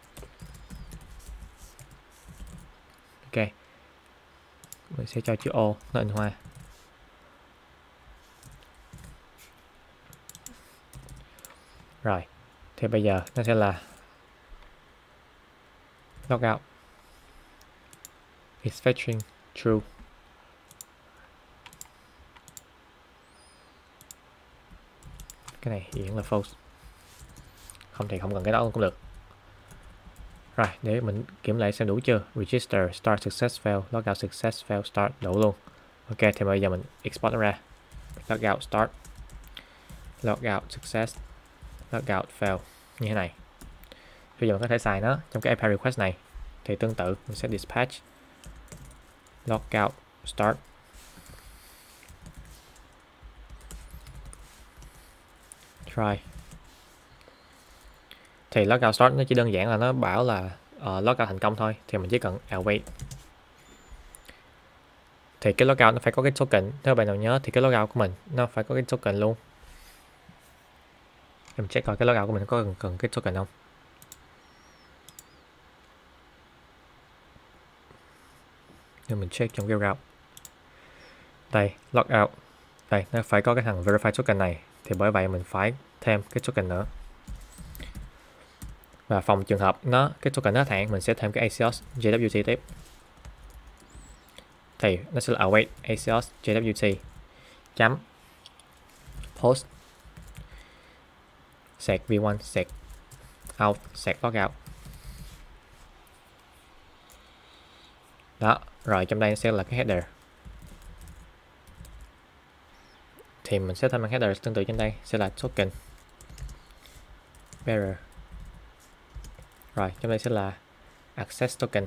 Speaker 1: Ok. Mình sẽ cho chữ O nó in hoa. Rồi, thì bây giờ nó sẽ là logout is fetching true. Cái này vẫn là false. Không thì không cần cái đó cũng được. Rồi, để mình kiểm lại xem đủ chưa. Register start success fail, logout success fail start đủ luôn. Ok, thì bây giờ mình export nó ra. Logout start, logout success, logout fail như thế này. Bây giờ mình có thể xài nó trong cái a pê i request này. Thì tương tự mình sẽ dispatch logout start try. Thì logout start nó chỉ đơn giản là nó bảo là uh, logout thành công thôi, thì mình chỉ cần await. Thì cái logout nó phải có cái token, nếu bạn nào nhớ thì cái logout của mình nó phải có cái token luôn. Để mình check coi cái logout của mình có cần, cần cái token không. Để mình check trong cái route. Đây, logout đây nó phải có cái thằng verify token này, thì bởi vậy mình phải thêm cái token nữa. Và phòng trường hợp nó cái token nó hết hạn, mình sẽ thêm cái Axios gi vê tê tiếp. Thì nó sẽ là await Axios gi vê tê chấm post sec v một sec out sec logout. Đó, rồi trong đây sẽ là cái header. Thì mình sẽ thêm bằng header tương tự trên đây sẽ là token bearer. Rồi trong đây sẽ là access token.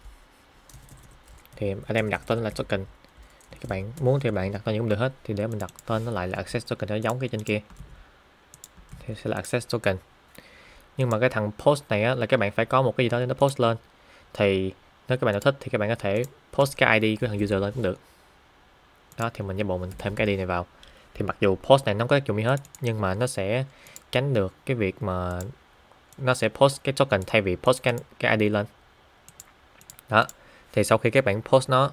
Speaker 1: Thì ở đây mình đặt tên là token. Thì các bạn muốn thì bạn đặt tên cũng được hết. Thì để mình đặt tên nó lại là access token, nó giống cái trên kia. Thì sẽ là access token. Nhưng mà cái thằng post này á, là các bạn phải có một cái gì đó để nó post lên. Thì nếu các bạn nào thích thì các bạn có thể post cái i đê của thằng user lên cũng được. Đó, thì mình giả bộ mình thêm cái i đê này vào. Thì mặc dù post này nó không có tác dụng gì hết, nhưng mà nó sẽ tránh được cái việc mà nó sẽ post cái token thay vì post cái, cái i đê lên. Đó, thì sau khi các bạn post nó,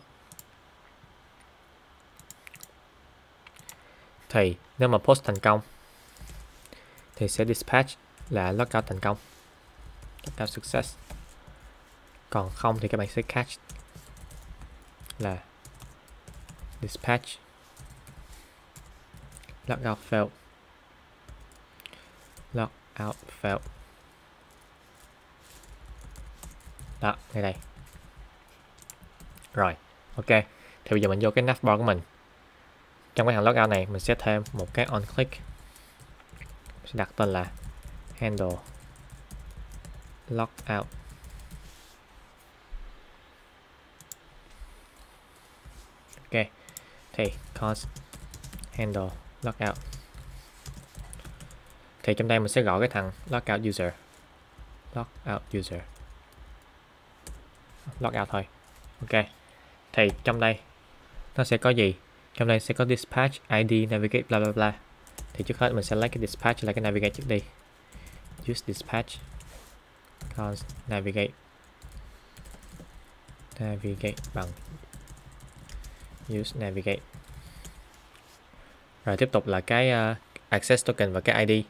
Speaker 1: thì nếu mà post thành công thì sẽ dispatch là logout thành công, logout success. Còn không thì các bạn sẽ catch là dispatch logout failed, logout failed. Đó, ngay đây. Rồi, ok. Thì bây giờ mình vô cái navbar của mình. Trong cái thằng logout này mình sẽ thêm một cái on click. Mình sẽ đặt tên là handle logout. Ok. Thì const handle logout. Thì trong đây mình sẽ gọi cái thằng logout user. Logout user. Logout thôi. Ok. Thì trong đây nó sẽ có gì? Trong đây sẽ có dispatch, i đê, navigate, bla bla bla. Thì trước hết mình sẽ lấy cái dispatch là cái navigate trước đi. Use dispatch const navigate. Navigate bằng use navigate. Rồi tiếp tục là cái uh, access token và cái i đê.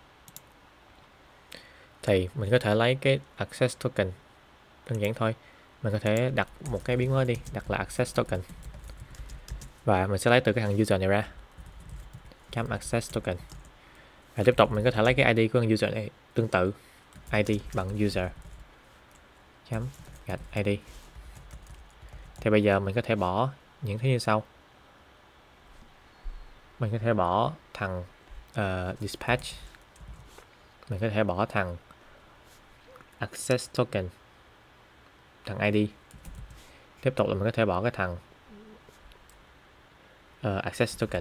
Speaker 1: Thì mình có thể lấy cái access token đơn giản thôi. Mình có thể đặt một cái biến mới đi, đặt là access token. Và mình sẽ lấy từ cái thằng user này ra. Chấm access token. Và tiếp tục mình có thể lấy cái i đê của thằng user này tương tự. i đê bằng user. Chấm gạch i đê. Thì bây giờ mình có thể bỏ những thứ như sau. Mình có thể bỏ thằng uh, dispatch. Mình có thể bỏ thằng access token, thằng i đê. Tiếp tục là mình có thể bỏ cái thằng uh, access token.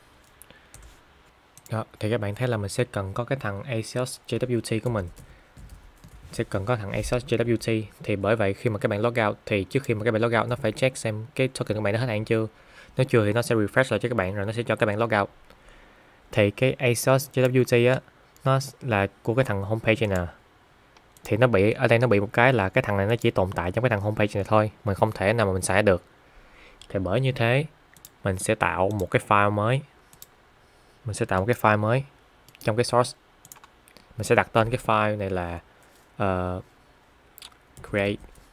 Speaker 1: Đó, thì các bạn thấy là mình sẽ cần có cái thằng Axios gi vê tê của mình. Sẽ cần có thằng Axios gi vê tê. Thì bởi vậy khi mà các bạn logout thì trước khi mà các bạn logout nó phải check xem cái token của bạn đã hết hạn chưa. Nếu chưa thì nó sẽ refresh lại cho các bạn rồi nó sẽ cho các bạn logout. Thì cái Axios gi vê tê á, nó là của cái thằng homepage này nè. Thì nó bị ở đây nó bị một cái là cái thằng này nó chỉ tồn tại trong cái thằng homepage này thôi, mình không thể nào mà mình xài được. Thì bởi như thế mình sẽ tạo một cái file mới. Mình sẽ tạo một cái file mới trong cái source. Mình sẽ đặt tên cái file này là uh, create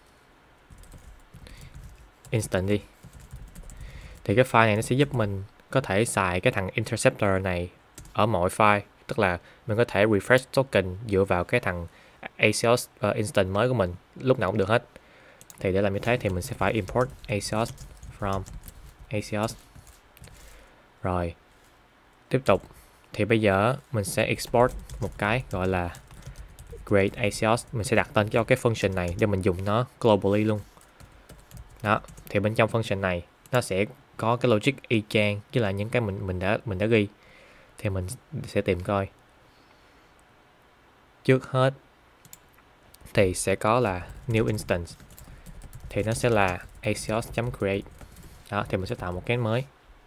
Speaker 1: instance đi. Thì cái file này nó sẽ giúp mình có thể xài cái thằng interceptor này ở mọi file. Tức là mình có thể refresh token dựa vào cái thằng Axios uh, instance mới của mình lúc nào cũng được hết. Thì để làm như thế thì mình sẽ phải import Axios from Axios. Rồi tiếp tục thì bây giờ mình sẽ export một cái gọi là create Axios. Mình sẽ đặt tên cho cái function này để mình dùng nó globally luôn. Đó, thì bên trong function này nó sẽ có cái logic y chang với lại những cái mình mình đã mình đã ghi. Thì mình sẽ tìm coi. Trước hết thì sẽ có là new instance. Thì nó sẽ là axios.create. Đó, thì mình sẽ tạo một cái mới.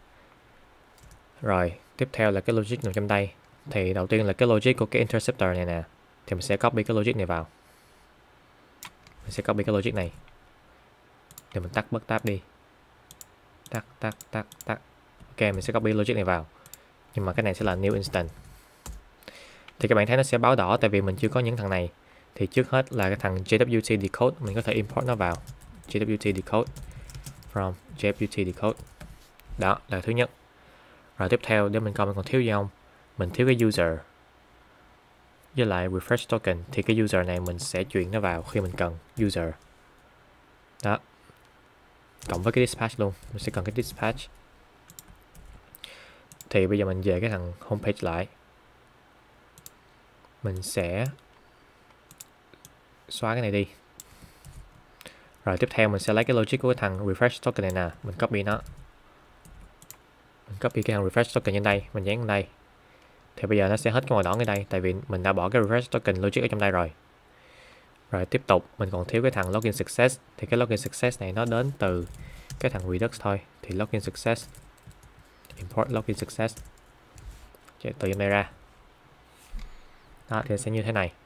Speaker 1: Rồi, tiếp theo là cái logic nằm trong đây. Thì đầu tiên là cái logic của cái interceptor này nè. Thì mình sẽ copy cái logic này vào. Mình sẽ copy cái logic này. Để mình tắt bớt tab đi. Tắt, tắt, tắt, tắt. Ok, mình sẽ copy logic này vào. Nhưng mà cái này sẽ là new instance. Thì các bạn thấy nó sẽ báo đỏ tại vì mình chưa có những thằng này. Thì trước hết là cái thằng J W T decode, mình có thể import nó vào. J W T decode from J W T decode. Đó là thứ nhất. Rồi tiếp theo để mình coi mình còn thiếu gì không. Mình thiếu cái user với lại refresh token, thì cái user này mình sẽ chuyển nó vào khi mình cần user. Đó. Cộng với cái dispatch luôn, mình sẽ cần cái dispatch. Thì bây giờ mình về cái thằng homepage lại. Mình sẽ xóa cái này đi. Rồi tiếp theo mình sẽ lấy cái logic của cái thằng refresh token này nè, mình copy nó. Mình copy cái thằng refresh token trên đây, mình dán lên đây. Thì bây giờ nó sẽ hết cái màu đỏ ở đây, tại vì mình đã bỏ cái refresh token logic ở trong đây rồi. Rồi tiếp tục mình còn thiếu cái thằng login success. Thì cái login success này nó đến từ cái thằng Redux thôi. Thì login success, import login success, chạy từ trong đây ra. Đó thì sẽ như thế này.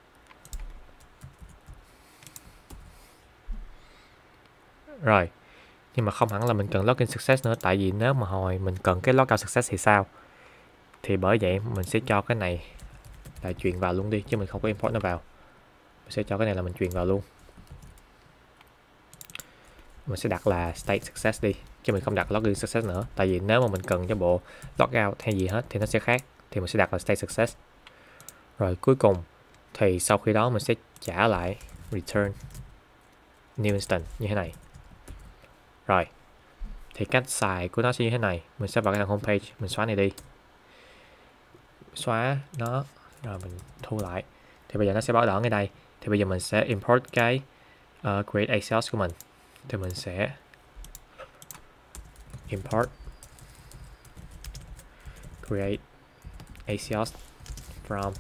Speaker 1: Rồi, nhưng mà không hẳn là mình cần login success nữa, tại vì nếu mà hồi mình cần cái logout success thì sao? Thì bởi vậy mình sẽ cho cái này là truyền vào luôn đi, chứ mình không có import nó vào. Mình sẽ cho cái này là mình truyền vào luôn. Mình sẽ đặt là state success đi, chứ mình không đặt login success nữa, tại vì nếu mà mình cần cho bộ logout hay gì hết thì nó sẽ khác, thì mình sẽ đặt là state success. Rồi cuối cùng thì sau khi đó mình sẽ trả lại return new instance như thế này. Rồi thì cách xài của nó sẽ như thế này. Mình sẽ vào cái thằng homepage, mình xóa này đi, xóa nó, rồi mình thu lại. Thì bây giờ nó sẽ báo đỏ ngay đây. Thì bây giờ mình sẽ import cái uh, create Axios của mình. Thì mình sẽ import create Axios from,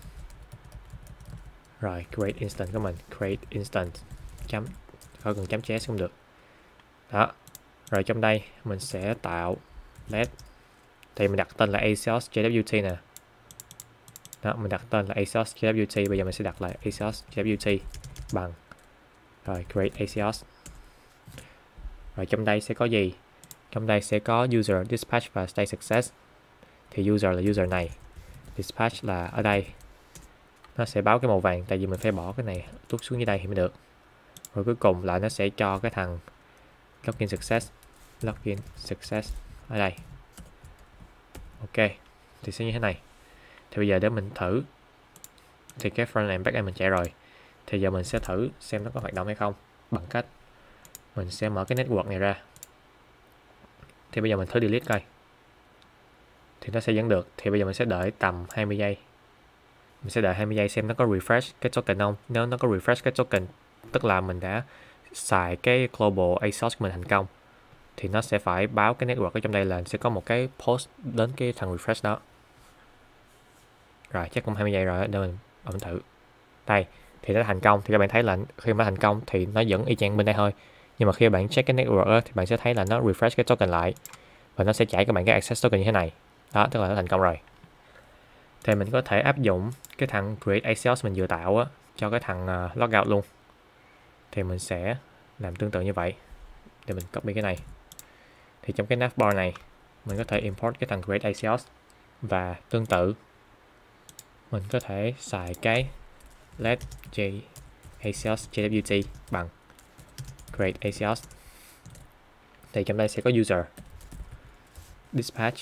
Speaker 1: rồi create instance của mình, create instance chấm, khỏi cần chấm chess cũng được. Đó. Rồi trong đây mình sẽ tạo let, thì mình đặt tên là Axios J W T nè. Đó, mình đặt tên là Axios J W T. Bây giờ mình sẽ đặt lại Axios J W T bằng, rồi create Axios. Rồi trong đây sẽ có gì? Trong đây sẽ có user, dispatch và state success. Thì user là user này, dispatch là ở đây. Nó sẽ báo cái màu vàng, tại vì mình phải bỏ cái này tuốt xuống dưới đây thì mới được. Rồi cuối cùng là nó sẽ cho cái thằng login success, login success ở đây. Ok, thì sẽ như thế này. Thì bây giờ để mình thử, thì cái front end back end mình chạy rồi. Thì giờ mình sẽ thử xem nó có hoạt động hay không, bằng cách mình sẽ mở cái network này ra. Thì bây giờ mình thử delete coi, thì nó sẽ vẫn được. Thì bây giờ mình sẽ đợi tầm hai mươi giây. Mình sẽ đợi hai mươi giây xem nó có refresh cái token không. Nếu nó có refresh cái token, tức là mình đã xài cái global Axios của mình thành công, thì nó sẽ phải báo cái network ở trong đây là sẽ có một cái post đến cái thằng refresh đó. Rồi chắc cũng hai mươi giây rồi, để mình bấm thử. Đây, thì nó thành công. Thì các bạn thấy là khi mà thành công thì nó vẫn y chang bên đây thôi. Nhưng mà khi bạn check cái network đó, thì bạn sẽ thấy là nó refresh cái token lại, và nó sẽ chạy các bạn cái access token như thế này. Đó, tức là nó thành công rồi. Thì mình có thể áp dụng cái thằng create Axios mình vừa tạo á, cho cái thằng uh, logout luôn. Thì mình sẽ làm tương tự như vậy. Để mình copy cái này. Thì trong cái navbar này mình có thể import cái thằng create Axios, và tương tự mình có thể xài cái let j Axios J W T bằng create Axios. Thì trong đây sẽ có user, dispatch,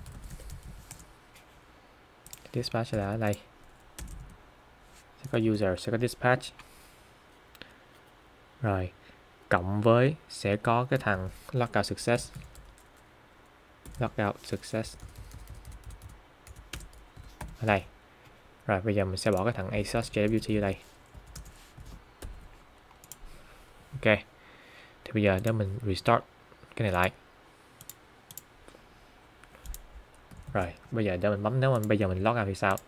Speaker 1: dispatch là ở đây, sẽ có user, sẽ có dispatch, rồi cộng với sẽ có cái thằng logout success, logout success ở đây. Rồi bây giờ mình sẽ bỏ cái thằng Axios J W T ở đây. Ok, thì bây giờ để mình restart cái này lại. Rồi bây giờ để mình bấm, nếu mà bây giờ mình log out thì sao?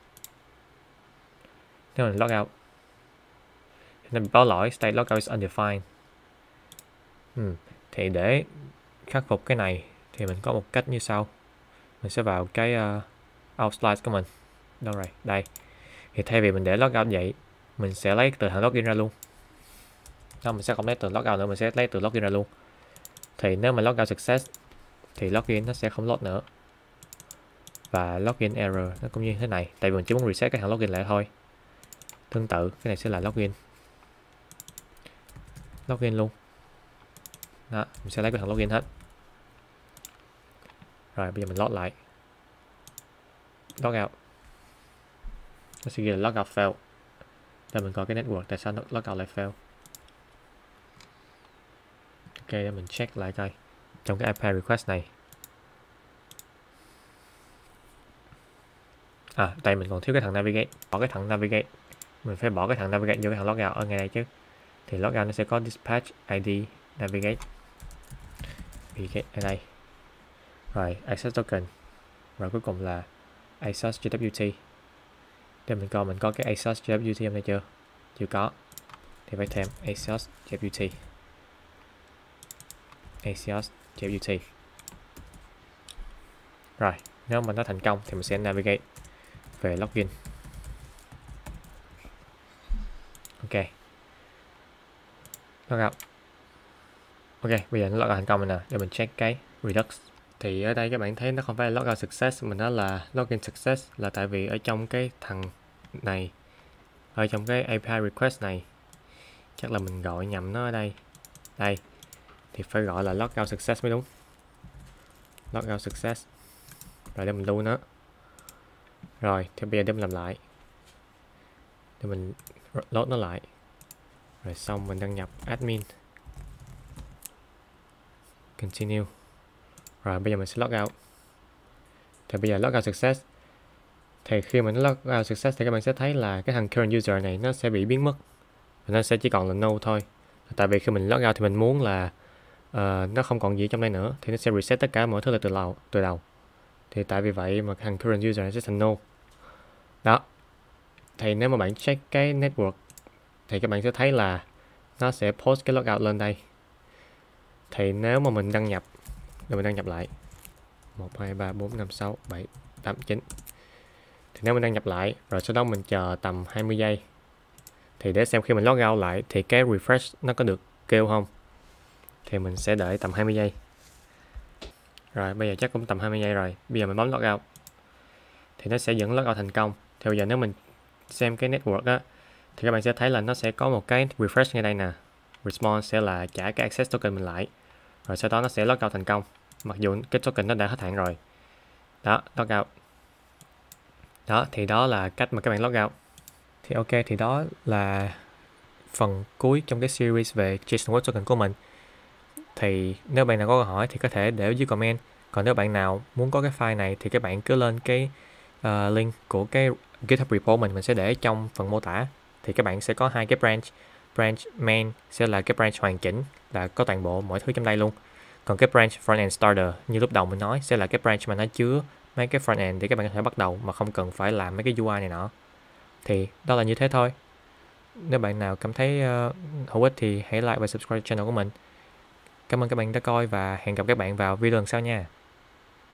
Speaker 1: Nếu mình log out thì nó bị báo lỗi state logout is undefined. ừ. Thì để khắc phục cái này thì mình có một cách như sau. Mình sẽ vào cái uh, out slide của mình. Đâu rồi? Đây. Thì thay vì mình để logout vậy, mình sẽ lấy từ thằng login ra luôn. Đó, mình sẽ không lấy từ logout nữa, mình sẽ lấy từ login ra luôn. Thì nếu mà logout success thì login nó sẽ không load nữa. Và login error nó cũng như thế này, tại vì mình chỉ muốn reset cái thằng login lại thôi. Tương tự cái này sẽ là login. Login luôn. Đó, mình sẽ lấy cái thằng login hết. Rồi bây giờ mình load lại. Log out. Nó sẽ ghi là logout fail. Để mình coi cái network tại sao nó logout lại fail. Ok, để mình check lại coi. Trong cái i pê request này. À, đây mình còn thiếu cái thằng navigate. Bỏ cái thằng navigate. Mình phải bỏ cái thằng navigate vô cái thằng logout ở ngay đây chứ. Thì logout nó sẽ có dispatch i đê navigate. Navigate ở đây. Rồi, access token. Rồi cuối cùng là ASOS giê vê kép tê. Để mình coi mình có cái ASOS giê vê kép tê hôm nay chưa? Chưa có. Thì phải thêm ASOS giê vê kép tê. ASOS giê vê kép tê. Rồi, nếu mà nó thành công thì mình sẽ navigate về login. Ok. Logout. Ok, bây giờ nó logout thành công rồi nè. Để mình check cái Redux. Thì ở đây các bạn thấy nó không phải là logout success mà nó là login success, là tại vì ở trong cái thằng này, ở trong cái a pê i request này, chắc là mình gọi nhầm nó ở đây. Đây. Thì phải gọi là logout success mới đúng. Logout success. Rồi để mình lưu nó. Rồi, thì bây giờ để mình làm lại. Để mình load nó lại. Rồi xong mình đăng nhập admin. Continue. Rồi bây giờ mình sẽ log out. Thì bây giờ log out success. Thì khi mà nó log out success thì các bạn sẽ thấy là cái thằng current user này nó sẽ bị biến mất. Và nó sẽ chỉ còn là no thôi. Tại vì khi mình log out thì mình muốn là uh, nó không còn gì trong đây nữa. Thì nó sẽ reset tất cả mọi thứ lại từ đầu. Từ đầu. Thì tại vì vậy mà thằng current user này sẽ thành no. Đó. Thì nếu mà bạn check cái network thì các bạn sẽ thấy là nó sẽ post cái logout lên đây. Thì nếu mà mình đăng nhập, để mình đăng nhập lại một, hai, ba, bốn, năm, sáu, bảy, tám, chín. Thì nếu mình đăng nhập lại rồi sau đó mình chờ tầm hai mươi giây thì để xem khi mình log out lại thì cái refresh nó có được kêu không. Thì mình sẽ đợi tầm hai mươi giây. Rồi bây giờ chắc cũng tầm hai mươi giây rồi. Bây giờ mình bấm log out thì nó sẽ dẫn log out thành công. Thì bây giờ nếu mình xem cái network á thì các bạn sẽ thấy là nó sẽ có một cái refresh ngay đây nè. Response sẽ là trả cái access token mình lại. Rồi sau đó nó sẽ log out thành công. Mặc dù cái token nó đã hết hạn rồi. Đó, log out. Đó, thì đó là cách mà các bạn log out. Thì ok, thì đó là phần cuối trong cái series về JSON Web Token của mình. Thì nếu bạn nào có câu hỏi thì có thể để dưới comment. Còn nếu bạn nào muốn có cái file này thì các bạn cứ lên cái uh, link của cái GitHub repo mình, mình sẽ để trong phần mô tả. Thì các bạn sẽ có hai cái branch. Branch main sẽ là cái branch hoàn chỉnh, là có toàn bộ mọi thứ trong đây luôn. Còn cái branch frontend starter như lúc đầu mình nói sẽ là cái branch mà nó chứa mấy cái frontend để các bạn có thể bắt đầu mà không cần phải làm mấy cái u i này nọ. Thì đó là như thế thôi. Nếu bạn nào cảm thấy uh, hữu ích thì hãy like và subscribe channel của mình. Cảm ơn các bạn đã coi và hẹn gặp các bạn vào video lần sau nha.